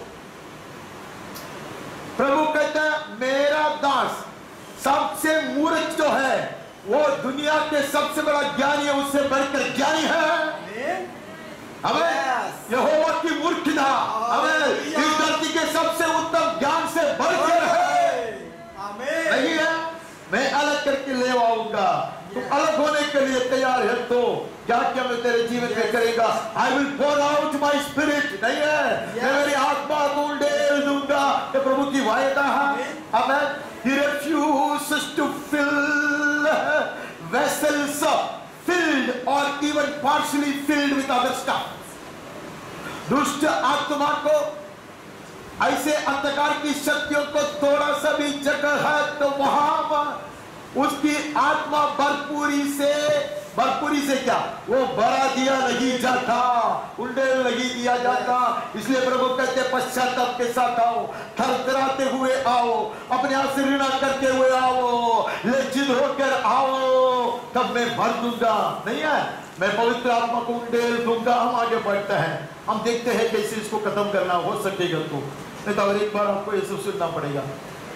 प्रभु कहता है मेरा दास सबसे मूर्ख जो है वो दुनिया के सबसे बड़ा ज्ञानी है, उससे बढ़कर ज्ञानी है। हमें यहोवा की मूर्खता हमें इस धरती के सबसे उत्तम ज्ञान से बढ़कर है। नहीं है? मैं अलग करके ले आऊंगा, तुम अलग होने के लिए तैयार है तो क्या क्या मैं तेरे जीवन में करेगा? I will pour out my spirit. नहीं है? मैं मेरी आत्मा को उंडेल दूंगा, ये प्रभु की वायदा है। आमेन। He refuses to fill vessels filled or even partially filled with other stuff. दुष्ट आत्मा को, ऐसे अंधकार की शक्तियों को थोड़ा सा भी जगह है तो वहां उसकी आत्मा भरपूरी से क्या वो भरा दिया नहीं जाता, उंडेल नहीं दिया जाता। इसलिए प्रभु कहते पश्चाताप के साथ आओ, थरथराते हुए आओ, अपने आप से ऋणा करते हुए आओ, लज्जित होकर आओ, तब मैं भर दूंगा। नहीं है? मैं पवित्र आत्मा को उंडेल दूंगा। हम आगे बढ़ते हैं, हम देखते हैं कैसे इसको खत्म करना हो सकेगा तो नहीं तो एक बार आपको ये सब सुनना पड़ेगा।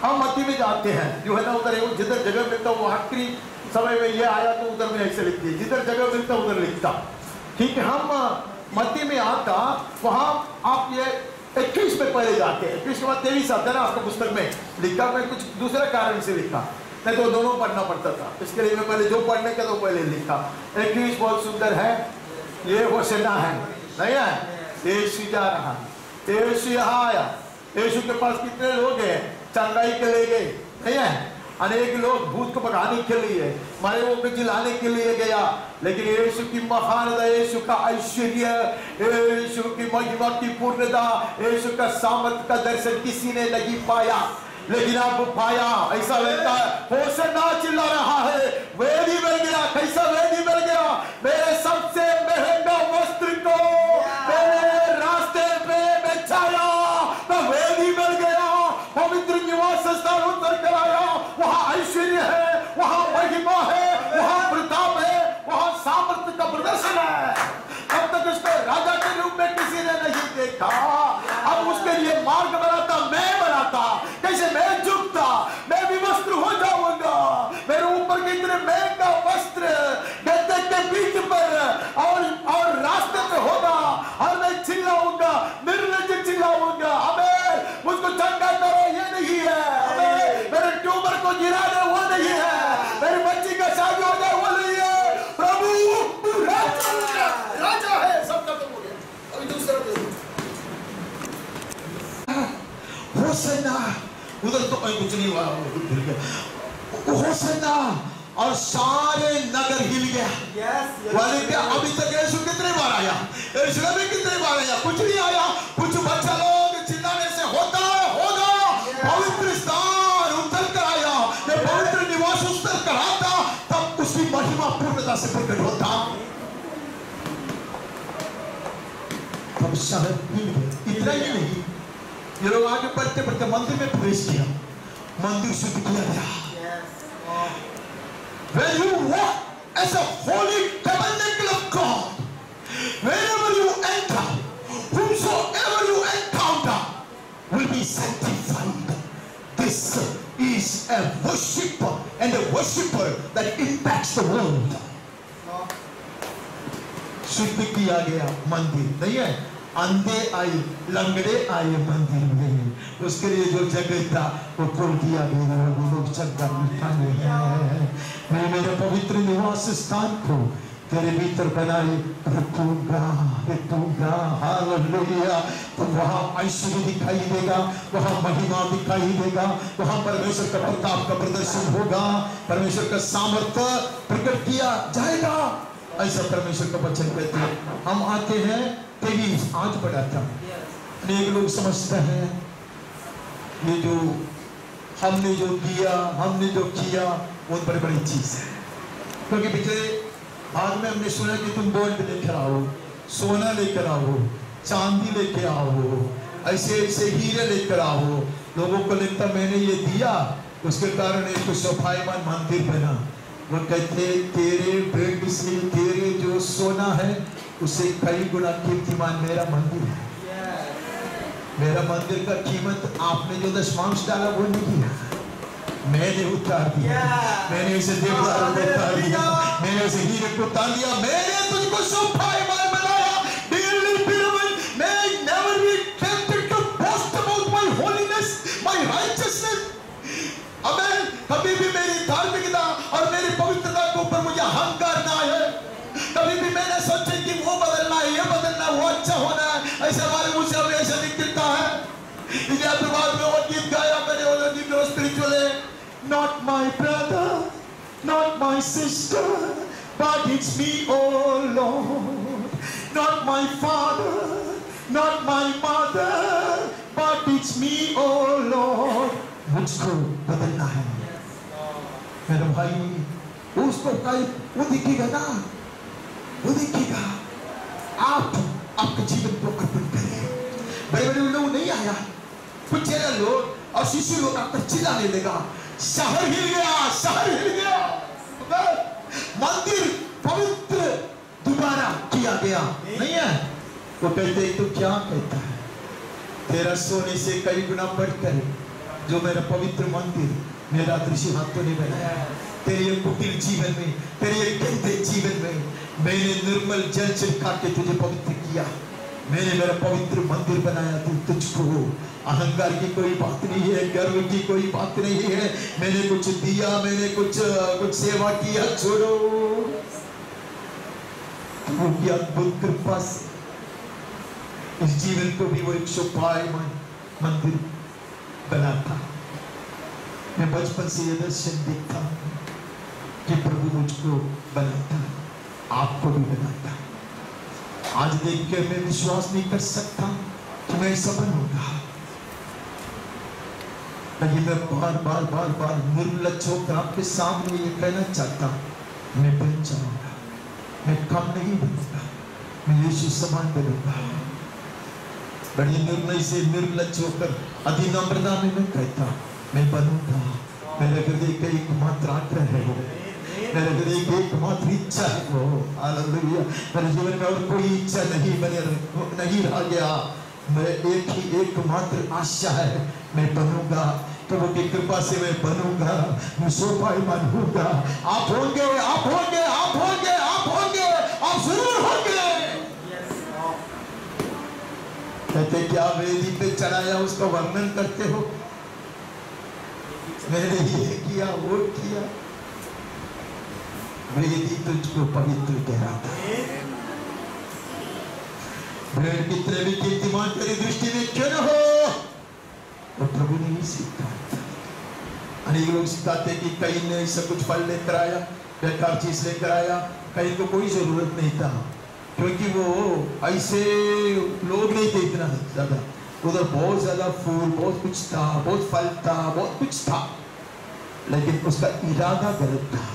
हम मत्ती में जाते हैं जो है ना, उधर जिधर जगह मिलता वो आखिरी समय में ये आया तो उधर में ऐसे लिखती है, जिधर जगह मिलता उधर लिखता। ठीक है, हम मत्ती में आता, वहां आप ये 21 में पहले जाते हैं, 21 के बाद 23 आता है ना आपका पुस्तक में लिखा। मैं कुछ दूसरे कारण से लिखा, नहीं तो दोनों पढ़ना पड़ता था, इसके लिए मैं पहले जो पढ़ने का तो पहले लिखा। 21 बहुत सुंदर है, ये होशना है, नहीं है? यीशु जा रहा, यीशु यहाँ आया, यीशु के पास कितने लोग हैं, चंगाई के ले गए, नहीं है? अनेक लोग भूत को भगाने के लिए, मरे हुओं को जिलाने के लिए गया, लेकिन यीशु की महानता, यीशु का ऐश्वर्य, यीशु की महिमा की पूर्णता, यीशु का सामर्थ का दर्शन किसी ने नहीं पाया, लेकिन अब पाया। ऐसा लगता है होशन्ना चिल्ला रहा है, वेदी मिल गया। कैसा वेदी मिल गया? मेरे सबसे महंगा वस्त्र को मेरे रास्ते पे बिछाया तो वेदी मिल गया, पवित्र निवास स्थान उतर कर आया। वहां ऐश्वर्य है, वहां महिमा है, वहां प्रताप है, वहां सामर्थ्य का प्रदर्शन है। तब तक उसको राजा के रूप में किसी ने नहीं देखा। अब उसके लिए मार्ग बनाता, मैं बनाता, कैसे मैं झुकता, मैं भी वस्त्र हो जाऊंगा, मेरे ऊपर के इतने महंगा वस्त्र गद्दे के बीच पर और रास्ते पे होगा, और मैं चिल्लाऊंगा, निर्लज्ज चिल्लाऊंगा, अबे मुझको चंगा करो, ये नहीं है, अबे मेरे ट्यूबर को गिरा दे, वो नहीं है, मेरी बच्ची का शादी हो जाए, वो नहीं है। प्रभु राजा है, सब खत्म हो गया। अभी दूसरा होशन्ना, उधर तो कहीं कुछ नहीं हुआ, होशन्ना, और सारे नगर हिल गया। वाले क्या अभी तक यीशु कितने बार आया, यीशु भी कितने बार आया, कुछ नहीं आया। कुछ बच्चा लोग चिल्लाने से होगा पवित्र स्थान उतर कर आया, मैं पवित्र निवास उतर कर आता, तब उसकी महिमा पूर्णता से प्रकट होता। तब शहर हिल गया। इतना ही नहीं, ये लोग आगे बढ़ते बढ़ते मंदिर में प्रवेश किया, मंदिर शुद्ध किया गया। When you walk as a holy tabernacle of God, wherever you enter, whomsoever you encounter will be sanctified. This is a worship and a worshipper that impacts the world. शुद्ध किया गया मंदिर, नहीं है? अंधे आए, लंगड़े आए मंदिर में, उसके लिए जो जगह था वो खोल दिया गया, वो लोग चंगा मिठाने हैं। मैं मेरे पवित्र निवास स्थान को तेरे भीतर बनाए रखूंगा, हालेलुया। तो वहाँ ऐश्वर्य दिखाई देगा, वहाँ महिमा दिखाई देगा, वहाँ परमेश्वर का प्रताप का प्रदर्शन होगा, परमेश्वर का सामर्थ्य प्रकट किया जाएगा। ऐसा परमेश्वर का वचन कहते हैं। हम आते हैं 23 आज पढ़ा था। अनेक लोग समझते हैं ये जो हमने जो किया, हमने जो किया, वो बड़ी बड़ी चीज है। क्योंकि पिछले भाग में हमने सुना कि तुम गोल्ड लेकर आओ, सोना लेकर आओ, चांदी लेकर आओ, ऐसे ऐसे हीरे लेकर आओ। लोगों को लगता मैंने ये दिया, उसके कारण एक शोभायमान मंदिर बना। वो कहते तेरे भेंट से तेरे जो सोना है उससे कई गुना कीर्तिमान मेरा मंदिर है। मेरा मंदिर का कीमत आपने जो दशमांश डाला वो नहीं है, मैंने उतार दिया, मैंने इसे देवदार को उतार दिया, मैंने इसे हीरे को उतार दिया, मैंने तुझको शोभायमान बनाया। Dearly beloved, may I never be tempted to boast about my holiness, my righteousness. अबे कभी भी मेरी धार्मिकता और मेरी पवित्रता के ऊपर मुझे अहंकार ना है। कभी भी मैंने सोचा कि वो बदलना है, ये बदलना, वो अच्छा होना है, ऐसा हमारे मुझ से हमेशा दिखता है। इसलिए आपके बाद में वो गीत गाया मैंने, वो गीत में स्पिरिचुअल है, not my brother, not my sister, but it's me, oh Lord. Not my father, not my mother, but it's me, oh Lord. मुझको बदलना है मेरे भाई। उसको वो दिखेगा ना, वो दिखेगा। आप आपके जीवन को अर्पण करें। बड़े बड़े लोग नहीं आया, कुछ लोग और शिशु लोग आप तक चिल्लाने लगा, शहर हिल गया, शहर हिल गया। मंदिर पवित्र दोबारा किया गया, नहीं है? वो कहते तो क्या कहता है, तेरा सोने से कई गुना बढ़कर जो मेरा पवित्र मंदिर मेरा दृश्य हाथों ने बनाया। तेरे ये कुटिल जीवन में, तेरे ये गंदे जीवन में मैंने निर्मल जल छिड़का के तुझे पवित्र किया। मैंने मेरा पवित्र मंदिर बनाया। तू तुझको अहंकार की कोई बात नहीं है, गर्व की कोई बात नहीं है। मैंने कुछ दिया, मैंने कुछ सेवा किया, छोड़ो। वो की अद्भुत कृपा से इस जीवन को भी वो एक शोभायमान मंदिर बनाता। मैं बचपन से ये दर्शन देखता हूं कि प्रभु मुझको बनाता, आपको भी बनाता। आज देख के मैं विश्वास नहीं कर सकता कि मैं ऐसा बनूंगा, लेकिन मैं बार बार बार बार निर्लज्ज होकर आपके सामने ये कहना चाहता हूं, मैं बन जाऊंगा, मैं कम नहीं बनूंगा, मैं यीशु समान बनूंगा। बड़ी निर्णय से निर्लज्ज होकर अधिनम्रता में मैं कहता मैं बनूंगा। मेरे हृदय का एकमात्र आग्रह है वो, मेरे हृदय की एकमात्र इच्छा है वो। हालेलुया। मेरे जीवन में और कोई इच्छा नहीं रह गया। मेरे एकमात्र आशा है, मैं बनूंगा। प्रभु की कृपा से मैं बनूंगा, मैं शोभायमान होऊंगा। आप होंगे, आप होंगे, आप होंगे, आप होंगे, आप जरूर होंगे। कहते क्या वेदी पे चढ़ाया उसका वर्णन करते हो? मैंने ये किया, वो किया। वेदी तुझको पवित्र ठहराता है। भेड़ कितने भी कीर्तिमान तेरी दृष्टि में क्यों न हो, तो प्रभु ने ही सिखाया। अनेक लोग सिखाते कि कहीं ने ऐसा कुछ फल लेकर आया, बेकार चीज लेकर आया, कहीं को कोई जरूरत नहीं था, क्योंकि वो ऐसे लोग नहीं थे इतना ज्यादा। उधर बहुत ज्यादा फूल, बहुत कुछ था, बहुत फल था, बहुत कुछ था, लेकिन उसका इरादा गलत था।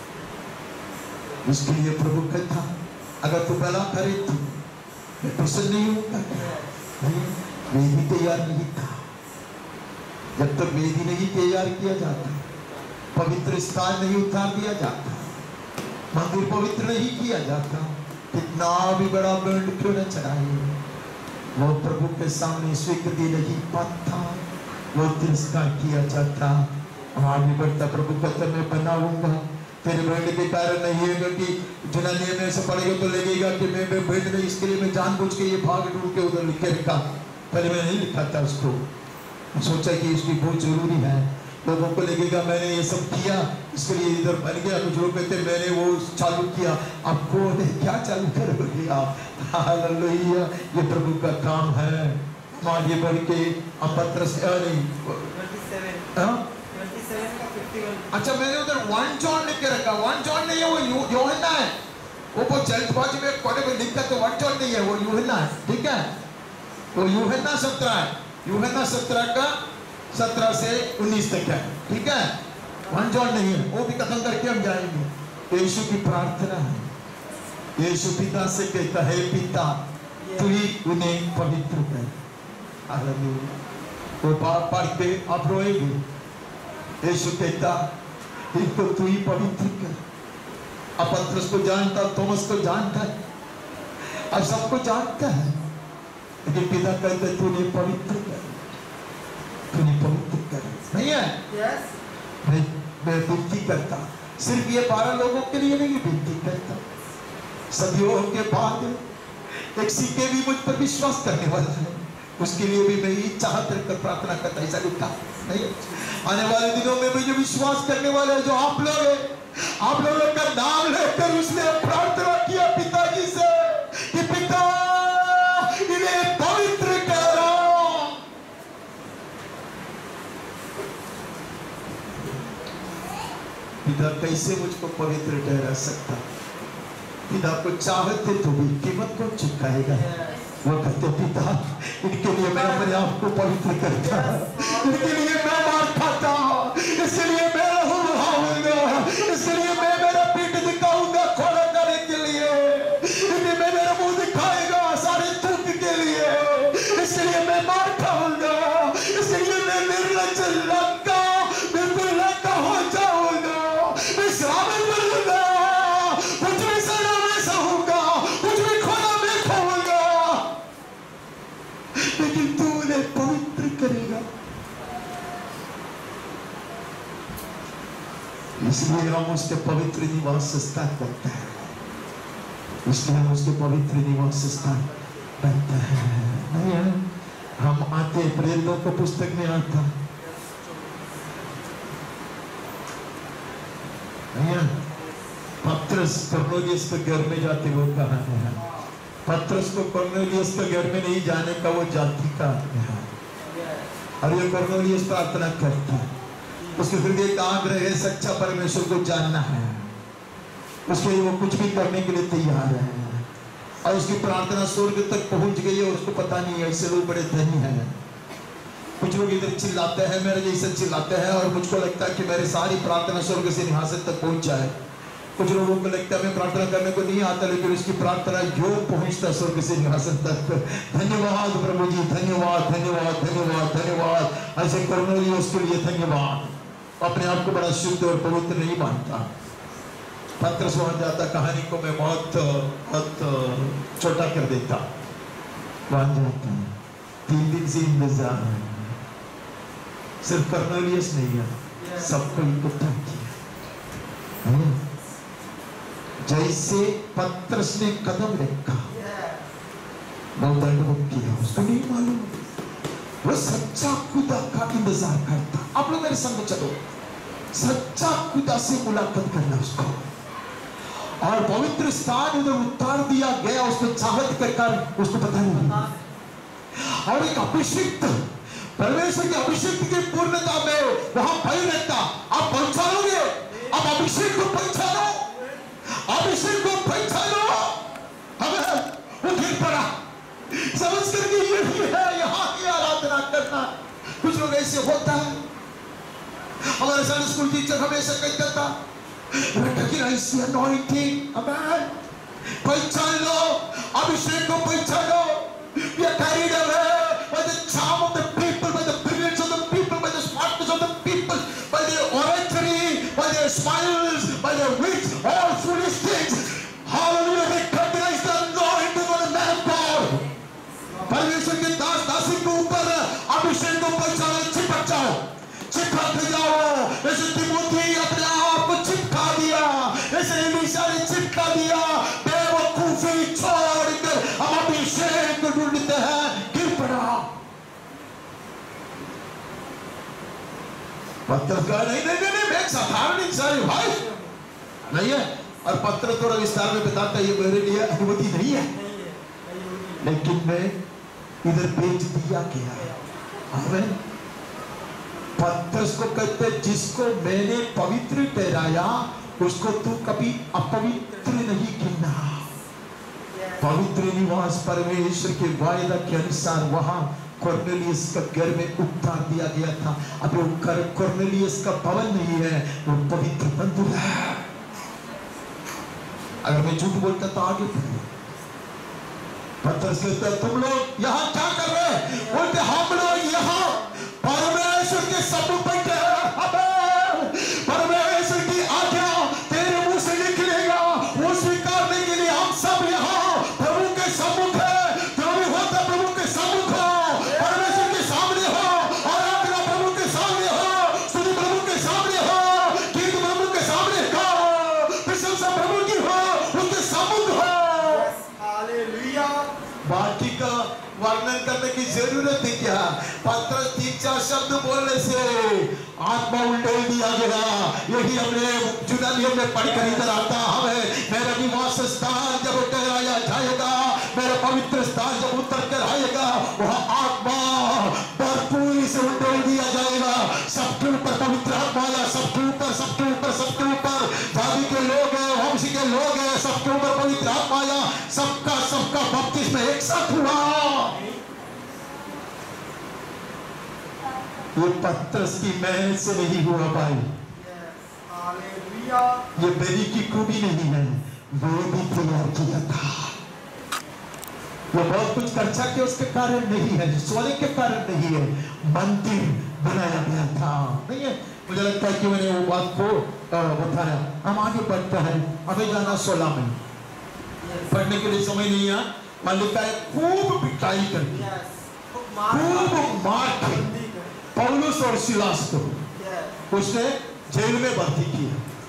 उसके लिए प्रभु कहता अगर तू भला करे तो मैं प्रसन्न नहीं होगा। वेदी तैयार नहीं था। जब तक वेदी नहीं तैयार किया जाता, पवित्र स्थान नहीं उतार दिया जाता, मंदिर पवित्र नहीं किया जाता, कितना भी बड़ा बैंड क्यों न चढ़ाए, वो प्रभु के सामने स्वीकृति नहीं पाता, वो तिरस्कार किया जाता। आगे बढ़ता प्रभु कहता मैं बनाऊंगा। तेरे बैंड के कारण नहीं है कि जनानियों में ऐसा पड़ेगा तो लगेगा कि मैं बैंड नहीं, इसके लिए मैं जानबूझ के ये भाग ढूंढ के उधर लिख के रखा। पहले मैं नहीं लिखा था उसको, सोचा कि इसकी बहुत जरूरी है, लोगों को लगेगा मैंने ये सब किया, इसके लिए इधर बन गया। कुछ लोग कहते मैंने वो चालू किया, अब कौन है क्या चालू करोगे आप? हालेलुया। ये प्रभु का काम है। आगे बढ़ के पत्रस अच्छा मैंने उधर 1 जॉन लिख के रखा। 1 जॉन नहीं है, वो यूहन्ना है। वो बहुत जल्दबाजी में कोने में लिखता तो 1 जॉन नहीं है, वो यूहन्ना है। ठीक है, वो यूहन्ना 17 है। यूहन्ना 17 का 17 से 19 तक है। ठीक है, 1 जॉन नहीं है, वो भी खत्म करके हम जाएंगे। यीशु की प्रार्थना है। यीशु पिता से कहता है पिता तू ही उन्हें पवित्र कर। हालेलुया। वो पढ़ के आप रोएंगे। यीशु कहता इनको तू ही पवित्र कर। अब पतरस को जानता, थॉमस को जानता है, अब सबको जानता है, लेकिन पिता कहते तूने पवित्र कर, तूने पवित्र कर। नहीं है? yes. मैं विनती करता, सिर्फ ये 12 लोगों के लिए नहीं विनती करता, सदियों के बाद एक सीखे भी मुझ पर विश्वास करने वाला है, उसके लिए भी मैं ये चाहत रखकर प्रार्थना करता। ऐसा लिखा नहीं? आने वाले दिनों में मुझे विश्वास करने वाले जो आप लोग हैं, आप लोगों का नाम लेकर उसने प्रार्थना किया पिताजी से कि पिता इन्हें पवित्र करो। पिता कैसे मुझको पवित्र ठहरा सकता? पिता को चाहते तो भी कीमत को चुकाएगा। वो कहते पिता इनके लिए मैं अपने आप को पवित्र करता, इनके लिए मैं मार खाता, इसके लिए मैं उड़ाऊंगा, इसके लिए मैं मेरा पीठ दिखाऊंगा खोला करने के लिए, इसलिए मैं मेरा मुंह दिखाएगा सारे दुख के लिए, इसके लिए मैं मार खाऊंगा, इसके लिए मैं निर्लज्ज लंका बिल्कुल लंका हो जाऊंगा, मैं श्रावण बनूंगा, कुछ भी सड़ा मैं सहूंगा, कुछ भी खोला मैं खाऊंगा, लेकिन तू उन्हें पवित्र करेगा। इसलिए हम उसके पवित्र निवास स्थान बनते हैं, इसलिए हम उसके पवित्र निवास स्थान बनते हैं। नहीं है? हम आते प्रेरितों को पुस्तक में आता नहीं है? पत्रस कर्नेलियस के घर में जाते वो कहा है, पत्रस को कर्नेलियस के घर में नहीं जाने का वो जाति का है। और ये कर्नेलियस प्रार्थना करता है, उसके हृदय का आग्रह है सच्चा परमेश्वर को जानना है, उसके लिए वो कुछ भी करने के लिए तैयार है। और उसकी प्रार्थना स्वर्ग तक पहुंच गई है और उसको पता नहीं है। ऐसे लोग बड़े धनी हैं। कुछ लोग इधर चिल्लाते हैं, मेरे जैसे चिल्लाते हैं, और मुझको लगता है कि मेरी सारी प्रार्थना स्वर्ग से सिंहासन तक पहुंच जाए। कुछ लोगों को लगता है मैं प्रार्थना करने को नहीं आता, लेकिन उसकी प्रार्थना योग पहुंचता स्वर्ग से सिंहासन तक। धन्यवाद प्रभु जी, धन्यवाद धन्यवाद धन्यवाद धन्यवाद। ऐसे कर्नेलियस के लिए धन्यवाद। अपने आप को बड़ा शुद्ध और पवित्र नहीं मानता। पत्रस वहां जाता, कहानी को मैं बहुत छोटा कर देता। वहां जाता 3 दिन से इंतजार है, सिर्फ कर्नेलियस नहीं है, सबको इकट्ठा किया। जैसे पत्रस ने कदम रखा, बहुत दंडवत किया, उसको नहीं मालूम वो सच्चा खुदा का इंतजार करता। आप लोग मेरे संग चलो, सच्चा खुदा से मुलाकात करना उसको। और पवित्र स्थान उधर उतार दिया गया, उसमें चाहत कर उसको पता नहीं। और एक अभिषेक परमेश्वर के अभिषेक की पूर्णता में वहां भय रहता। आप पहचानोगे, आप अभिषेक को पहचानो, अभिषेक को पहचानो। हमें वो गिर पड़ा समझ करके यही है यहाँ की आराधना करना। कुछ लोग ऐसे होता है। हमारे संडे स्कूल टीचर हमेशा कहता था, recognize the anointing, amen. पहचान लो, अभिषेक को पहचानो। We are carried away by the charm of the people, by the brilliance of the people, by the smartness of the people, by their oratory, by their smiles, by their wit, all foolish things. Hallelujah! Recognize the anointing of the man of God. परमेश्वर के दास दासी के ऊपर अभिषेक को पहचानो, चिपक जाओ, चिपक जाओ। जैसे तिमोथी अपने आप को चिपका दिया, जैसे एलीशा ने चिपका दिया। बेवकूफी छोड़कर हम अभिषेक को ढूंढते हैं, गिर पड़ा। पत्र का नहीं मैं एक साधारण इंसान भाई नहीं है। और पत्र थोड़ा विस्तार में बताता है, ये मेरे लिए अनुमति नहीं है, लेकिन मैं इधर भेज दिया गया। आमीन। पत्रस को कहते जिसको मैंने पवित्र ठहराया उसको तू कभी अपवित्र नहीं गिनना। पवित्र निवास परमेश्वर के वायदा के अनुसार वहां कर्नेलियस का घर में उतार दिया गया था। अब वो कर्नेलियस का भवन नहीं है, वो पवित्र मंदिर है। अगर मैं झूठ बोलता तो आगे पत्रस कहता तुम लोग यहाँ क्या कर रहे हैं? बोलते हम लोग यहाँ परमेश्वर के सम्मुख बैठे हैं। परमेश्वर की आज्ञा तेरे मुंह से निकलेगा, वो स्वीकारने के लिए हम सब यहाँ प्रभु के सम्मुख है। जो भी होता प्रभु के सम्मुख हो, परमेश्वर के सामने हो, आराधना प्रभु के सामने हो, स्तुति प्रभु के सामने हो, कीर्तन प्रभु के सामने हो, प्रशंसा प्रभु की हो, उसके सम्मुख हो। हालेलुया। बाकी का वर्णन करने की जरूरत है क्या? पत्रस 3-4 शब्द बोलने से आत्मा उल्टेल दिया गया। यही हमने जुदानियों में पढ़कर इधर आता हमें। मेरा निवास स्थान जब ठहराया जाएगा, मेरा पवित्र स्थान जब उतर कर आएगा, वह आत्मा भरपूरी से उल्टेल दिया जाएगा। सबके ऊपर पवित्र आत्मा आया, सबके ऊपर सबके ऊपर सबके ऊपर। जाति के लोग हैं, वंश के लोग हैं, सबके ऊपर पवित्र आत्मा आया। सबका सबका बपतिस्मा एक साथ हुआ। ये पत्रस की मेहनत से नहीं हुआ भाई, ये बेरी की खूबी नहीं है, वो भी तैयार किया था। वो बहुत कुछ खर्चा किया उसके कारण नहीं है, सोने के कारण नहीं है, मंदिर बनाया गया था। नहीं है, मुझे लगता है कि मैंने वो बात को बताया। हम आगे बढ़ते हैं, हमें जाना 16 में। पढ़ने के लिए समय नहीं है। मान लिखा है खूब पिटाई करके, खूब मार के पौलुस और सिलास को उसने जेल में भर्ती किया।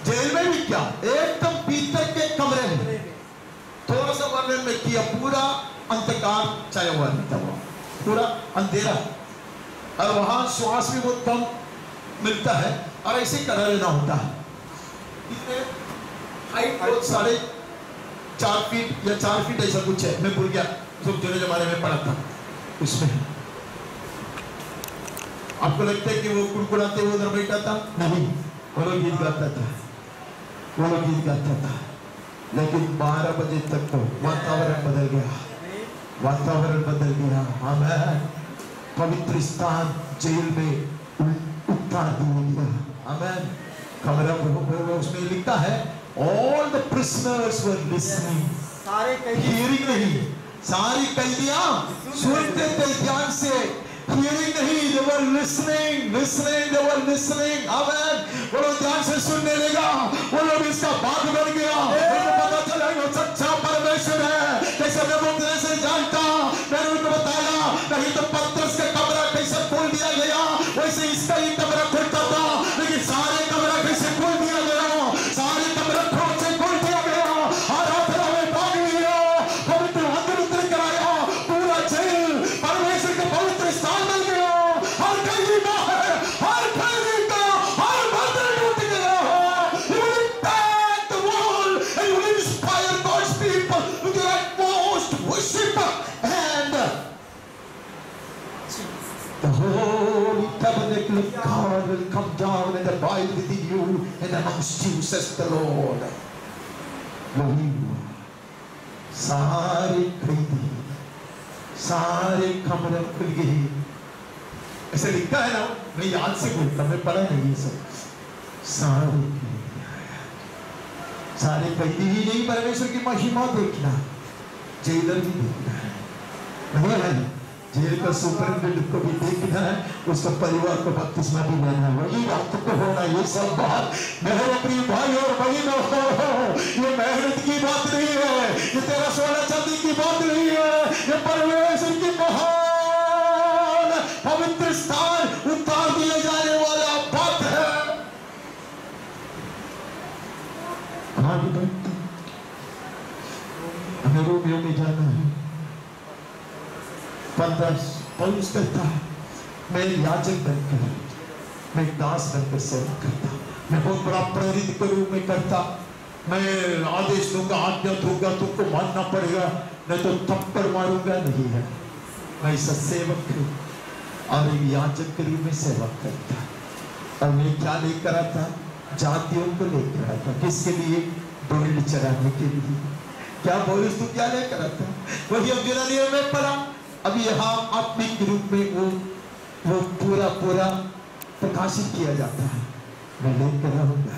जेल में भी क्या, एकदम भीतर के कमरे में। थोड़ा सा वर्णन में किया, पूरा अंधकार छाया हुआ था, पूरा अंधेरा, और वहां श्वास भी बहुत कम मिलता है, और ऐसे कलर लेना होता है। हाइट बहुत 4.5 फीट या 4 फीट ऐसा कुछ है, मैं भूल गया, सब जो जमाने में पढ़ा था उसमें। आपको लगता है कि वो कुड़कुड़ाते हुए उधर बैठा था? नहीं, वो लोग गीत गाता था, वो लोग गीत गाता था। लेकिन 12 बजे तक तो वातावरण बदल गया, वातावरण बदल गया। आमीन। पवित्र स्थान जेल में उतार दिया गया। आमीन। कमरा उसमें लिखा है, all the prisoners were listening, सारे hearing नहीं, सारी कैदियां सुनते थे ध्यान से, hearing नहीं, they were listening, they were listening। आमीन। वो लोग ध्यान से सुनने लगा, वो लोग इसका बात बन गया, उनको पता चला वो सच्चा परमेश्वर है। कैसे मैं से जानता, मैंने उनको बताया, नहीं तो पतरस का कमरा कैसे खोल दिया गया, वैसे इसका ही कमरा खुलता था, लेकिन सारे कमरा कैसे खोल दिया गया, सारे कमरा खोल दिया गया, आराधना में भाग लिया, पवित्र अंतर कराया, पूरा जेल परमेश्वर के पवित्र स्थान बन गया। हर कैदी बाहर, हर कैदी का हर बंधन टूट गया। You will attack the wall and you will inspire God's people with your utmost worship, and the holy tabernacle of God will come down and abide within you and amongst you, says the Lord। वही हुआ, सारे कैदी, सारे कमरे खुल गए। ऐसे लिखा है ना, मैं याद से बोलता, मैं पढ़ा नहीं ये सब। सारे कैदी ही नहीं, परमेश्वर की महिमा देखना, जेलर भी देखना है, नहीं है? जेल का सुपरिटेंडेंट को भी देखना है, उसका परिवार को बपतिस्मा भी लेना है। वही बात को होना, ये सब बात मेरे प्रिय भाई और बहनों, ये मेहनत की बात नहीं है, ये तेरा सोना चांदी की बात नहीं है, ये परमेश्वर की महान पवित्र स्थान उतार दिए जाने वाला बात है। आगे बढ़ते हमें रोमियो में जाना है। 15 पौलुस कहता है, मैं याजक बनकर, मैं दास बनकर सेवा करता, मैं बहुत बड़ा प्रेरित करूं, मैं करता, मैं आदेश दूंगा, आज्ञा दूंगा, तुमको मानना पड़ेगा, नहीं तो थप्पड़ मारूंगा, नहीं है। मैं ऐसा सेवक हूं और एक याजक के रूप में सेवा करता। और मैं क्या लेकर आता? जातियों को लेकर आता। किसके लिए? भेड़ चराने के लिए। क्या पौलुस तू क्या लेकर आता? वही अब यूनानियों में पढ़ा, अब यहाँ आत्मिक रूप में वो पूरा प्रकाशित किया जाता है। मैं लेकर आऊंगा,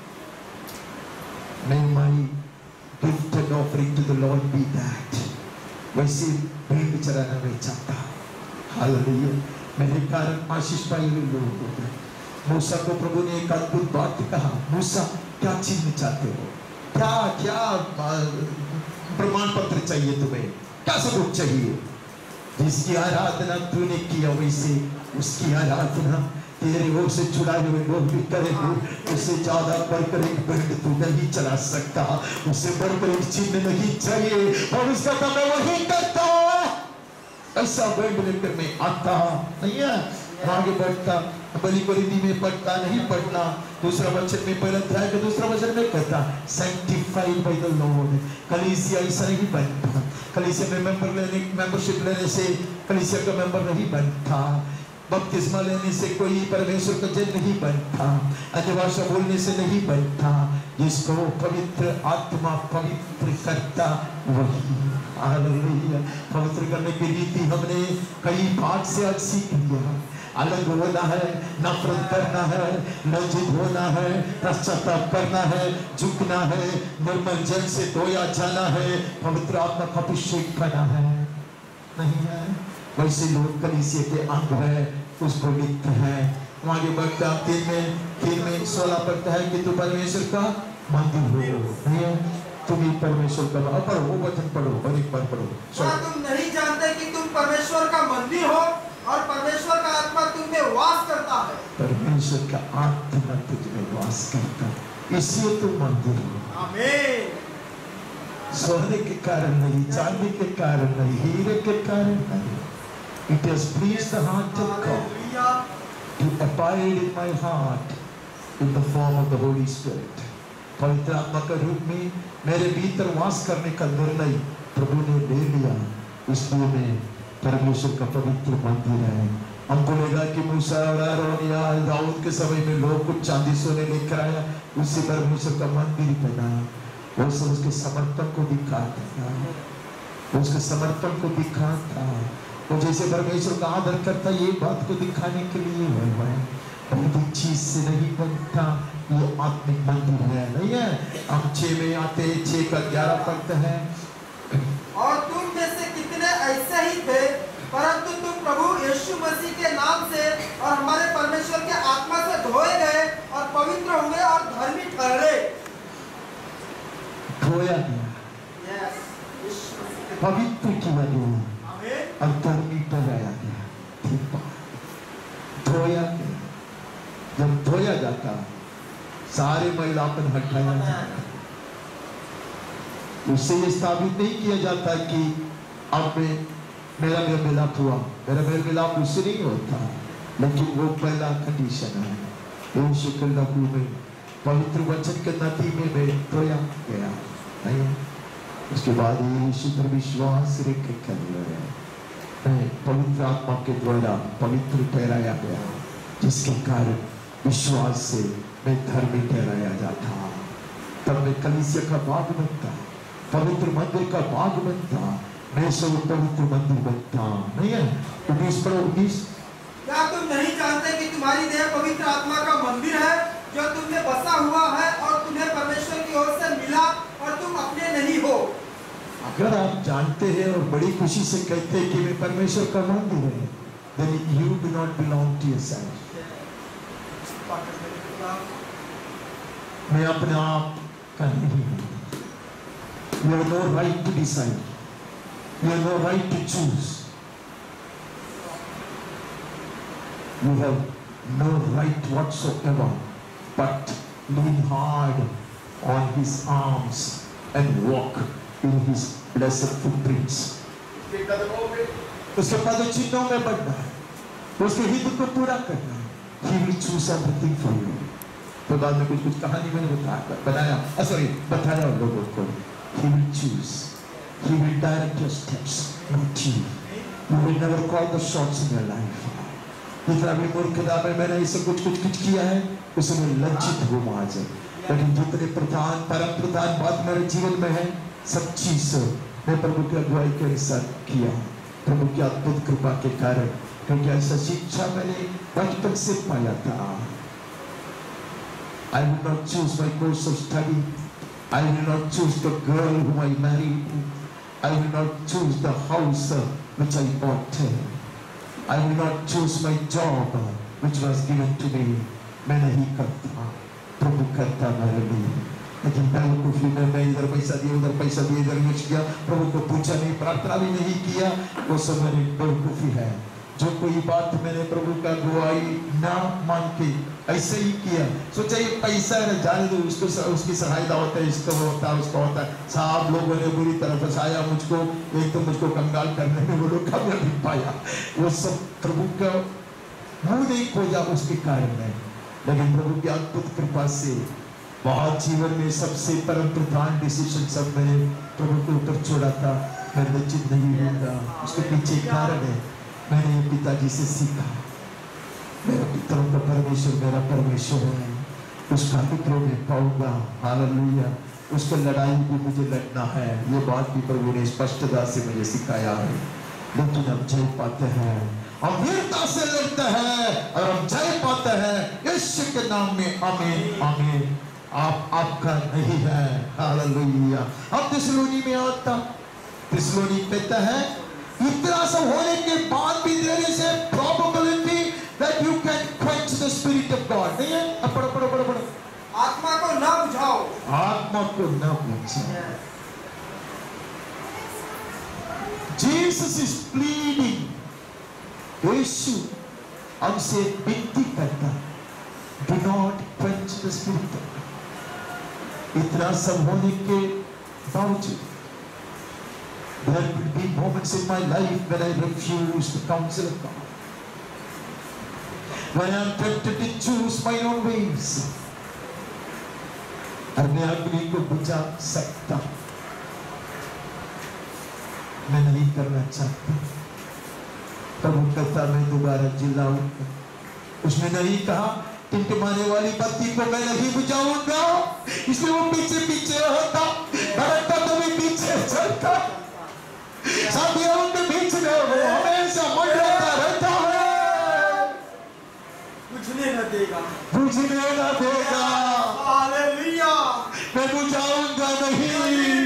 मैं माई gift and offering to the Lord be that। वैसे भेड़ चराना मैं चाहता। हालेलुया। मेरे कारण आशीष पाए हुए लोग हो गए। मूसा को प्रभु ने एक अद्भुत बात कहा, मूसा क्या चिन्ह चाहते हो, क्या प्रमाण पत्र चाहिए तुम्हें, क्या सबूत चाहिए? जिसकी आराधना तूने किया वैसे उसकी आराधना तेरे ओर से छुड़ाए हुए लोग भी करेंगे। उससे ज्यादा बढ़कर एक भेड़ तू नहीं चला सकता, उससे बढ़कर एक चिन्ह नहीं चाहिए, और उसका काम मैं वही करता। ऐसा भेड़ लेकर मैं आता नहीं है, आगे बढ़ता, बलि बलिदी में पढ़ता नहीं पढ़ना, दूसरा वचन में पहला अध्याय के दूसरा वचन में कहता sanctified by the Lord। कलीसिया ऐसा नहीं बनता, कलीसिया में मेंबरशिप लेने से कलीसिया का मेंबर नहीं बनता, बपतिस्मा लेने से कोई परमेश्वर का जन नहीं बनता, अन्य भाषा बोलने से नहीं बनता। जिसको पवित्र आत्मा पवित्र करता वही। हालेलुया। पवित्र करने की रीति हमने कई पाठ से आज सीख लिया। अलग होना है, नफरत करना है, लज्जित होना है, पश्चाताप करना है, झुकना है, निर्मल जल से धोया जाना है, पवित्र आत्मा का अभिषेक करना है। नहीं है वैसे लोग कलीसिया के अंग है, उसको लिखते हैं। आगे बढ़ता 3 में 16 पढ़ता है कि तू परमेश्वर का मंदिर हो, तुम ही परमेश्वर का। पढ़ो वो वचन पढ़ो और एक बार पढ़ो। क्या तुम नहीं जानते कि तुम परमेश्वर का मंदिर हो और परमेश्वर का आत्मा तुम में वास करता है? परमेश्वर का आत्मा तुझ में वास करता है। इसलिए तुम मंदिर हो। आमीन। सोने के कारण नहीं, चांदी के कारण नहीं, हीरे के कारण नहीं। It has pleased the heart of God hallelujah. to abide in my heart in the form of the Holy Spirit. पवित्र आत्मा के रूप में मेरे भीतर वास करने का निर्णय प्रभु ने ले लिया, इसलिए मैं परमेश्वर का पवित्र मंदिर है। हम बोलेगा कि मूसा और आरोन या दाऊद के समय में लोग कुछ चांदी सोने लेकर आया, उससे परमेश्वर का मंदिर बना। वो सब उसके समर्पण को दिखाता था, उसके समर्पण को दिखाता। वो जैसे परमेश्वर का आदर करता, ये बात को दिखाने के लिए हुआ है। भौतिक चीज से नहीं बनता, ये आत्मिक मंदिर है, नहीं है। हम 6 में आते 6 का 11 पढ़ते हैं। और तुम में से कितने ऐसे ही थे, परंतु तुम प्रभु यीशु मसीह के नाम से और हमारे परमेश्वर के आत्मा से धोए गए और पवित्र हुए और धर्मी ठहरे। धोया गया, यस, यीशु मसीह के पवित्र किया गया आमीन। और धर्मी ठहराया गया। ठीक बात, धोया गया। जब धोया जाता, सारे मैलापन हटाया जाता। उससे ये साबित नहीं किया जाता कि अब मेरा मिलाप हुआ, मेरा मिलाप उससे नहीं होता, लेकिन वो पहला कंडीशन है। यीशु के लहू में, पवित्र वचन के नदी में मैं धोया गया, नहीं। उसके बाद यीशु पर विश्वास रख कर मैं पवित्र आत्मा के द्वारा पवित्र ठहराया गया, जिसके कारण विश्वास से मैं धर्मी ठहराया जाता। तब मैं कलीसिया का भाग बनता, पवित्र मंदिर का भाग बनता, मैं सब पवित्र मंदिर बनता, नहीं है। 19 क्या तुम नहीं जानते कि तुम्हारी देह पवित्र आत्मा का मंदिर है, जो तुमने बसा हुआ है और तुम्हें परमेश्वर की ओर से मिला और तुम अपने नहीं हो। अगर आप जानते हैं और बड़ी खुशी से कहते हैं कि मैं परमेश्वर का मंदिर है, then you do not belong to yourself. मैं अपने आप का नहीं हूँ। You have no right to decide. You have no right to choose. You have no right whatsoever but lean hard on his arms and walk in his blessed footprints. उसके पद चिन्हों में बढ़ना है, उसके हित को पूरा करना है। He will choose everything for you. तो बाद में कुछ कहानी मैंने बताया लोगों को। He will choose. He will direct your steps, not you. You will never call the shots in your life. जितना भी मूर्खता में मैंने इसे कुछ किया है, उसमें लज्जित हूँ आज। लेकिन जितने प्रधान परम प्रधान बात मेरे जीवन में है, सब चीज मैं प्रभु की अगुवाई के अनुसार किया, प्रभु की अद्भुत कृपा के कारण। क्योंकि ऐसा शिक्षा मैंने बचपन से पाया था। I will not choose my course of study. I will not choose the girl whom I married. I will not choose the house which I bought. I will not choose my job which was given to me. मैं नहीं करता, प्रभु करता मेरे लिए। लेकिन बेवकूफी में मैं इधर पैसा दिया, उधर पैसा दिया, इधर यूज किया, प्रभु को पूछा नहीं, प्रार्थना भी नहीं किया। वो सब मेरी बेवकूफी है। जो कोई बात मैंने प्रभु का गवाही ना मान के ऐसे ही किया, सोचा ये पैसा है जाने दो, उसको उसकी सहायता होता है, इसको होता है, उसको होता है। साहब लोगों ने बुरी तरह फंसाया मुझको, एक तो मुझको कंगाल करने में वो लोग कामयाब नहीं पाया। वो सब प्रभु का मुंह नहीं खोजा उसके कारण है। लेकिन प्रभु की अद्भुत कृपा से बहुत जीवन में सबसे परम प्रधान डिसीजन सब मैंने प्रभु के ऊपर छोड़ा था। मैं लज्जित नहीं होगा, उसके पीछे कारण है। मैंने पिताजी से सीखा, मेरा पितरों का परमेश्वर मेरा परमेश्वर है, उसका पितरों में पाऊंगा। हालेलुया। उसको लड़ाई भी मुझे लड़ना है, ये बात भी प्रभु ने स्पष्टता से मुझे सिखाया है। लेकिन हम जय पाते हैं, हम वीरता से लड़ते हैं और हम जय पाते हैं यीशु के नाम में। आमीन आमीन। आप आपका नहीं है। हालेलुया। अब थिस्सलुनी में आता, थिस्सलुनी कहता है इतना सब होने के बाद भी there is a probability that you can quench the spirit of God. नहीं है? अब पढ़ो। आत्मा को न बुझाओ, आत्मा को न बुझाओ। Jesus is pleading. यीशु हमसे विनती करता, do not quench the spirit of God. इतना सब होने के बावजूद there could be moments in my life when I refuse the counsel of God, when I am tempted to choose my own ways, और मैं अग्नि को बुझा सकता, मैं नहीं करना चाहता। प्रभु कहता मैं दोबारा चिल्लाऊंगा। उसने नहीं कहा टिमटिमाने वाली बत्ती को मैं नहीं बुझाऊंगा, इसलिए वो पीछे पीछे होता, भटकता तो भी पीछे चलता। साथियों उनके बीच में वो हमेशा मंडराता रहता है, बुझने न देगा, बुझने न देगा। हालेलुया, मैं बुझाऊंगा नहीं,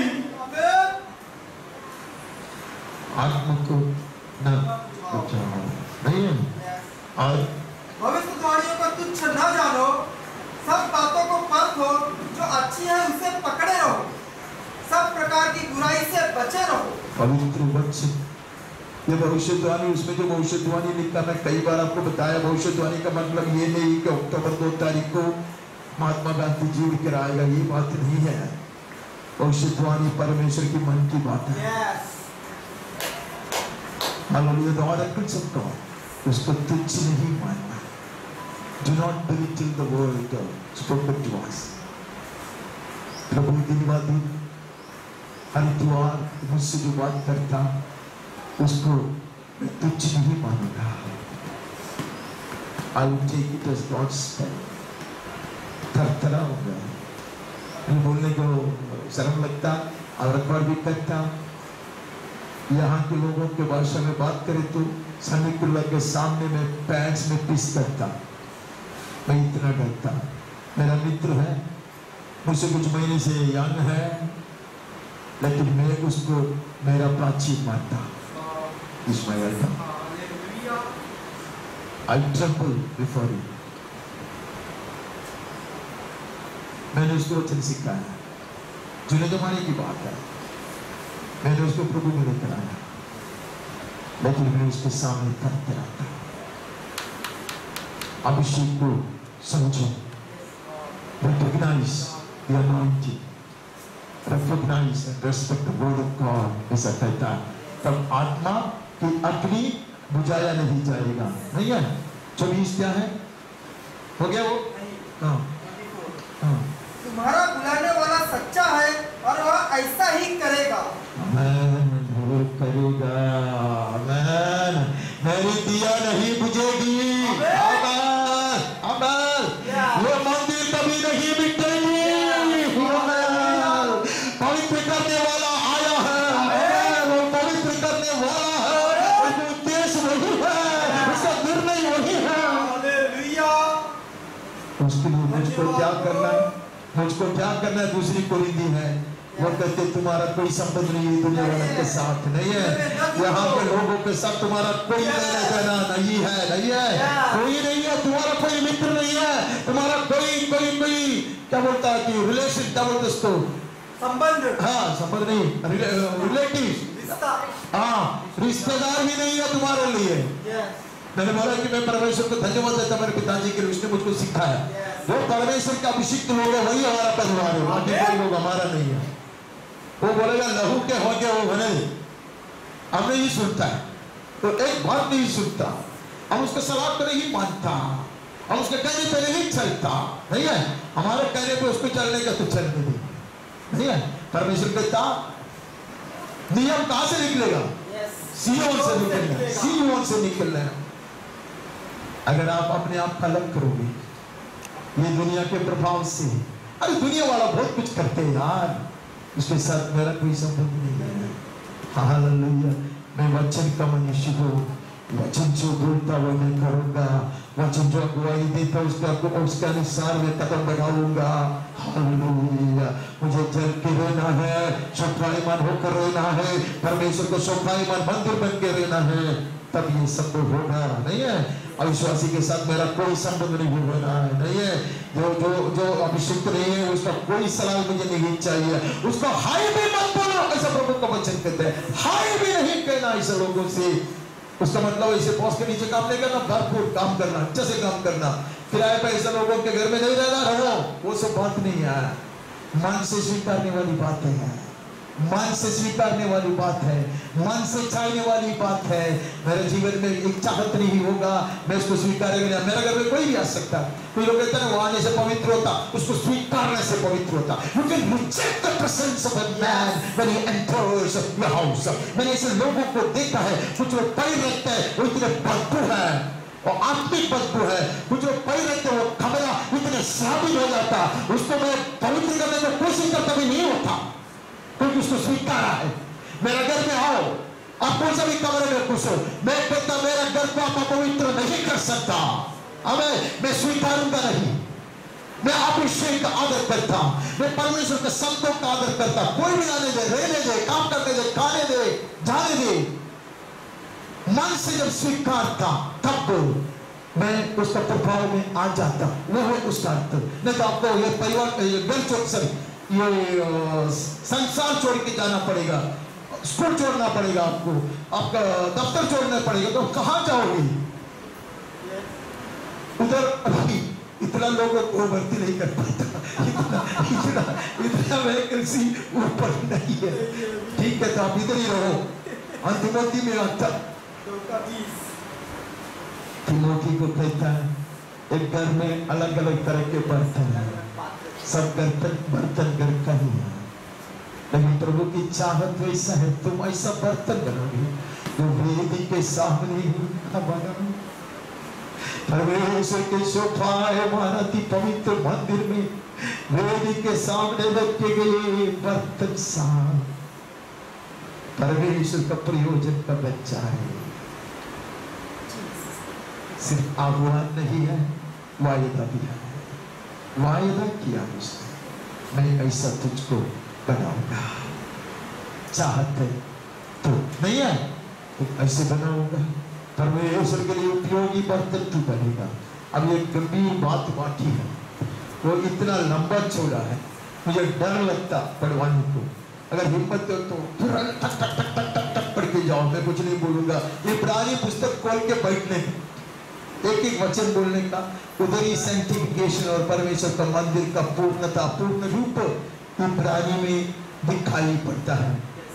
आत्मा को न बुझाओ नहीं। और भविष्यवाणियों को तुच्छ न जानो, सब बातों को परखो, जो अच्छी है उसे पकड़े रहो, सब प्रकार की बुराई से बचे रहो। पवित्र वचन, ये भविष्यवाणी, उसमें जो भविष्यवाणी लिखा, मैं कई बार आपको बताया, भविष्यवाणी का मतलब ये नहीं कि अक्टूबर 2 तारीख को महात्मा गांधी जी उड़ कर आएगा, ये बात नहीं है। भविष्यवाणी परमेश्वर की मन की बात है। Hallelujah, the oracles of God, उसको तुच्छ नहीं मानना। Do not belittle the word spoken to us. प्रभु दिनवादी हरिद्वार मुझसे जो बात करता, उसको मैं तुच्छ नहीं मानूंगा। I will take it as God's spell. थरथराऊंगा, बोलने को शर्म लगता और अखबार भी करता। यहाँ के लोगों के भाषा में बात करें तो समीकुल्ला के सामने में पैंट्स में पिस करता। मैं इतना डरता। मेरा मित्र है, मुझसे कुछ महीने से यंग है, लेकिन मैं उसको मेरा प्राचीन मानता। इस्माइल था। I tremble before you. मैंने उसको वचन सिखाया, जुने जमाने की बात है। मैंने उसको प्रभु में लेकर आया, लेकिन मैं उसके सामने करते रहता। अभिषेक को समझो, recognize the anointing, recognize and respect the word of God, ऐसा कहता है। तब आत्मा की अग्नि बुझाया नहीं जाएगा। नहीं है? 24 क्या है? हो गया वो? हाँ हाँ। तुम्हारा बुलाने वाला सच्चा है और वह ऐसा ही करेगा। आमेन, वो करेगा। आमेन, मेरी दिया नहीं बुझेगी। आमेन, आमेन, वो मंदिर कभी नहीं मिटेगी। आमेन, पवित्र करने वाला आया है। आमेन, वो पवित्र करने वाला है, उसका उद्देश्य वही है, उसका निर्णय वही है। हालेलुया। उसके लिए मुझको क्या करना है? मुझको क्या करना है? दूसरी कोरिंथी है, वो कहते तुम्हारा कोई संबंध नहीं है दुनिया वालों के साथ। नहीं है, यहाँ के लोगों के साथ तुम्हारा कोई लेना देना नहीं है। नहीं है, कोई नहीं है, तुम्हारा कोई मित्र नहीं है, तुम्हारा कोई कोई कोई क्या बोलता है कि रिलेशन, क्या बोलते उसको? संबंध। हाँ, संबंध नहीं, रिलेटिव, हाँ, रिश्तेदार भी नहीं है तुम्हारे लिए। मैंने बोला कि मैं परमेश्वर को धन्यवाद देता मेरे पिताजी के लिए, उसने मुझको सिखाया। वो परमेश्वर का अभिषिक्त लोग है, वही हमारा परिवार है, बाकी कोई लोग हमारा नहीं है। वो बोलेगा लहू के हो गया वो बने, हम नहीं सुनता है, तो एक बात नहीं सुनता, हम उसके सलाह पर नहीं मानता, हम उसके कहने पर नहीं चलता। नहीं है, हमारे कहने पर उसको चलने का तो चलने नहीं। नहीं है, परमेश्वर कहता नियम कहां से निकलेगा? सियोन से निकलना, सियोन से निकलना है। अगर आप अपने आप का अलग करोगे ये दुनिया के प्रभाव से, अरे दुनिया वाला बहुत कुछ करते हैं यार, उसके साथ मेरा कोई संबंध नहीं है। हालेलुया, मैं वचन का मनुष्य हूँ, वचन जो बोलता वो मैं करूँगा, वचन जो अगुवाई देता उसका अनुसार मैं कदम बढ़ाऊंगा। हालेलुया, मुझे जल के रहना है, शोभायमान होकर रहना है, परमेश्वर को शोभायमान मंदिर बन के रहना है, तब ये संभव होगा। नहीं है, अविश्वासी के साथ मेरा कोई संबंध नहीं हो रहा है। नहीं है, जो जो जो अभिषिक्त नहीं है उसका कोई सलाह मुझे नहीं चाहिए। उसको हाय भी मत बोलो, ऐसा प्रभु का वचन कहते हैं। हाय भी नहीं कहना ऐसे लोगों से। उसका मतलब ऐसे बॉस के नीचे काम नहीं करना, भरपूर काम करना, अच्छे से काम करना, किराए पे ऐसे लोगों के घर में नहीं रहना, रहो, वो सब बात नहीं है। मन से स्वीकारने वाली बातें हैं, मन से स्वीकारने वाली बात है, मन से चाहने वाली बात है। मेरे जीवन में एक चाहत नहीं होगा, मैं उसको स्वीकारेगा। मेरे घर में कोई भी आ सकता है, कोई लोग कहते हैं वो आने से पवित्र होता, उसको स्वीकारने से पवित्र होता। You can reject the presence of a man when he enters your house। मैंने ऐसे लोगों को देखा है, कुछ लोग पैर रखते हैं वो इतने बदबू है और आत्मिक बदबू है, कुछ लोग पैर रखते हैं वो कमरा इतने साबित हो जाता, उसको मैं पवित्र करने की कोशिश करता भी नहीं होता क्योंकि उसको स्वीकारा है। मेरे घर में आओ, आप कौन सा भी कमरे में घुसो, मैं कहता मेरा घर को आप पवित्र नहीं कर सकता, मैं स्वीकारूंगा नहीं। मैं अभिषेक का आदर करता, मैं परमेश्वर के शब्दों का आदर करता। कोई भी आने दे, रहने दे, काम करने दे, खाने दे, जाने दे। मन से जब स्वीकारता तब मैं उसका प्रभाव में आ जाता, वो है उसका अर्थ। नहीं तो आपको ये परिवार घर छोड़ सर ये संसार छोड़ के जाना पड़ेगा, स्कूल छोड़ना पड़ेगा, आपका दफ्तर छोड़ना पड़ेगा, तो कहाँ जाओगे? उधर अभी इतना लोगों को भर्ती नहीं कर पाता, इतना वैकेंसी ऊपर नहीं है। ठीक है, तो आप इधर ही रहो। अंतिमोती में आता तिमोथी को कहता है एक घर में अलग अलग तरह के बर्तन हैं, सब बर्तन घर का ही है, लेकिन प्रभु की चाहत वैसा है, तुम ऐसा बर्तन बनोगे जो वेदी के सामने बनाओ। परमेश्वर के सोफाए मानती पवित्र मंदिर में वेदी के सामने रखे गए बर्तन साफ परमेश्वर का प्रयोजन का बच्चा है। सिर्फ आह्वान नहीं है, वायदा भी है। वायदा किया उसने, मैं ऐसा तुझको बनाऊंगा। चाहत है तो नहीं है तो ऐसे बनाऊंगा, परमेश्वर के लिए उपयोगी बर्तन तू बनेगा। अब ये गंभीर बात बाकी है, वो इतना लंबा चौड़ा है, मुझे डर लगता पढ़वाने को। अगर हिम्मत हो तो तुरंत टक टक टक टक टक टक पढ़ के जाओ, मैं कुछ नहीं बोलूंगा। ये पुरानी पुस्तक खोल के बैठने, एक एक वचन बोलने का, उधर ही सैंक्टिफिकेशन और परमेश्वर का मंदिर का पूर्णता पूर्ण रूप इब्रानी में दिखाई पड़ता है।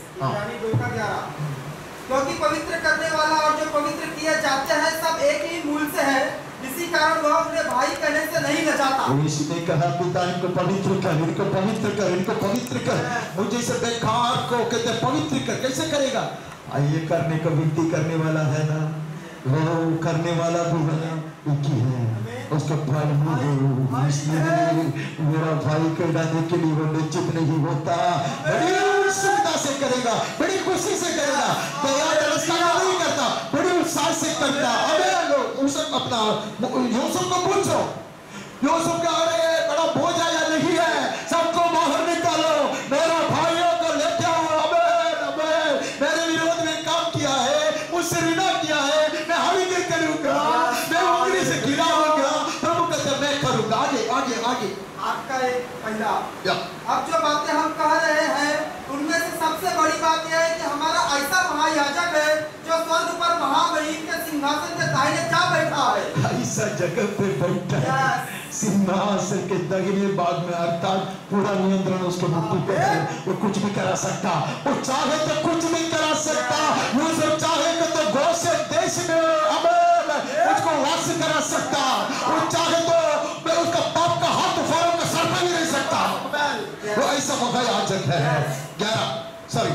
क्योंकि पवित्र करने वाला और जो पवित्र किए जाते हैं सब एक ही मूल से है, इसी कारण वह अपने भाई कहने से नहीं लजाता। इसने कहा पिता इनको पवित्र कर, इनको पवित्र कर, इनको पवित्र कर। मुझे से बेकार को कहते पवित्र कर, कैसे करेगा? आइए करने को विनती करने वाला है ना, वो करने वाला भी है, एक ही है, उसका भाई नहीं। इसलिए मेरा भाई कहलाने के लिए वो निश्चित नहीं होता, बड़ी उत्सुकता से करेगा, बड़ी खुशी से करेगा, नहीं करता, बड़ी उत्साह से करता। अरे यूसुफ अपना यूसुफ को पूछो, यूसुफ का अरे बड़ा बोझ आया नहीं है, सबको बाहर निकालो, मेरा भाइयों को लेके आओ। अबे मेरे विरोध में काम किया है, मुझसे रिना किया है, मैं हवी नहीं करूंगा, मैं उंगली से गिराऊंगा। प्रभु कहते मैं करूंगा। आगे आगे आगे आपका एक पहला अब जो बातें हम कह रहे हैं उनमें से सबसे बड़ी बात यह है कि हमारा ऐसा महायाजक है जो स्वर्ग पर महामहिम के सिंहासन के दाहिने जा बैठा है। ऐसा जगह पे बैठा है, सिंहासन के दाहिने भाग में, अर्थात पूरा नियंत्रण उसके मुट्ठी पे है। वो कुछ भी करा सकता, वो चाहे तो कुछ भी करा सकता, यूसुफ चाहे तो गोशेन देश में उसको वास करा सकता, वो चाहे तो उसका पाप का हाथ फारों का सर पे नहीं रह सकता। वो ऐसा महायाजक है। 11 सॉरी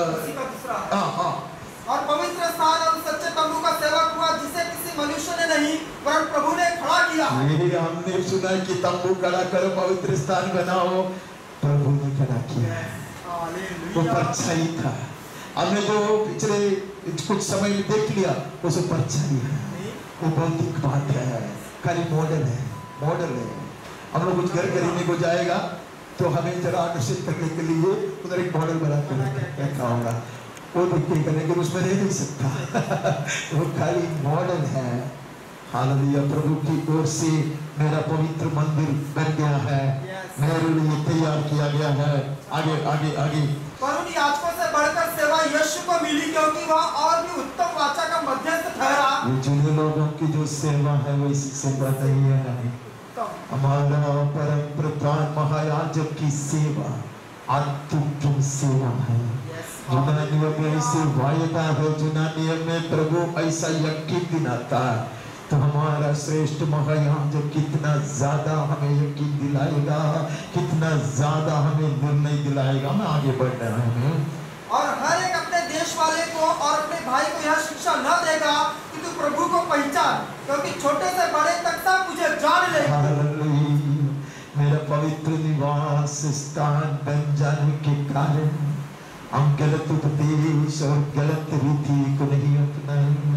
और पवित्र स्थान और सच्चे तंबू का सेवक हुआ जिसे किसी मनुष्य ने नहीं वरन प्रभु ने खड़ा किया। हमने सुना कि तंबू खड़ा करो, पवित्र स्थान बनाओ, प्रभु ने खड़ा किया। वो परछाई था। हमने जो पिछले कुछ समय में देख लिया वो सब परछाई है, वो भौतिक बात है, खाली मॉडल है, मॉडल है। हम लोग कुछ घर खरीदने को जाएगा तो हमें जरा आकर्षित करने के लिए उधर एक मॉडल बना कर रखा होगा, वो दिखेगा लेकिन उसमें रह नहीं सकता। वो खाली मॉडल है। हालेलुया, प्रभु की ओर से मेरा पवित्र मंदिर बन गया है, मेरे लिए तैयार किया गया है। आगे आगे आगे पर उन याजकों से बढ़कर सेवा यीशु को मिली क्योंकि वह और भी उत्तम वाचा का मध्यस्थ ठहरा। जिन लोगों की जो सेवा है वो इसी सेवा नहीं है, उत्तम। हमारा परम प्रधान महायाजक की सेवा अत्युत्तम सेवा है। जुना नियम में ऐसे वायदा है, जुना नियम में प्रभु ऐसा यकीन दिलाता है, तो हमारा श्रेष्ठ महायाजक कितना ज्यादा हमें यकीन दिलाएगा, कितना ज्यादा हमें निर्णय दिलाएगा। मैं आगे बढ़ रहा हूँ। और हर एक अपने देश वाले को और अपने भाई को यह शिक्षा न देगा कि तू प्रभु को पहचान, क्योंकि छोटे से बड़े तक सब मुझे जान लेंगे। मेरा पवित्र निवास स्थान बन जाने के कारण हम गलत उपदेश और गलत रीति को नहीं अपनाएंगे।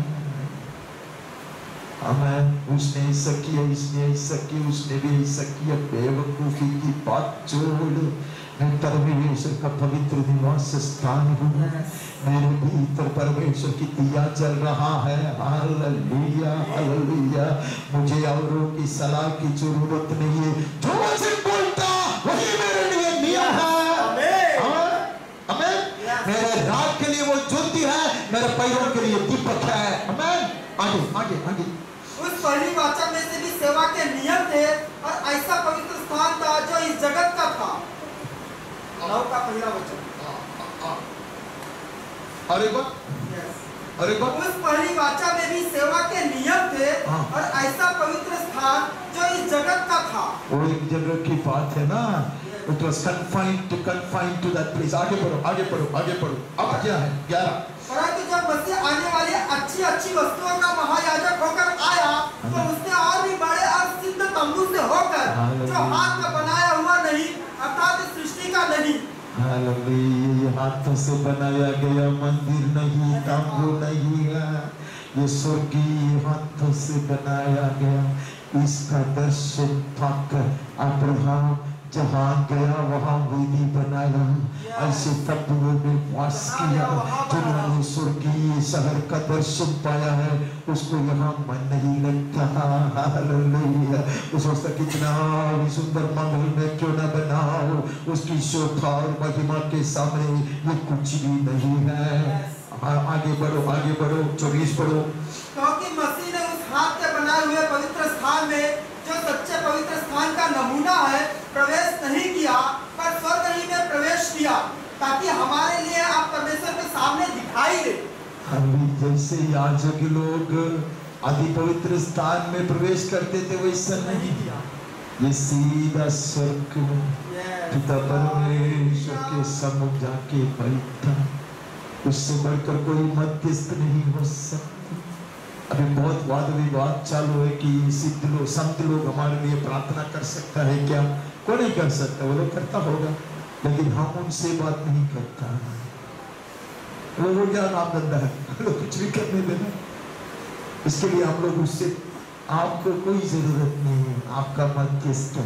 हमें उसने ऐसा किया, इसने ऐसा किया, उसने भी ऐसा किया, बेवकूफी की बात छोड़ मैं परमेश्वर का पवित्र निवास स्थान हूँ। मेरे भीतर परमेश्वर की दिया जल रहा है। Hallelujah hallelujah. मुझे औरों की सलाह की जरूरत नहीं है, जो मुझे बोलता वही मेरे लिए नियम है। आमीन। मेरे राह के लिए वो ज्योति है, मेरे पैरों के लिए दीपक है। आमीन। आगे आगे आगे। उस पहली वाचा में से भी सेवा के नियम थे और ऐसा पवित्र स्थान था जो इस जगत का था। नौ का पहला वचन। अरे बा, अरे बा, उस पहली वाचा में भी सेवा के नियम थे और ऐसा पवित्र स्थान जो इस जगत का था। वो एक जगह की बात है ना। It was confined to that place. आगे बढ़ो आगे बढ़ो आगे बढ़ो। अब क्या है 11। परंतु जब मसीह आने वाली अच्छी अच्छी वस्तुओं का महायाजक होकर आया, तो उसने और भी बड़े और सिद्ध तंबू से होकर, जो हाथ का बनाया हुआ नहीं, अर्थात सृष्टि का नहीं। हालेलुया। हाथों से बनाया गया मंदिर नहीं, तंबू नहीं है, ये स्वर्गीय हाथों से बनाया गया। इसका दर्शन पाकर अब्राहम जहाँ गया वहाँ वेदी बनाया, ऐसे तत्वों में वास किया। जिन्होंने स्वर्गीय शहर का दर्शन पाया है, उसको यहाँ मन नहीं लगता। हालेलुया। उस वक्त कितना भी सुंदर महल में क्यों न बनाओ, उसकी शोभा और महिमा के सामने ये कुछ भी नहीं है। आगे बढ़ो आगे बढ़ो। 24 पढ़ो। क्योंकि मसीह ने उस हाथ के बनाए हुए पवित्र स्थान में, जो सच्चे पवित्र स्थान का नमूना है, प्रवेश नहीं किया, पर स्वर्ग ही में प्रवेश किया, ताकि हमारे लिए आप परमेश्वर के सामने दिखाई दे। अभी जैसे याजक लोग अति पवित्र स्थान में प्रवेश करते थे, वैसा नहीं किया। ये सीधा स्वर्ग में पिता परमेश्वर के सम्मुख जाके बैठा। उससे बढ़कर कोई मध्यस्थ नहीं हो सकता। अभी बहुत वाद विवाद चालू है कि सिद्ध लोग संत लोग हमारे लिए प्रार्थना कर सकता है क्या? कोई नहीं कर सकता, वो लोग करता होगा, लेकिन हम उनसे बात नहीं करता। वो क्या नाम धंधा है, लोग कुछ भी करने देना। इसके लिए हम लोग उससे, आपको कोई जरूरत नहीं है, आपका मध्यस्थ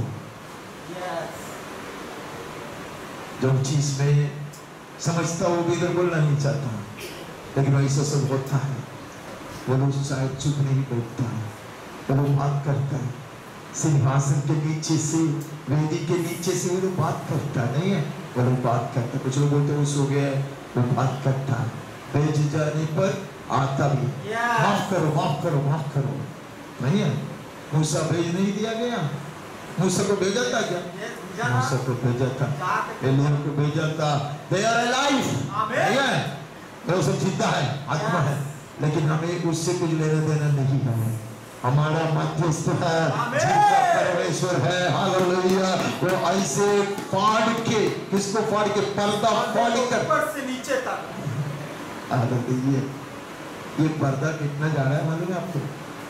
जो चीज में समझता वो भी इधर बोलना नहीं चाहता, लेकिन वैसा सब होता है। वो लोग शायद चुप नहीं बैठता है, वो लोग बात करता है सिंहासन के नीचे से, वेदी के नीचे से। वो लोग बात करता नहीं है, वो लोग बात करता है। कुछ लोग बोलते वो सो गया है, वो बात करता है। भेज जाने पर आता भी, माफ करो माफ करो माफ करो। नहीं है, मूसा भेज नहीं दिया गया, मूसा को भेजा था क्या? मूसा को भेजा था, एलिया को भेजा था। They are alive, नहीं है, वो सब जिंदा है, आत्मा है, लेकिन हमें उससे कुछ लेना देना नहीं है। हमारा मध्यस्थ है, जिनका परमेश्वर है। हालेलुया। वो ऐसे फाड़ के, किसको फाड़ के? पर्दा फाड़ कर ऊपर से नीचे तक। हालेलुया। ये पर्दा कितना जा रहा है मालूम है आपको?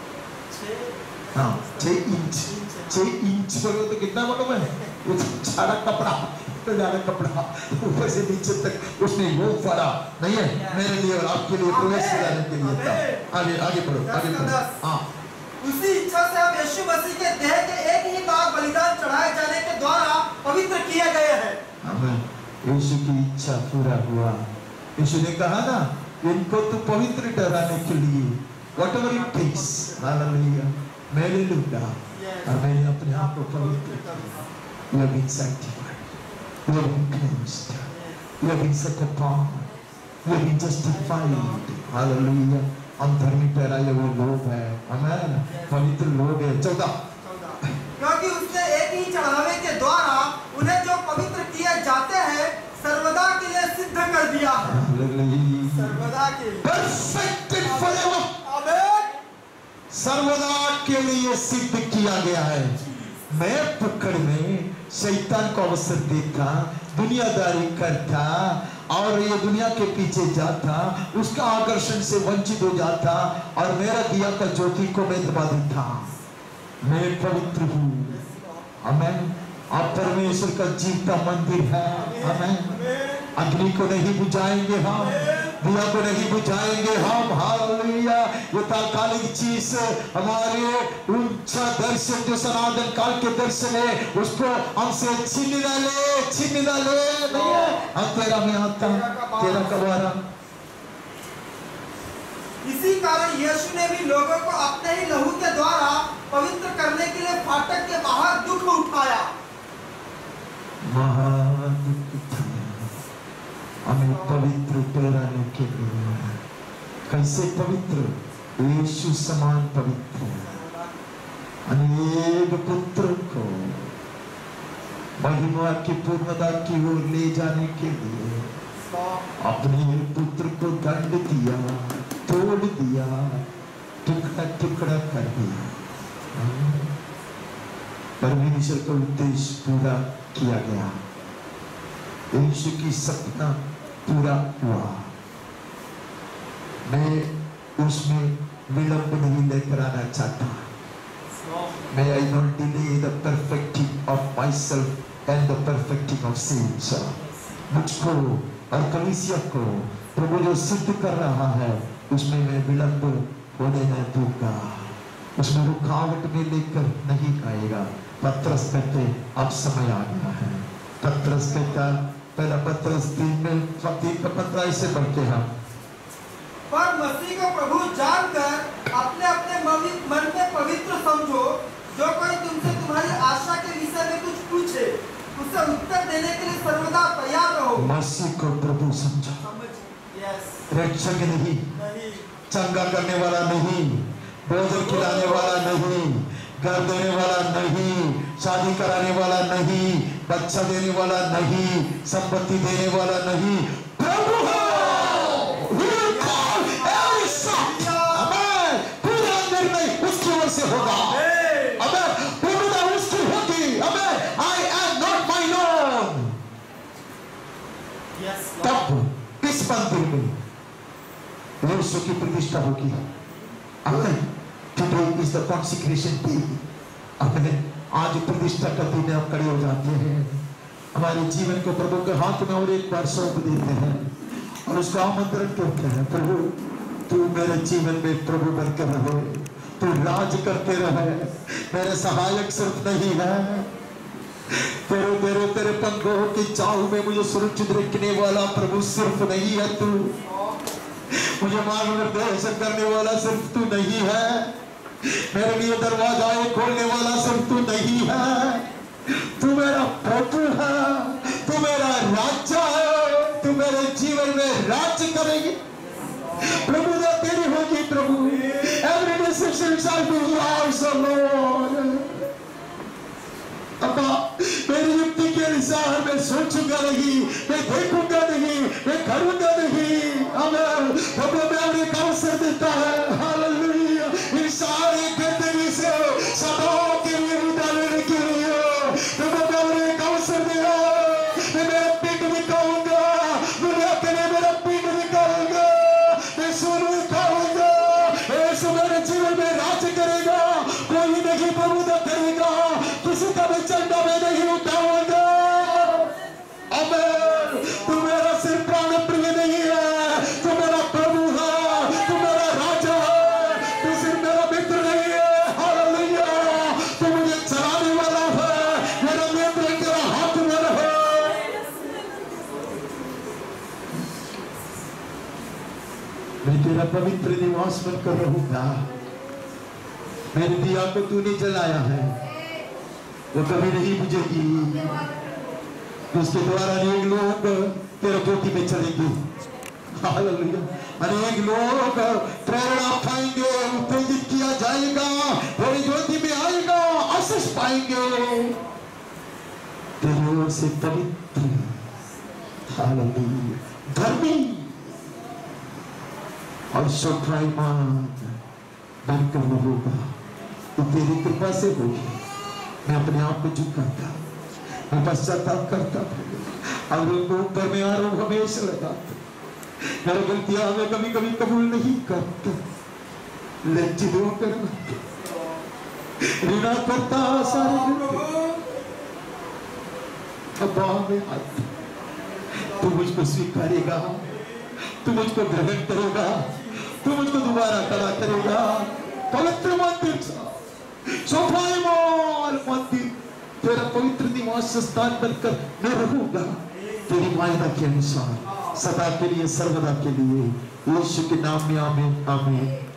6 इंच। 6 इंच पर तो कितना मालूम है? वो सारा कपड़ा, तो ज्यादा कपड़ा ऊपर से नीचे तक उसने वो फाड़ा, नहीं है, मेरे लिए और आपके लिए प्रवेश कराने के लिए था। आगे आगे बढ़ो आगे बढ़ो। हाँ, उसी इच्छा से अब यीशु मसीह के देह के एक ही बार बलिदान चढ़ाए जाने के द्वारा पवित्र किए गए हैं। यीशु की इच्छा पूरा हुआ। यीशु ने कहा ना, इनको तो पवित्र ठहराने के लिए whatever it takes, हालेलुया, मेरे लूंगा और मैंने अपने आप को पवित्र किया। You have been sanctified, you have been cleansed, you have been set apart, you have been justified, hallelujah. हम धर्मी ठहराए हुए लोग हैं, आमीन, पवित्र लोग हैं। 14। सर्वदा के लिए सिद्ध किया गया है। मैं पकड़ में शैतान को अवसर देता, दुनियादारी करता और ये दुनिया के पीछे जाता, उसका आकर्षण से वंचित हो जाता और मेरा दिया का ज्योति को मैं दबा देता। मैं पवित्र हूँ, आमेन। आप परमेश्वर का जीवता मंदिर है, आमेन। अग्नि को नहीं बुझाएंगे हम, दिया को नहीं बुझाएंगे हम, हालेलुया। ये तात्कालिक चीज हमारे ऊंचा दर्शन जो सनातन काल के दर्शन है उसको हमसे छीन न ले नहीं है। हम तेरा में आता, तेरा कबारा। इसी कारण यीशु ने भी लोगों को अपने ही लहू के द्वारा पवित्र करने के लिए फाटक के बाहर दुख उठाया। हमें पवित्र ठहराने के लिए। कैसे पवित्र? यीशु समान पवित्र। अनेक पुत्र को महिमा की पूर्णता की ओर ले जाने के लिए अपने पुत्र को दंड दिया, तोड़ दिया, टुकड़ा टुकड़ा कर दिया। परमेश्वर का उद्देश्य पूरा किया गया, यीशु की सपना पूरा हुआ। मैं उसमें विलंब नहीं लेकर आना चाहता। May I not delay the perfecting of myself and the perfecting of saints. मुझको और कलीसिया को प्रभु जो सिद्ध कर रहा है उसमें मैं विलंब होने न दूंगा, उसमें रुकावट में लेकर नहीं आएगा। पत्रस कहते अब समय आ गया है। पत्रस कहता पहला पत्रस 3 में 3 का 15 से पढ़ते हैं। पर मसीह को प्रभु जानकर अपने अपने मन में पवित्र समझो। जो कोई तुमसे तुम्हारी आशा के विषय में कुछ पूछे उसे उत्तर देने के लिए सर्वदा तैयार रहो। मसीह को प्रभु समझो। रक्षक नहीं, चंगा करने वाला नहीं, भोजन खिलाने वाला नहीं, घर देने वाला नहीं, शादी कराने वाला नहीं, बच्चा देने वाला नहीं, संपत्ति देने वाला नहीं, प्रभु है। पूरा निर्णय उसकी ओर से होगा। पूर्णता उसकी होगी। I am not my own. तब इस मंदिर में यीशु की प्रतिष्ठा होगी। Today is the consecration day. अपने आज प्रतिष्ठा का दिन आप खड़े हो जाते हैं, हमारे जीवन को प्रभु के हाथ में और एक बार सौंप देते हैं और उसका आमंत्रण करते हैं। प्रभु तू मेरे जीवन में प्रभु बनकर रहे, तू राज करते रहे। मेरे सहायक सिर्फ नहीं है, तेरे पंखों की चाव में मुझे सुरक्षित रखने वाला प्रभु सिर्फ नहीं है तू, मुझे मार्गदर्शन करने वाला सिर्फ तू नहीं है, मेरे लिए दरवाजाएं खोलने वाला सिर्फ तू नहीं है, तू मेरा प्रभु है, तू मेरा राजा है, तू मेरे जीवन में राज्य करेगी। प्रभु ने तेरी होगी प्रभु। Every decision shall be yours, O Lord. अब्बा मेरी युक्ति के अनुसार मैं सोचूंगा नहीं, मैं देखूंगा नहीं, मैं करूंगा नहीं। आमीन। प्रभु मैं एक अवसर देता है, हालेलुया, इन सारे गंदगी से सदा के लिए उतारने के लिए प्रभु मैं एक अवसर दिया। मैं मेरा पीठ दिखाऊंगा, दुनिया के लिए मेरा पीठ दिखाऊंगा, मैं सुर दिखाऊंगा। यीशु मेरे जीवन में राज करेगा, कोई नहीं प्रभु न करेगा, किसी का भी झंडा मैं नहीं उठाऊंगा। आमीन। तू मेरा सिर्फ प्राण प्रिय नहीं है, तू मेरा प्रभु है, तू मेरा राजा है, तू सिर्फ मेरा मित्र नहीं है। हालेलुया। तू मुझे चलाने वाला है, मेरा नियंत्रण तेरा हाथ में रहे। मैं तेरा पवित्र निवास बनकर रहूंगा। मेरे दिया को तूने जलाया है, वो कभी नहीं बुझेगी। उसके द्वारा अनेक लोग तेरे ज्योति में चलेंगे। हालेलुया। अनेक लोग प्रेरणा पाएंगे, उत्तेजित किया जाएगा, तेरी ज्योति में आएगा, आशीष पाएंगे तेरी ओर से पवित्र, हालेलुया, धर्मी और शोभायमान बनकर रहूंगा, तो तेरी कृपा से होगी। मैं अपने आप को झुकाता, मैं पश्चाताप करता और उनको ऊपर में आरोप हमेशा लगाता। मेरी गलतियां मैं कभी कभी कबूल नहीं करता, लज्जित होकर ऋणा करता सारे तू मुझको स्वीकारेगा, तू मुझको ग्रहण करेगा, तू मुझको दोबारा खड़ा करेगा। पवित्र मंदिर मंदिर तेरा पवित्र निवास स्थान बनकर मैं रहूंगा तेरी वायदा के अनुसार सदा के लिए सर्वदा के लिए। यीशु के नाम में आमीन आमीन।